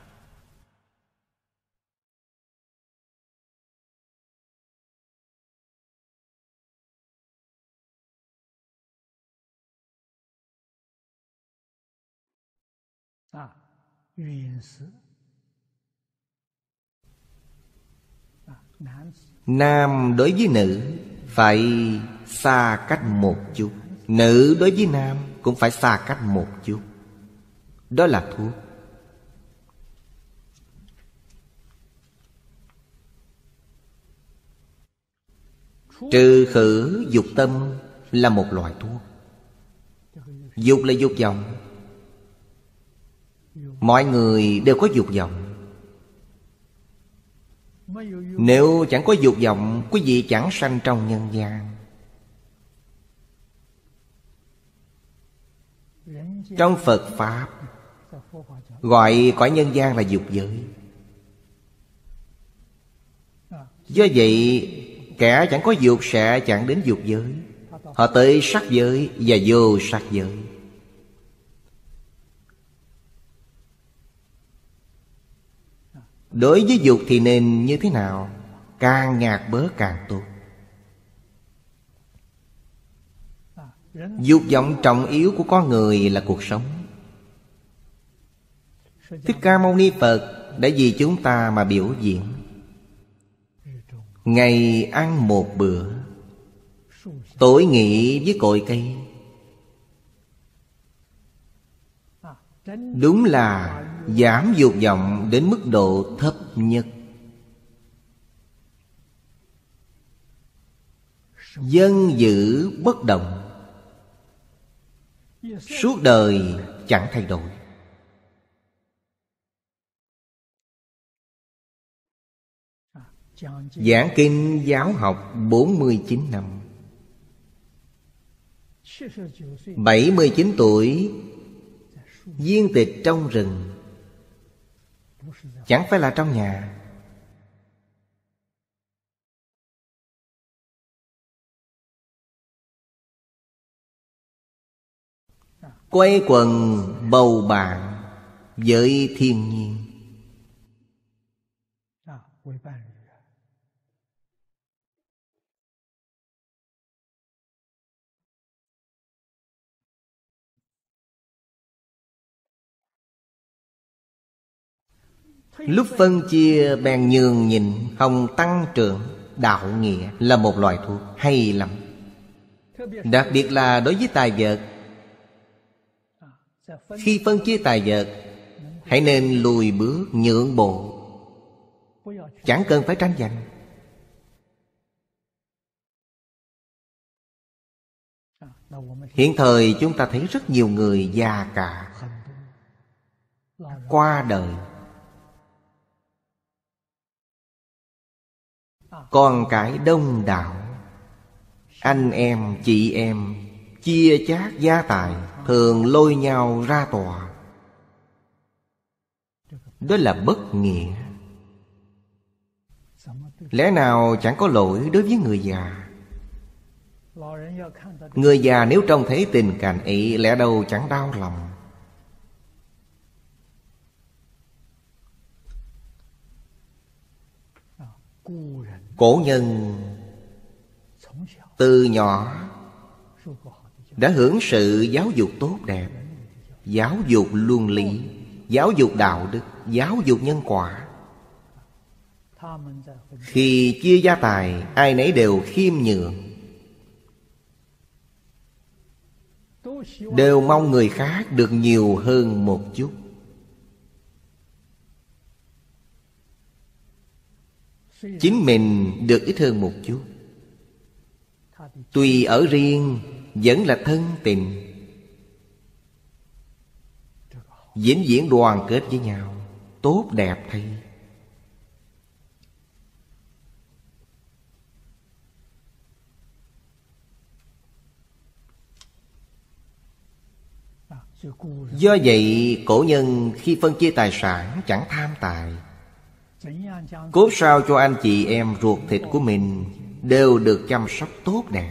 Nam đối với nữ phải xa cách một chút. Nữ đối với nam cũng phải xa cách một chút. Đó là thuốc. Trừ khử dục tâm là một loại thuốc. Dục là dục vọng. Mọi người đều có dục vọng. Nếu chẳng có dục vọng, quý vị chẳng sanh trong nhân gian. Trong Phật Pháp gọi cõi nhân gian là dục giới. Do vậy kẻ chẳng có dục sẽ chẳng đến dục giới. Họ tới sắc giới và vô sắc giới. Đối với dục thì nên như thế nào? Càng nhạt bớt càng tốt. Dục vọng trọng yếu của con người là cuộc sống. Thích Ca Mâu Ni Phật đã vì chúng ta mà biểu diễn. Ngày ăn một bữa, tối nghỉ với cội cây. Đúng là Giảm dục vọng đến mức độ thấp nhất. Dân giữ bất động, suốt đời chẳng thay đổi. Giảng kinh giáo học 49 năm. 79 tuổi viên tịch trong rừng, chẳng phải là trong nhà. Quay quần bầu bạn với thiên nhiên. Lúc phân chia bèn nhường nhịn, hồng tăng trưởng. Đạo nghĩa là một loại thuốc hay lắm. Đặc biệt là đối với tài vật. Khi phân chia tài vật, hãy nên lùi bước nhượng bộ, chẳng cần phải tranh giành. Hiện thời chúng ta thấy rất nhiều người già cả, qua đời. Con cái đông đảo, anh em, chị em chia chác gia tài, thường lôi nhau ra tòa. Đó là bất nghĩa. Lẽ nào chẳng có lỗi đối với người già? Người già nếu trông thấy tình cảnh ấy, lẽ đâu chẳng đau lòng. Cổ nhân từ nhỏ đã hưởng sự giáo dục tốt đẹp, giáo dục luân lý, giáo dục đạo đức, giáo dục nhân quả. Khi chia gia tài, ai nấy đều khiêm nhường, đều mong người khác được nhiều hơn một chút. Chính mình được ít hơn một chút. Tuy ở riêng vẫn là thân tình, vĩnh viễn đoàn kết với nhau, tốt đẹp thay. Do vậy cổ nhân khi phân chia tài sản chẳng tham tài. Cốt sao cho anh chị em ruột thịt của mình đều được chăm sóc tốt đẹp.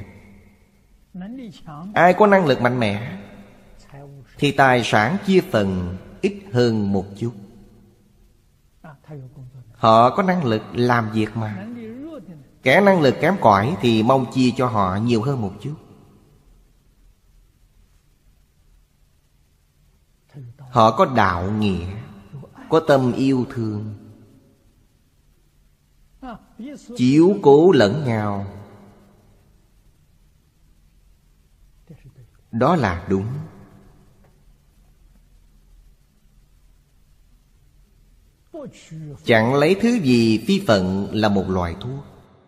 Ai có năng lực mạnh mẽ thì tài sản chia phần ít hơn một chút. Họ có năng lực làm việc mà. Kẻ năng lực kém cỏi thì mong chia cho họ nhiều hơn một chút. Họ có đạo nghĩa, có tâm yêu thương, chiếu cố lẫn nhau. Đó là đúng. Chẳng lấy thứ gì phi phận là một loại thuốc.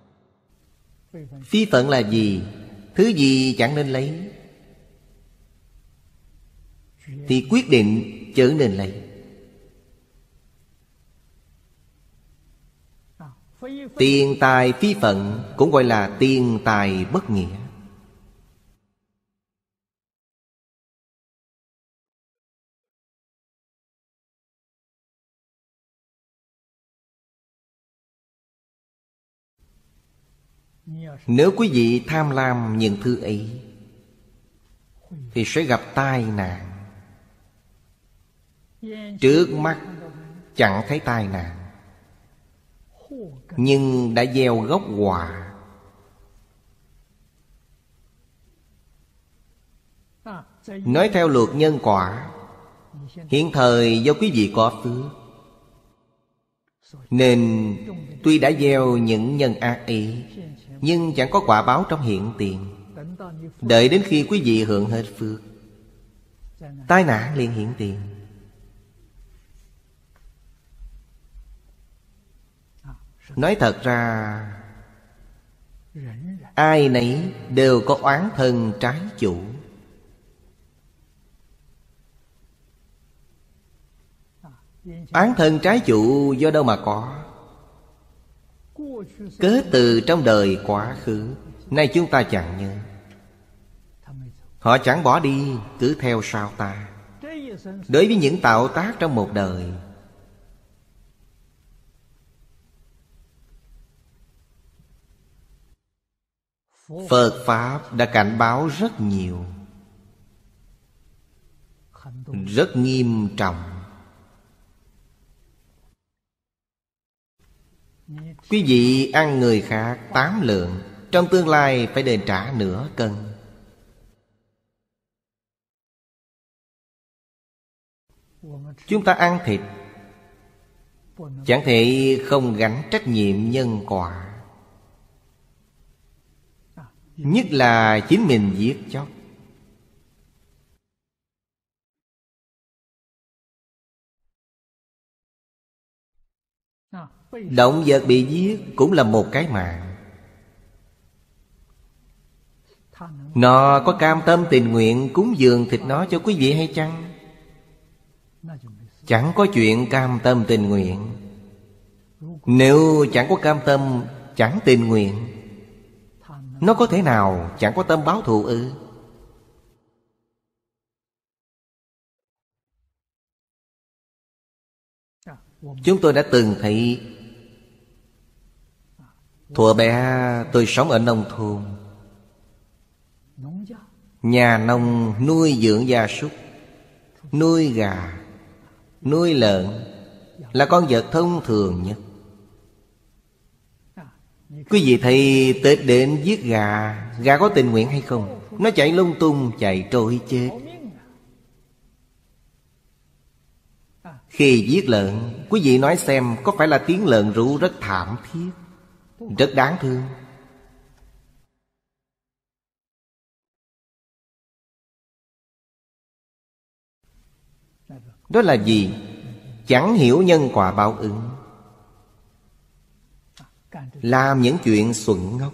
Phi phận là gì? Thứ gì chẳng nên lấy thì quyết định chớ nên lấy. Tiền tài phi phận cũng gọi là tiền tài bất nghĩa. Nếu quý vị tham lam những thứ ấy thì sẽ gặp tai nạn. Trước mắt chẳng thấy tai nạn, nhưng đã gieo gốc họa. Nói theo luật nhân quả, hiện thời do quý vị có phước nên tuy đã gieo những nhân ác ấy, nhưng chẳng có quả báo trong hiện tiền. Đợi đến khi quý vị hưởng hết phước, tai nạn liền hiện tiền. Nói thật ra, ai nấy đều có oán thân trái chủ. Oán thân trái chủ do đâu mà có? Cớ từ trong đời quá khứ, nay chúng ta chẳng nhớ. Họ chẳng bỏ đi, cứ theo sau ta. Đối với những tạo tác trong một đời, Phật Pháp đã cảnh báo rất nhiều, rất nghiêm trọng. Quý vị ăn người khác 8 lượng, trong tương lai phải đền trả nửa cân. Chúng ta ăn thịt, chẳng thể không gánh trách nhiệm nhân quả. Nhất là chính mình giết chóc. Động vật bị giết cũng là một cái mạng. Nó có cam tâm tình nguyện cúng dường thịt nó cho quý vị hay chăng? Chẳng có chuyện cam tâm tình nguyện. Nếu chẳng có cam tâm, chẳng tình nguyện, nó có thể nào chẳng có tâm báo thù ư? Chúng tôi đã từng thấy. Thuở bé tôi sống ở nông thôn. Nhà nông nuôi dưỡng gia súc, nuôi gà, nuôi lợn là con vật thông thường nhất. Quý vị thấy Tết đến giết gà, gà có tình nguyện hay không? Nó chạy lung tung, chạy trôi chết. Khi giết lợn, quý vị nói xem có phải là tiếng lợn rú rất thảm thiết, rất đáng thương? Đó là gì? Chẳng hiểu nhân quả báo ứng, làm những chuyện xuẩn ngốc.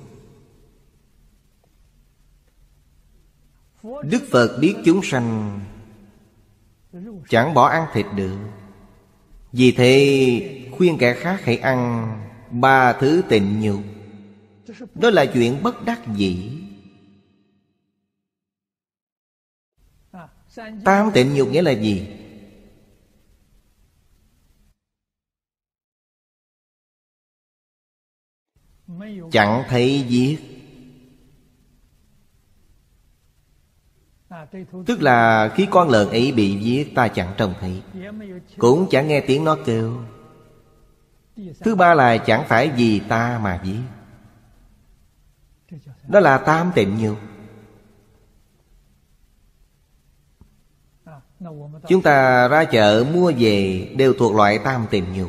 Đức Phật biết chúng sanh chẳng bỏ ăn thịt được, vì thế khuyên kẻ khác hãy ăn 3 thứ tịnh nhục. Đó là chuyện bất đắc dĩ. 8 tịnh nhục nghĩa là gì? Chẳng thấy giết, tức là khi con lợn ấy bị giết ta chẳng trông thấy, cũng chẳng nghe tiếng nó kêu. Thứ ba là chẳng phải vì ta mà giết. Đó là 8 tịnh nhục. Chúng ta ra chợ mua về đều thuộc loại 8 tịnh nhục.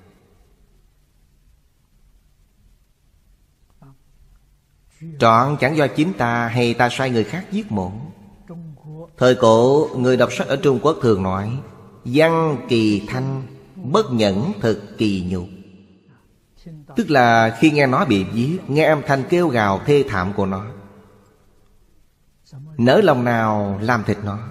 Trọn chẳng do chính ta hay ta sai người khác giết mổ. Thời cổ người đọc sách ở Trung Quốc thường nói: văn kỳ thanh, bất nhẫn thực kỳ nhục. Tức là khi nghe nó bị giết, nghe âm thanh kêu gào thê thảm của nó, nỡ lòng nào làm thịt nó.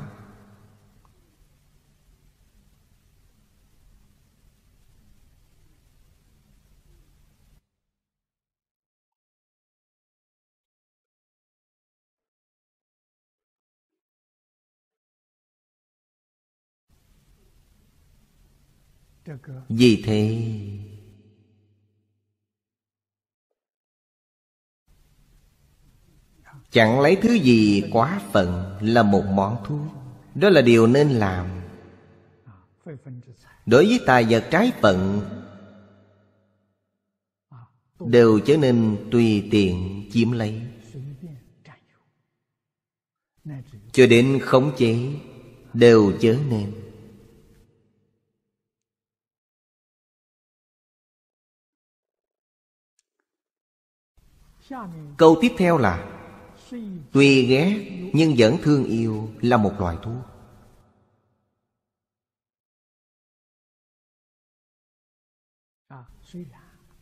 Vì thế chẳng lấy thứ gì quá phận là một món thuốc. Đó là điều nên làm. Đối với tài vật trái phận đều trở nên tùy tiện chiếm lấy, cho đến khống chế đều chớ nên. Câu tiếp theo là: tuy ghét nhưng vẫn thương yêu là một loại thuốc.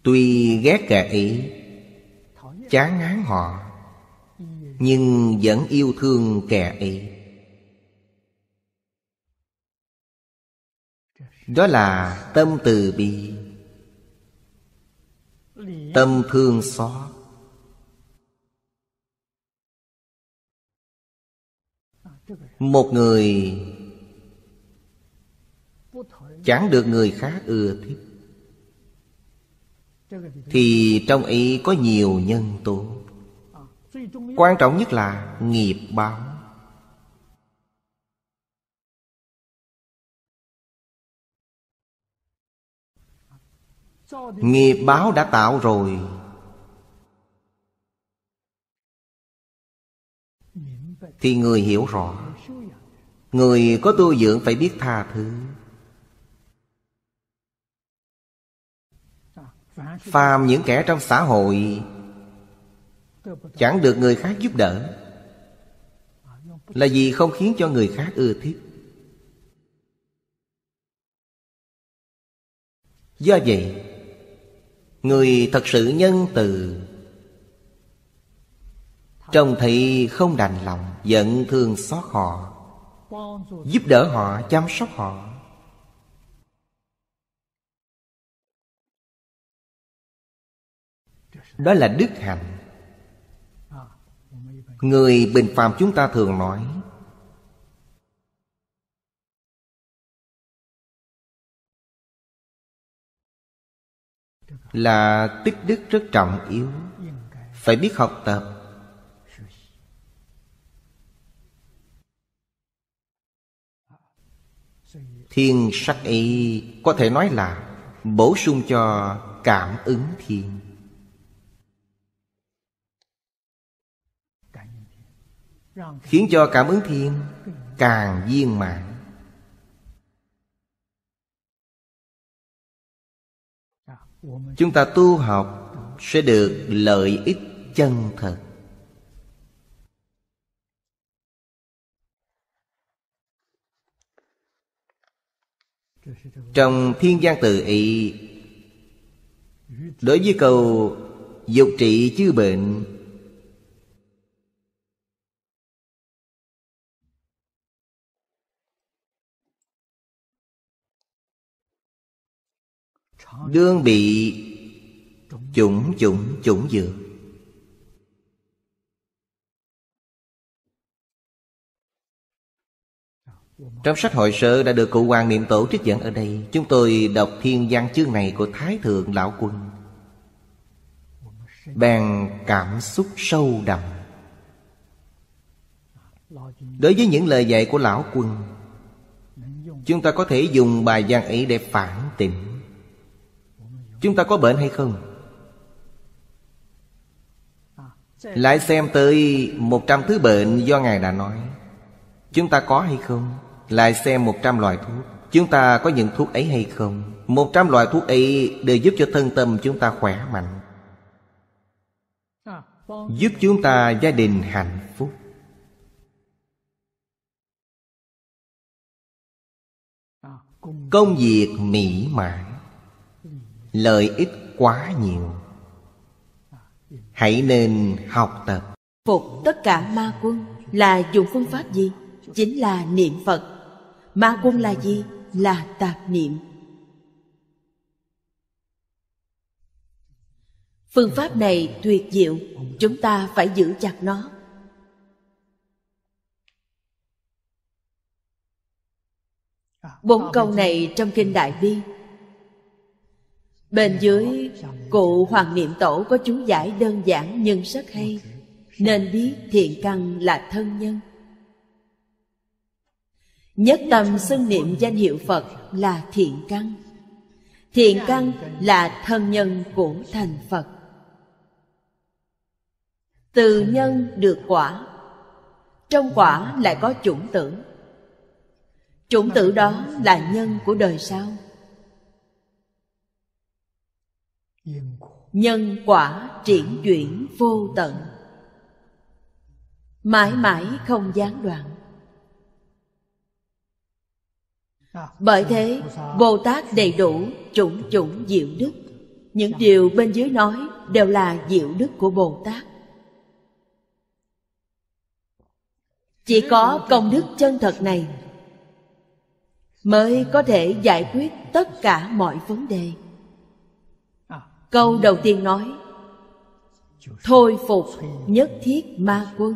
Tuy ghét kẻ ấy, chán ngán họ, nhưng vẫn yêu thương kẻ ấy. Đó là tâm từ bi, tâm thương xót. Một người chẳng được người khác ưa thích thì trong ấy có nhiều nhân tố. Quan trọng nhất là nghiệp báo. Nghiệp báo đã tạo rồi, thì người hiểu rõ. Người có tu dưỡng phải biết tha thứ. Phàm những kẻ trong xã hội chẳng được người khác giúp đỡ là vì không khiến cho người khác ưa thích. Do vậy, người thật sự nhân từ, trông thấy không đành lòng, giận thương xót họ, giúp đỡ họ, chăm sóc họ. Đó là đức hạnh. Người bình phàm chúng ta thường nói là tích đức rất trọng yếu, phải biết học tập. Thiên sắc ấy có thể nói là bổ sung cho cảm ứng thiên. Khiến cho cảm ứng thiên càng viên mãn. Chúng ta tu học sẽ được lợi ích chân thật. Trong Thiên Giang Từ ấy, đối với câu dục trị chư bệnh, đương bị chủng dược. Trong sách hội sơ đã được cụ Hoàng Niệm Tổ trích dẫn ở đây. Chúng tôi đọc thiên văn chương này của Thái Thượng Lão Quân, bèn cảm xúc sâu đậm. Đối với những lời dạy của Lão Quân, chúng ta có thể dùng bài văn ấy để phản tỉnh. Chúng ta có bệnh hay không? Lại xem tới 100 thứ bệnh do Ngài đã nói, chúng ta có hay không? Lại xem 100 loại thuốc, chúng ta có những thuốc ấy hay không? 100 loại thuốc ấy đều giúp cho thân tâm chúng ta khỏe mạnh, giúp chúng ta gia đình hạnh phúc. Công việc mỹ mãn, lợi ích quá nhiều. Hãy nên học tập. Phục tất cả ma quân là dùng phương pháp gì? Chính là niệm Phật. Ma quân là gì? Là tạp niệm. Phương pháp này tuyệt diệu, chúng ta phải giữ chặt nó. Bốn câu này trong Kinh Đại Bi, bên dưới cụ Hoàng Niệm Tổ có chú giải đơn giản nhưng rất hay. Nên biết thiện căn là thân nhân. Nhất tâm xưng niệm danh hiệu Phật là thiện căn. Thiện căn là thân nhân của thành Phật. Từ nhân được quả, trong quả lại có chủng tử. Chủng tử đó là nhân của đời sau. Nhân quả triển chuyển vô tận, mãi mãi không gián đoạn. Bởi thế Bồ Tát đầy đủ chủng diệu đức, Những điều bên dưới nói đều là diệu đức của Bồ Tát. Chỉ có công đức chân thật này mới có thể giải quyết tất cả mọi vấn đề. Câu đầu tiên nói thôi phục nhất thiết ma quân.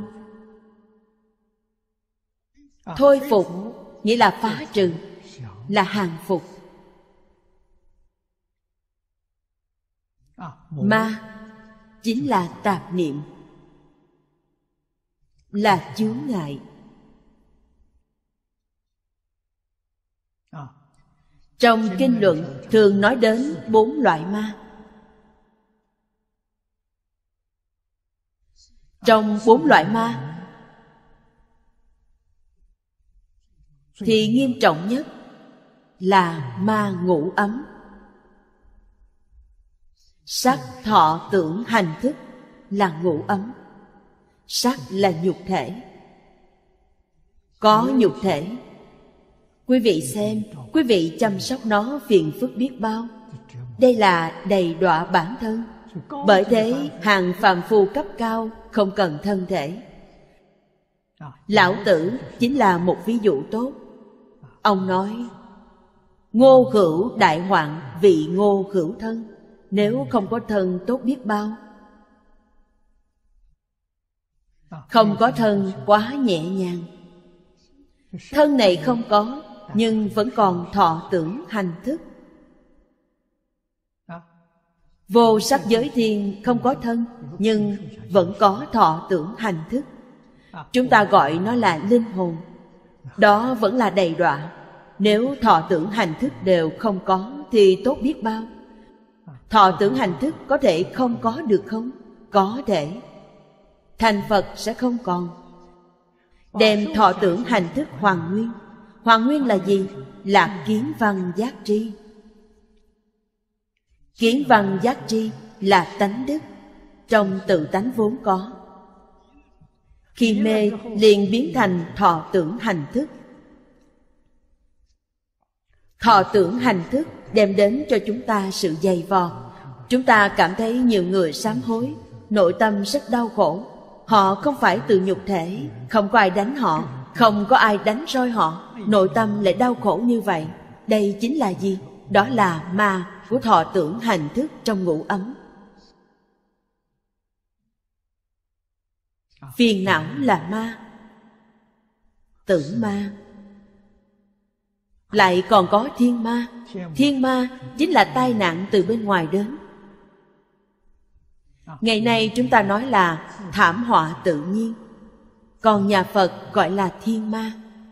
Thôi phục nghĩa là phá trừ, là hàng phục. Ma chính là tạp niệm, là chướng ngại. Trong kinh luận thường nói đến 4 loại ma. Trong 4 loại ma thì nghiêm trọng nhất là ma ngũ ấm. Sắc, thọ, tưởng, hành, thức là ngũ ấm. Sắc là nhục thể. Có nhục thể, quý vị xem, quý vị chăm sóc nó phiền phức biết bao. Đây là đầy đọa bản thân. Bởi thế hàng phàm phu cấp cao không cần thân thể. Lão Tử chính là một ví dụ tốt. Ông nói ngô khửu đại hoạn vì ngô khửu thân. Nếu không có thân tốt biết bao. Không có thân quá nhẹ nhàng. Thân này không có, nhưng vẫn còn thọ tưởng hành thức. Vô sắc giới thiên không có thân, nhưng vẫn có thọ tưởng hành thức. Chúng ta gọi nó là linh hồn. Đó vẫn là đầy đọa. Nếu thọ tưởng hành thức đều không có thì tốt biết bao. Thọ tưởng hành thức có thể không có được không? Có thể. Thành Phật sẽ không còn. Đem thọ tưởng hành thức hoàn nguyên. Hoàn nguyên là gì? Là kiến văn giác tri. Kiến văn giác tri là tánh đức, trong tự tánh vốn có. Khi mê liền biến thành thọ tưởng hành thức. Thọ tưởng hành thức đem đến cho chúng ta sự dày vò. Chúng ta cảm thấy nhiều người sám hối, nội tâm rất đau khổ. Họ không phải từ nhục thể, không có ai đánh họ, không có ai đánh roi họ, nội tâm lại đau khổ như vậy. Đây chính là gì? Đó là ma của thọ tưởng hành thức trong ngũ ấm. Phiền não là ma, tưởng ma. Lại còn có thiên ma. Thiên ma chính là tai nạn từ bên ngoài đến. Ngày nay chúng ta nói là thảm họa tự nhiên, còn nhà Phật gọi là thiên ma.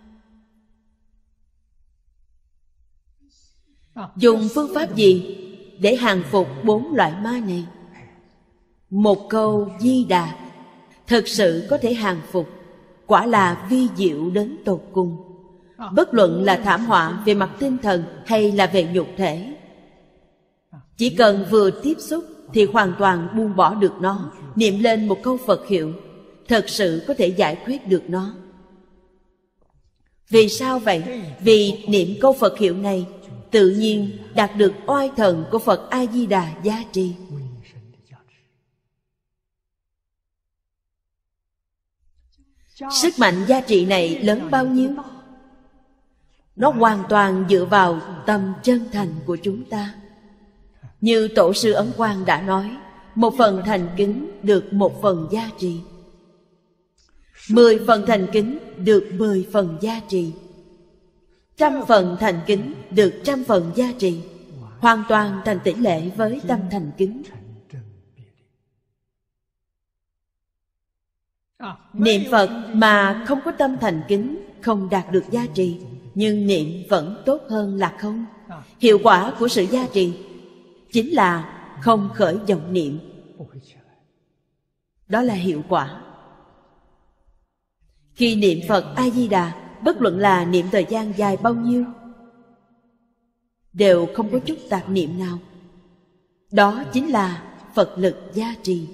Dùng phương pháp gì để hàng phục 4 loại ma này? Một câu Di Đà thực sự có thể hàng phục, quả là vi diệu đến tột cùng. Bất luận là thảm họa về mặt tinh thần hay là về nhục thể, chỉ cần vừa tiếp xúc thì hoàn toàn buông bỏ được nó. Niệm lên một câu Phật hiệu, thật sự có thể giải quyết được nó. Vì sao vậy? Vì niệm câu Phật hiệu này tự nhiên đạt được oai thần của Phật A-di-đà gia trì. Sức mạnh gia trị này lớn bao nhiêu? Nó hoàn toàn dựa vào tâm chân thành của chúng ta. Như Tổ sư Ấn Quang đã nói, 1 phần thành kính được 1 phần gia trì, 10 phần thành kính được 10 phần gia trì, 100 phần thành kính được 100 phần gia trì. Hoàn toàn thành tỷ lệ với tâm thành kính. Niệm Phật mà không có tâm thành kính không đạt được gia trì, nhưng niệm vẫn tốt hơn là không. Hiệu quả của sự gia trì chính là không khởi vọng niệm. Đó là hiệu quả. Khi niệm Phật A-di-đà, bất luận là niệm thời gian dài bao nhiêu, đều không có chút tạp niệm nào. Đó chính là Phật lực gia trì.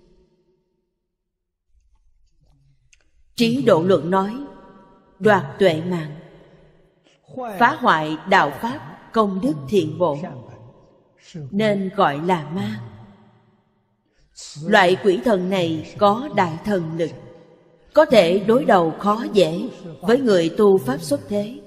Trí Độ Luận nói, đoạt tuệ mạng, phá hoại đạo pháp công đức thiện bổn, nên gọi là ma. Loại quỷ thần này có đại thần lực, có thể đối đầu khó dễ với người tu pháp xuất thế.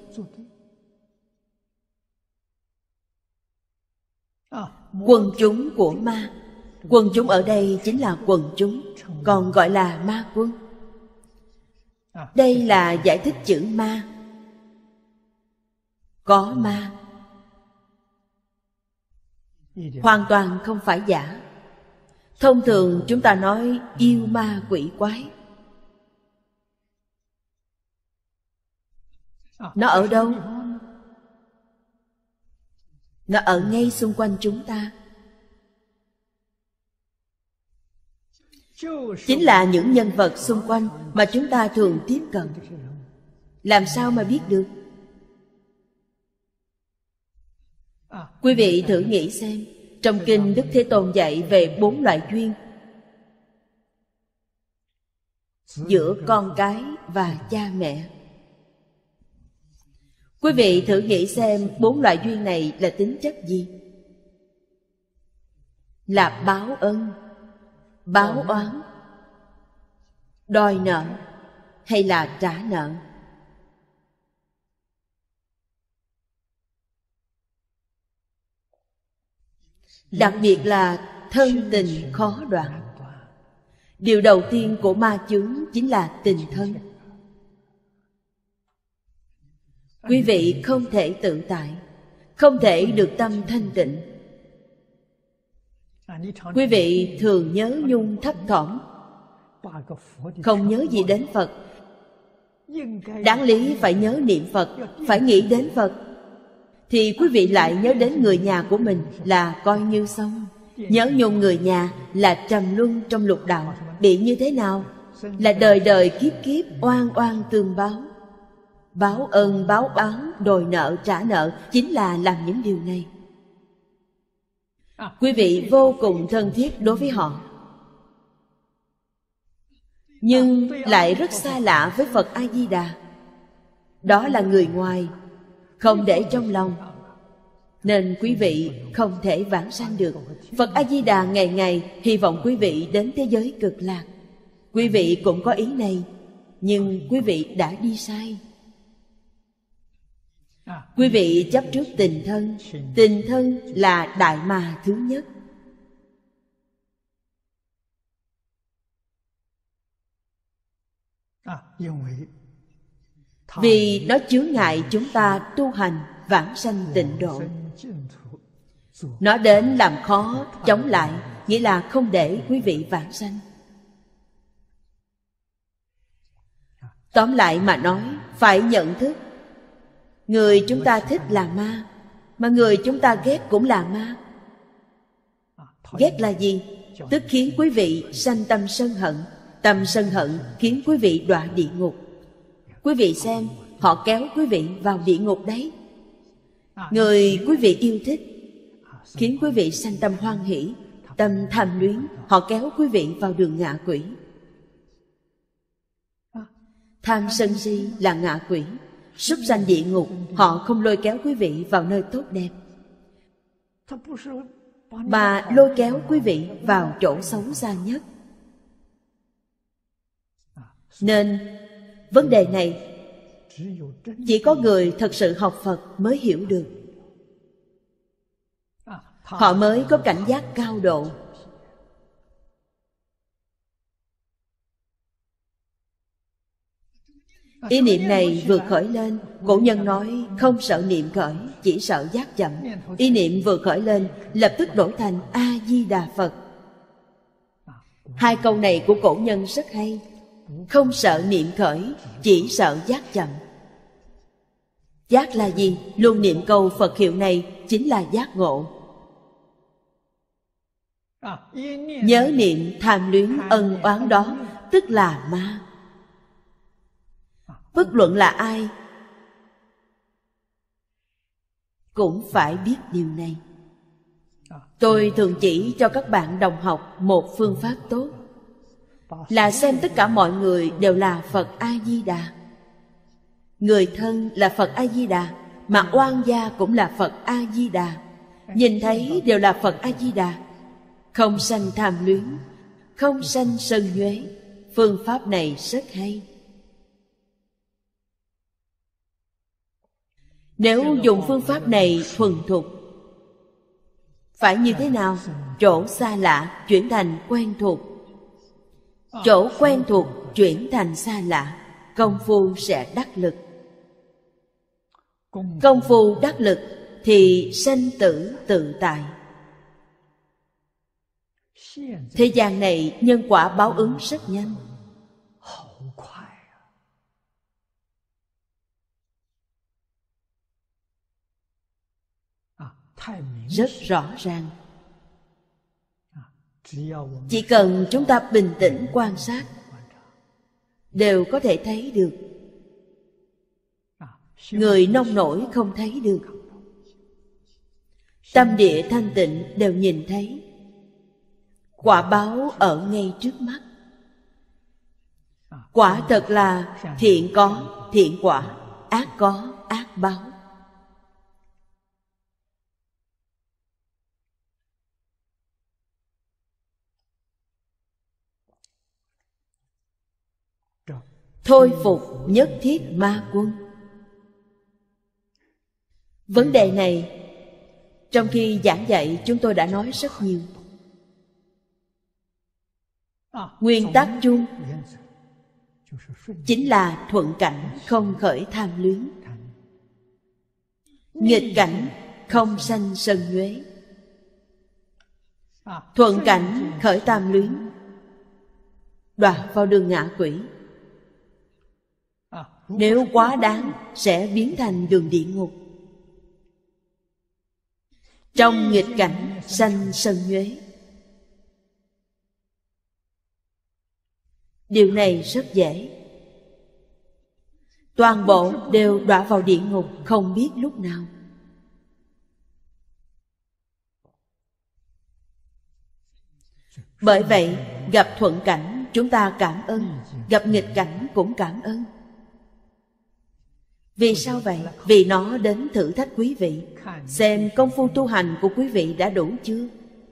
Quần chúng của ma, quần chúng ở đây chính là quần chúng, còn gọi là ma quân. Đây là giải thích chữ ma. Có ma, hoàn toàn không phải giả. Thông thường chúng ta nói yêu ma quỷ quái. Nó ở đâu? Nó ở ngay xung quanh chúng ta. Chính là những nhân vật xung quanh mà chúng ta thường tiếp cận. Làm sao mà biết được? Quý vị thử nghĩ xem, trong kinh Đức Thế Tôn dạy về 4 loại duyên giữa con cái và cha mẹ. Quý vị thử nghĩ xem 4 loại duyên này là tính chất gì? Là báo ân, báo oán, đòi nợ hay là trả nợ? Đặc biệt là thân tình khó đoạn. Điều đầu tiên của ma chướng chính là tình thân. Quý vị không thể tự tại, không thể được tâm thanh tịnh. Quý vị thường nhớ nhung thấp thỏm, không nhớ gì đến Phật. Đáng lý phải nhớ niệm Phật, phải nghĩ đến Phật, thì quý vị lại nhớ đến người nhà của mình là coi như xong. Nhớ nhung người nhà là trầm luân trong lục đạo. Bị như thế nào? Là đời đời kiếp kiếp oan oan tương báo. Báo ân, báo oán, đòi nợ, trả nợ chính là làm những điều này. Quý vị vô cùng thân thiết đối với họ, nhưng lại rất xa lạ với Phật A-di-đà. Đó là người ngoài, không để trong lòng, nên quý vị không thể vãng sanh được. Phật A-di-đà ngày ngày hy vọng quý vị đến thế giới cực lạc. Quý vị cũng có ý này, nhưng quý vị đã đi sai. Quý vị chấp trước tình thân. Tình thân là đại ma thứ nhất. Vì nó chướng ngại chúng ta tu hành vãng sanh tịnh độ. Nó đến làm khó, chống lại, nghĩa là không để quý vị vãng sanh. Tóm lại mà nói, phải nhận thức người chúng ta thích là ma, mà người chúng ta ghét cũng là ma. Ghét là gì? Tức khiến quý vị sanh tâm sân hận. Tâm sân hận khiến quý vị đọa địa ngục. Quý vị xem, họ kéo quý vị vào địa ngục đấy. Người quý vị yêu thích khiến quý vị sanh tâm hoan hỷ, tâm tham luyến, họ kéo quý vị vào đường ngạ quỷ. Tham sân si là ngạ quỷ, súc sanh địa ngục. Họ không lôi kéo quý vị vào nơi tốt đẹp, mà lôi kéo quý vị vào chỗ xấu xa nhất. Nên vấn đề này chỉ có người thật sự học Phật mới hiểu được. Họ mới có cảnh giác cao độ. Ý niệm này vừa khởi lên, cổ nhân nói không sợ niệm khởi, chỉ sợ giác chậm. Ý niệm vừa khởi lên, lập tức đổi thành A-di-đà Phật. Hai câu này của cổ nhân rất hay. Không sợ niệm khởi, chỉ sợ giác chậm. Giác là gì? Luôn niệm câu Phật hiệu này chính là giác ngộ. Nhớ niệm tham luyến ân oán đó tức là ma. Bất luận là ai cũng phải biết điều này. Tôi thường chỉ cho các bạn đồng học một phương pháp tốt, là xem tất cả mọi người đều là Phật A-di-đà. Người thân là Phật A-di-đà, mà oan gia cũng là Phật A-di-đà. nhìn thấy đều là Phật A-di-đà. Không sanh tham luyến, không sanh sân nhuế. Phương pháp này rất hay. Nếu dùng phương pháp này thuần thục, phải như thế nào? Chỗ xa lạ chuyển thành quen thuộc, chỗ quen thuộc chuyển thành xa lạ, công phu sẽ đắc lực. Công phu đắc lực thì sanh tử tự tại. Thế gian này nhân quả báo ứng rất nhanh. Rất rõ ràng. Chỉ cần chúng ta bình tĩnh quan sát, đều có thể thấy được. Người nông nổi không thấy được, tâm địa thanh tịnh đều nhìn thấy. Quả báo ở ngay trước mắt. Quả thật là thiện có thiện quả, ác có ác báo. Thôi phục nhất thiết ma quân. Vấn đề này trong khi giảng dạy chúng tôi đã nói rất nhiều. Nguyên tắc chung chính là thuận cảnh không khởi tham luyến, nghịch cảnh không sanh sân nhuế. Thuận cảnh khởi tham luyến, đọa vào đường ngạ quỷ. Nếu quá đáng sẽ biến thành đường địa ngục. Trong nghịch cảnh sanh sân nhuế. Điều này rất dễ. Toàn bộ đều đọa vào địa ngục không biết lúc nào. Bởi vậy gặp thuận cảnh chúng ta cảm ơn, gặp nghịch cảnh cũng cảm ơn. Vì sao vậy? Vì nó đến thử thách quý vị, xem công phu tu hành của quý vị đã đủ chưa?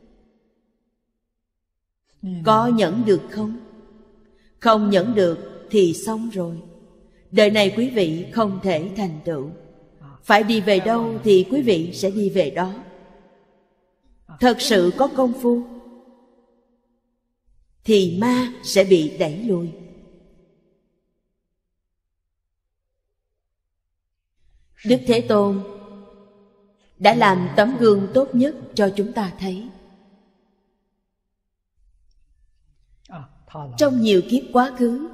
Có nhẫn được không? Không nhẫn được thì xong rồi. Đời này quý vị không thể thành tựu. Phải đi về đâu thì quý vị sẽ đi về đó. Thật sự có công phu thì ma sẽ bị đẩy lùi. Đức Thế Tôn đã làm tấm gương tốt nhất cho chúng ta thấy. Trong nhiều kiếp quá khứ,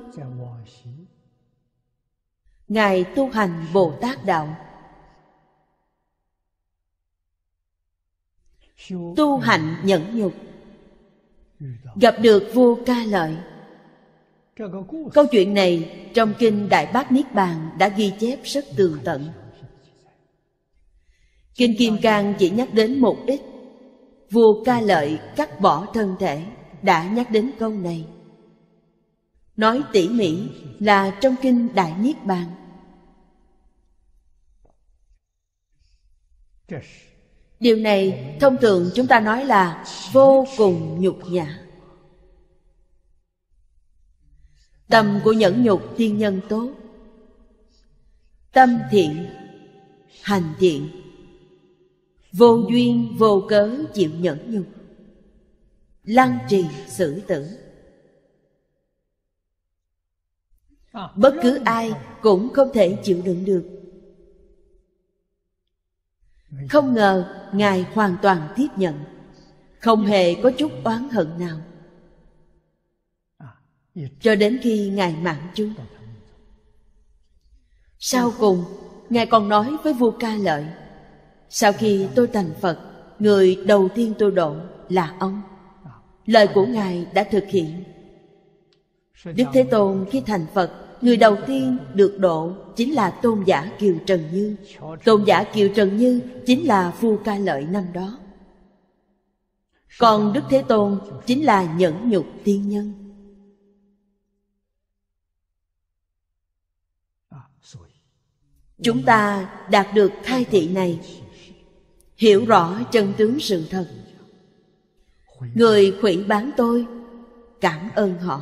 Ngài tu hành Bồ Tát Đạo, tu hành nhẫn nhục, gặp được vua Ca Lợi. Câu chuyện này trong Kinh Đại Bát Niết Bàn đã ghi chép rất tường tận. Kinh Kim Cang chỉ nhắc đến một ít. Vua Ca Lợi cắt bỏ thân thể đã nhắc đến câu này. Nói tỉ mỉ là trong Kinh Đại Niết Bàn. Điều này thông thường chúng ta nói là vô cùng nhục nhã. Tâm của nhẫn nhục thiên nhân tốt, tâm thiện, hành thiện, vô duyên vô cớ chịu nhẫn nhục, lăng trì xử tử. Bất cứ ai cũng không thể chịu đựng được. Không ngờ Ngài hoàn toàn tiếp nhận, không hề có chút oán hận nào. Cho đến khi Ngài mạng chung. Sau cùng Ngài còn nói với vua Ca Lợi: sau khi tôi thành Phật, người đầu tiên tôi độ là ông. Lời của Ngài đã thực hiện. Đức Thế Tôn khi thành Phật, người đầu tiên được độ chính là Tôn giả Kiều Trần Như. Tôn giả Kiều Trần Như chính là vua Ca Lợi năm đó. Còn Đức Thế Tôn chính là nhẫn nhục tiên nhân. Chúng ta đạt được khai thị này hiểu rõ chân tướng sự thật. Người khuỷ bán tôi, cảm ơn họ.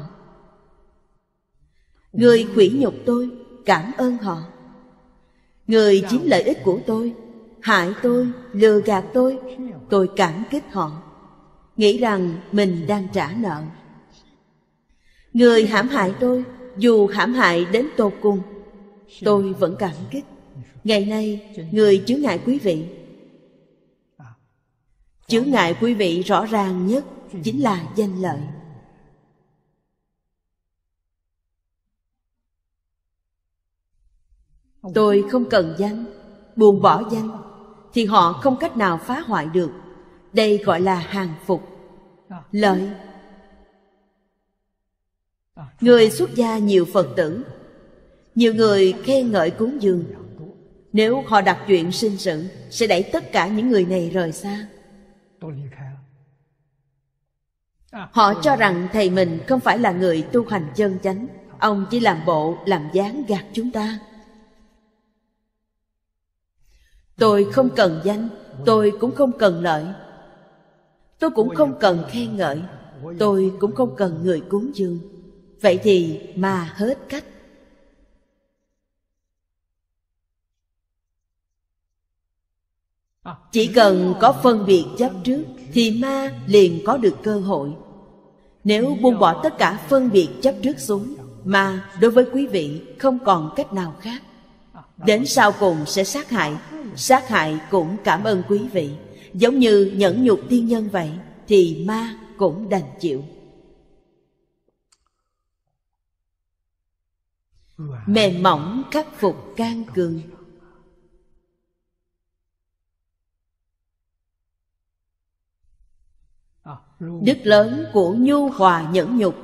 Người khuỷ nhục tôi, cảm ơn họ. Người chiếm lợi ích của tôi, hại tôi, lừa gạt tôi cảm kích họ, nghĩ rằng mình đang trả nợ. Người hãm hại tôi, dù hãm hại đến tột cùng, tôi vẫn cảm kích. Ngày nay, người chướng ngại quý vị. Chướng ngại quý vị rõ ràng nhất chính là danh lợi. Tôi không cần danh, buông bỏ danh thì họ không cách nào phá hoại được. Đây gọi là hàng phục. Lợi. Người xuất gia nhiều Phật tử, nhiều người khen ngợi cúng dường. Nếu họ đặt chuyện sinh sự, sẽ đẩy tất cả những người này rời xa. Họ cho rằng thầy mình không phải là người tu hành chân chánh, ông chỉ làm bộ làm dáng gạt chúng ta. Tôi không cần danh, tôi cũng không cần lợi, tôi cũng không cần khen ngợi, tôi cũng không cần người cúng dường. Vậy thì mà hết cách. Chỉ cần có phân biệt chấp trước thì ma liền có được cơ hội. Nếu buông bỏ tất cả phân biệt chấp trước xuống, ma đối với quý vị không còn cách nào khác. Đến sau cùng sẽ sát hại. Sát hại cũng cảm ơn quý vị. Giống như nhẫn nhục tiên nhân vậy, thì ma cũng đành chịu. Mềm mỏng khắc phục can cường. Đức lớn của nhu hòa nhẫn nhục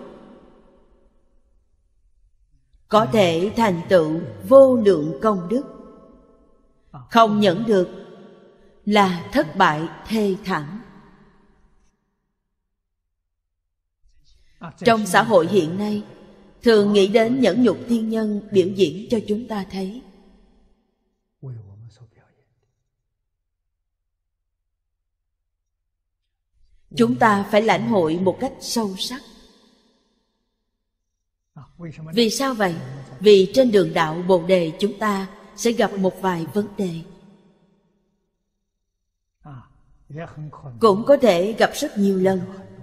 có thể thành tựu vô lượng công đức. Không nhẫn được là thất bại thê thảm. Trong xã hội hiện nay, thường nghĩ đến nhẫn nhục thiên nhân biểu diễn cho chúng ta thấy. Chúng ta phải lãnh hội một cách sâu sắc. Vì sao vậy? Vì trên đường đạo Bồ Đề chúng ta sẽ gặp một vài vấn đề. Cũng có thể gặp rất nhiều lần.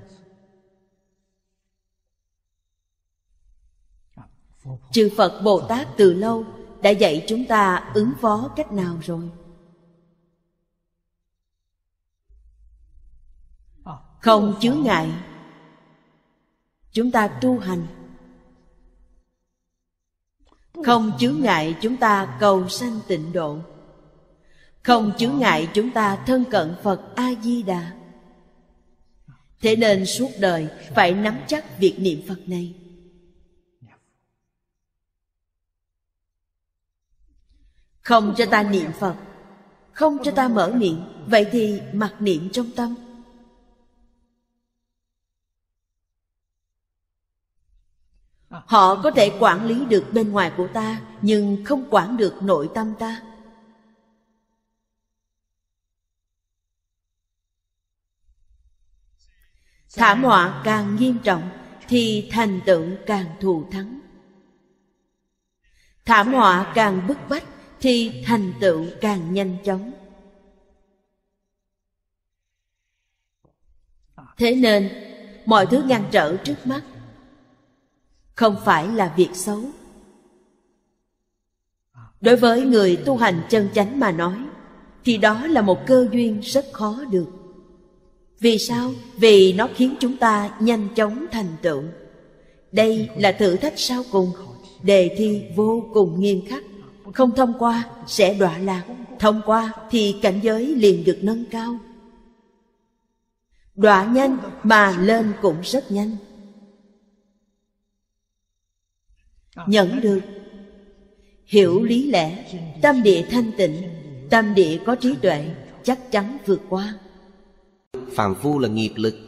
Chư Phật Bồ Tát từ lâu đã dạy chúng ta ứng phó cách nào rồi. Không chướng ngại, chúng ta tu hành. Không chướng ngại, chúng ta cầu sanh tịnh độ. Không chướng ngại, chúng ta thân cận Phật A-di-đà. Thế nên suốt đời phải nắm chắc việc niệm Phật này. Không cho ta niệm Phật, không cho ta mở miệng, vậy thì mặc niệm trong tâm. Họ có thể quản lý được bên ngoài của ta, nhưng không quản được nội tâm ta. Thảm họa càng nghiêm trọng thì thành tựu càng thù thắng. Thảm họa càng bức bách thì thành tựu càng nhanh chóng. Thế nên mọi thứ ngăn trở trước mắt không phải là việc xấu. Đối với người tu hành chân chánh mà nói, thì đó là một cơ duyên rất khó được. Vì sao? Vì nó khiến chúng ta nhanh chóng thành tựu. Đây là thử thách sau cùng. Đề thi vô cùng nghiêm khắc. Không thông qua sẽ đọa lạc, thông qua thì cảnh giới liền được nâng cao. Đọa nhanh mà lên cũng rất nhanh. Nhận được, hiểu lý lẽ, tâm địa thanh tịnh, tâm địa có trí tuệ, chắc chắn vượt qua. Phàm phu là nghiệp lực.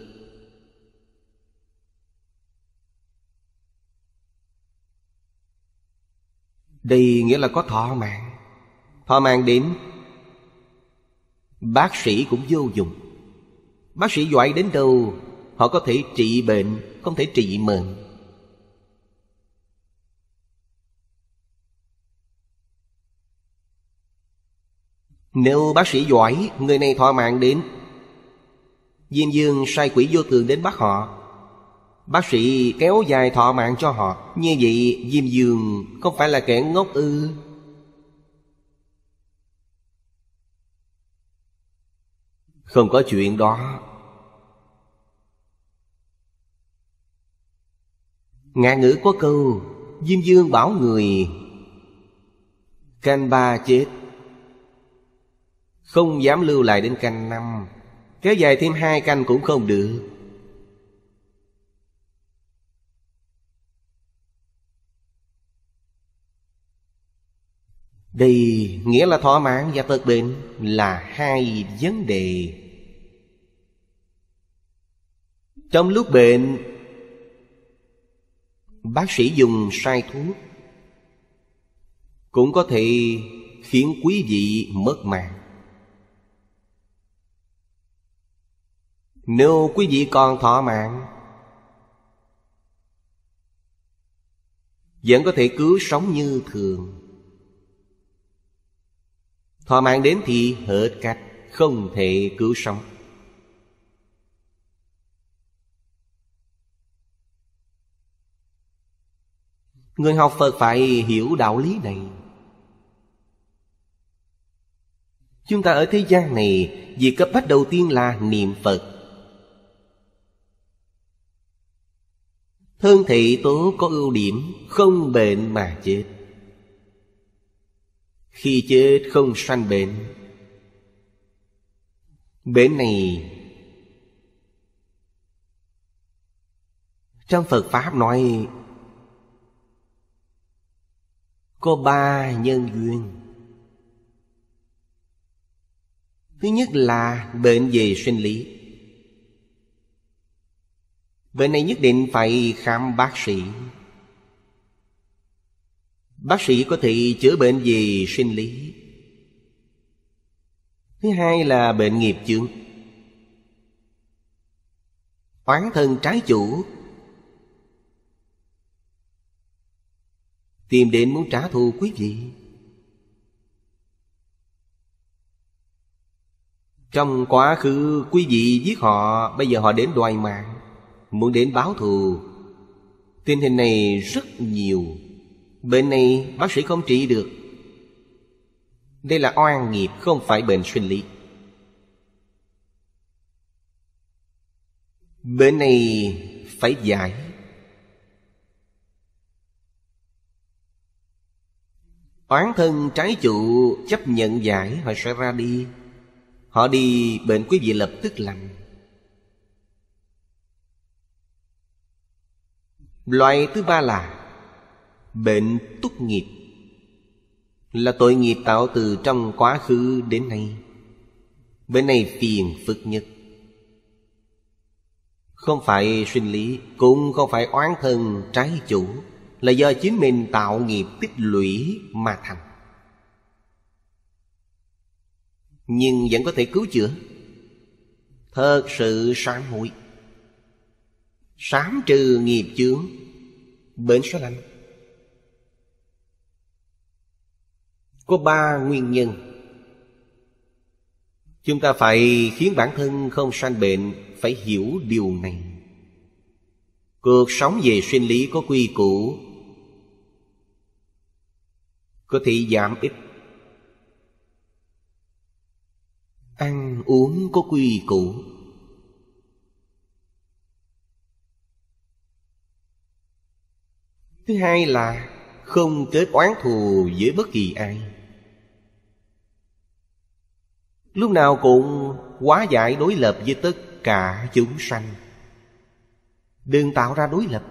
Đây nghĩa là có thọ mạng. Thọ mạng đến Bác sĩ cũng vô dụng. Bác sĩ giỏi đến đâu, họ có thể trị bệnh, không thể trị mệnh. Nếu bác sĩ giỏi, người này thọ mạng đến, Diêm vương sai quỷ vô thường đến bắt họ, bác sĩ kéo dài thọ mạng cho họ. Như vậy Diêm vương không phải là kẻ ngốc ư? Không có chuyện đó. Ngạn ngữ có câu, Diêm vương bảo người canh 3 chết, không dám lưu lại đến canh 5. Kéo dài thêm 2 canh cũng không được. Đây nghĩa là thọ mạng và tật bệnh là hai vấn đề. Trong lúc bệnh, bác sĩ dùng sai thuốc cũng có thể khiến quý vị mất mạng. Nếu quý vị còn thọ mạng, vẫn có thể cứu sống như thường. Thọ mạng đến thì hết cách, không thể cứu sống. Người học Phật phải hiểu đạo lý này. Chúng ta ở thế gian này, việc cấp bách đầu tiên là niệm Phật. Thân thể tốt có ưu điểm, không bệnh mà chết. Khi chết không sanh bệnh. Bệnh này trong Phật Pháp nói có 3 nhân duyên. Thứ nhất là bệnh về sinh lý. Bệnh này nhất định phải khám bác sĩ. Bác sĩ có thể chữa bệnh về sinh lý. Thứ hai là bệnh nghiệp chướng. Oán thân trái chủ tìm đến muốn trả thù quý vị. Trong quá khứ quý vị giết họ, bây giờ họ đến đòi mạng, muốn đến báo thù. Tình hình này rất nhiều. Bệnh này bác sĩ không trị được. Đây là oan nghiệp, không phải bệnh sinh lý. Bệnh này phải giải. Oán thân trái chủ chấp nhận giải, họ sẽ ra đi. Họ đi, bệnh quý vị lập tức lành. Loại thứ ba là bệnh túc nghiệp, là tội nghiệp tạo từ trong quá khứ đến nay. Bệnh này phiền phức nhất. Không phải sinh lý, cũng không phải oán thân trái chủ, là do chính mình tạo nghiệp tích lũy mà thành. Nhưng vẫn có thể cứu chữa. Thật sự sám hối, sám trừ nghiệp chướng, bệnh sẽ lành. Có 3 nguyên nhân. Chúng ta phải khiến bản thân không sanh bệnh, phải hiểu điều này. Cuộc sống về sinh lý có quy củ, có thể giảm ít. Ăn uống có quy củ. Thứ hai là không kết oán thù với bất kỳ ai. Lúc nào cũng hóa giải đối lập với tất cả chúng sanh. Đừng tạo ra đối lập.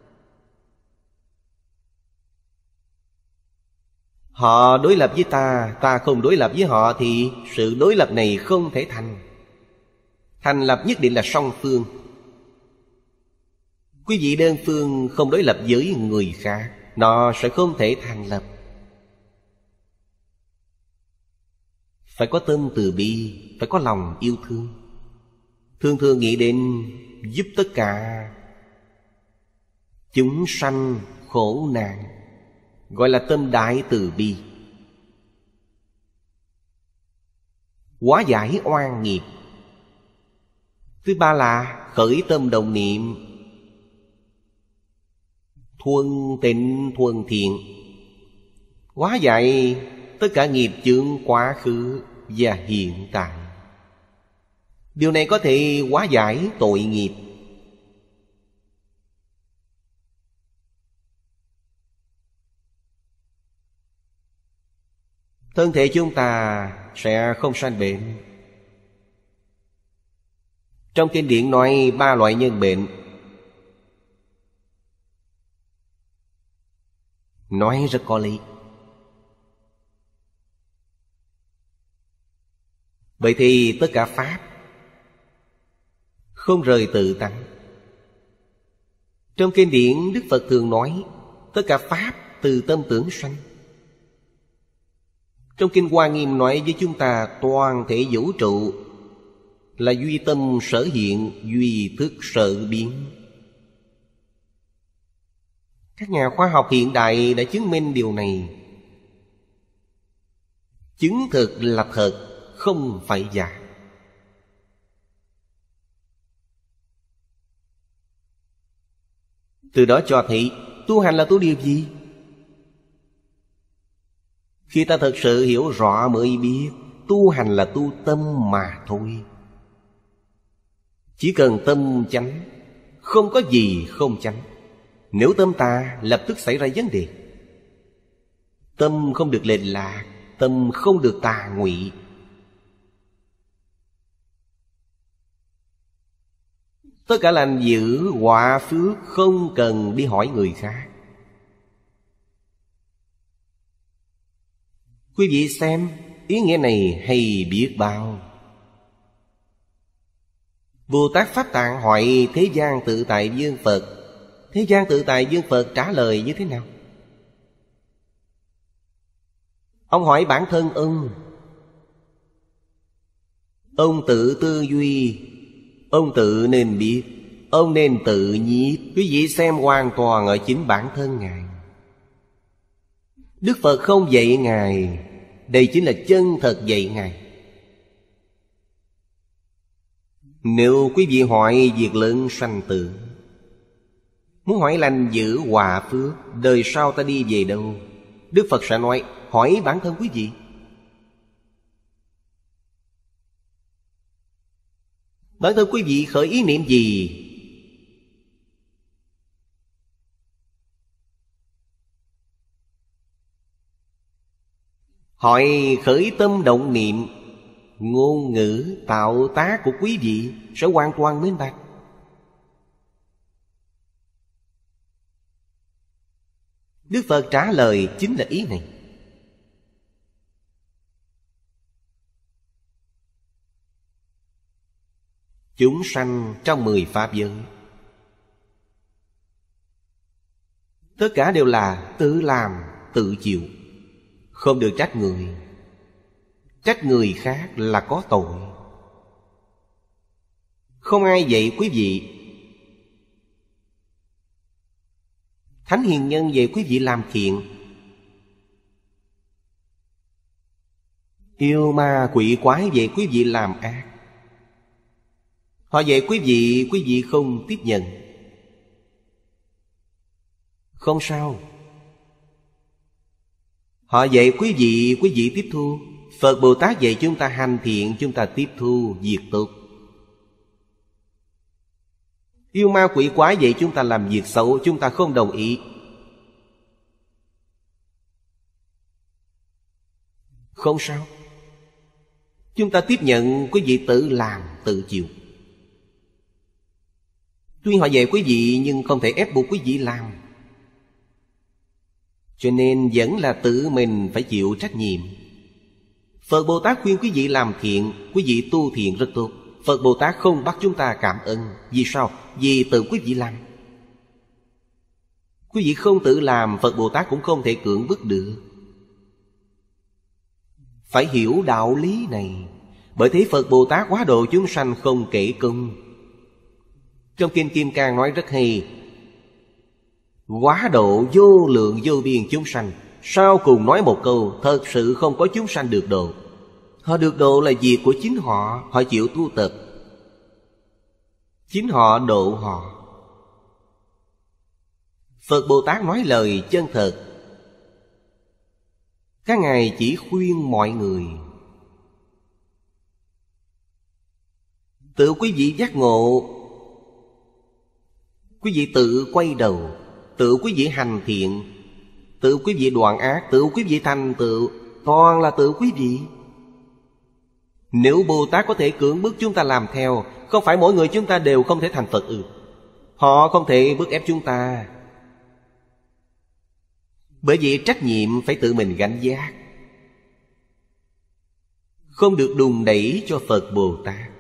Họ đối lập với ta, ta không đối lập với họ, thì sự đối lập này không thể thành. Thành lập nhất định là song phương. Quý vị đơn phương không đối lập với người khác, nó sẽ không thể thành lập. Phải có tâm từ bi, phải có lòng yêu thương. Thường thường nghĩ đến giúp tất cả chúng sanh khổ nạn, gọi là tâm đại từ bi. Hóa giải oan nghiệp. Thứ ba là khởi tâm đồng niệm thuần tịnh thuần thiện, hóa giải tất cả nghiệp chướng quá khứ và hiện tại. Điều này có thể hóa giải tội nghiệp. Thân thể chúng ta sẽ không sanh bệnh. Trong kinh điển nói 3 loại nhân bệnh, nói rất có lý. Vậy thì tất cả pháp không rời tự tánh. Trong kinh điển Đức Phật thường nói tất cả pháp từ tâm tưởng sanh. Trong kinh Hoa Nghiêm nói với chúng ta toàn thể vũ trụ là duy tâm sở hiện, duy thức sở biến. Các nhà khoa học hiện đại đã chứng minh điều này. Chứng thực là thật, không phải giả. Từ đó cho thấy tu hành là tu điều gì? Khi ta thật sự hiểu rõ mới biết tu hành là tu tâm mà thôi. Chỉ cần tâm chánh, không có gì không chánh. Nếu tâm ta lập tức xảy ra vấn đề. Tâm không được lệch lạc, tâm không được tà ngụy. Tất cả lành dữ họa phước không cần đi hỏi người khác. Quý vị xem, ý nghĩa này hay biết bao. Bồ Tát Pháp Tạng hỏi Thế gian tự tại vương Phật. Thế gian tự tại vương Phật trả lời như thế nào? Ông hỏi bản thân ông tự tư duy, ông tự nên biết, ông nên tự nhiếp. Quý vị xem hoàn toàn ở chính bản thân Ngài. Đức Phật không dạy Ngài, đây chính là chân thật dạy Ngài. Nếu quý vị hỏi việc lớn sanh tử, muốn hỏi lành dữ hòa phước, đời sau ta đi về đâu, Đức Phật sẽ nói hỏi bản thân quý vị. Bản thân quý vị khởi ý niệm gì, hỏi khởi tâm động niệm, ngôn ngữ tạo tác của quý vị sẽ hoàn toàn minh bạch. Đức Phật trả lời chính là ý này. Chúng sanh trong 10 pháp giới, tất cả đều là tự làm, tự chịu, không được trách người. Trách người khác là có tội. Không ai dạy quý vị. Thánh hiền nhân dạy quý vị làm thiện, yêu ma quỷ quái dạy quý vị làm ác. Họ dạy quý vị không tiếp nhận. Không sao. Họ dạy quý vị tiếp thu. Phật Bồ Tát dạy chúng ta hành thiện, chúng ta tiếp thu việc tốt. Yêu ma quỷ quái dạy chúng ta làm việc xấu, chúng ta không đồng ý. Không sao. Chúng ta tiếp nhận quý vị tự làm, tự chịu. Tuy họ dạy quý vị nhưng không thể ép buộc quý vị làm. Cho nên vẫn là tự mình phải chịu trách nhiệm. Phật Bồ Tát khuyên quý vị làm thiện, quý vị tu thiện rất tốt. Phật Bồ Tát không bắt chúng ta cảm ơn. Vì sao? Vì tự quý vị làm. Quý vị không tự làm, Phật Bồ Tát cũng không thể cưỡng bức được. Phải hiểu đạo lý này. Bởi thế Phật Bồ Tát hóa độ chúng sanh không kể công. Trong Kinh Kim Cang nói rất hay: hóa độ vô lượng vô biên chúng sanh. Sau cùng nói một câu: thật sự không có chúng sanh được độ. Họ được độ là việc của chính họ. Họ chịu tu tập, chính họ độ họ. Phật Bồ Tát nói lời chân thật. Các ngài chỉ khuyên mọi người. Tự quý vị giác ngộ, quý vị tự quay đầu, tự quý vị hành thiện, tự quý vị đoạn ác, tự quý vị thành tựu. Toàn là tự quý vị. Nếu Bồ Tát có thể cưỡng bức chúng ta làm theo, không phải mỗi người chúng ta đều không thể thành Phật ư? Họ không thể bức ép chúng ta. Bởi vì trách nhiệm phải tự mình gánh vác, không được đùn đẩy cho Phật Bồ Tát.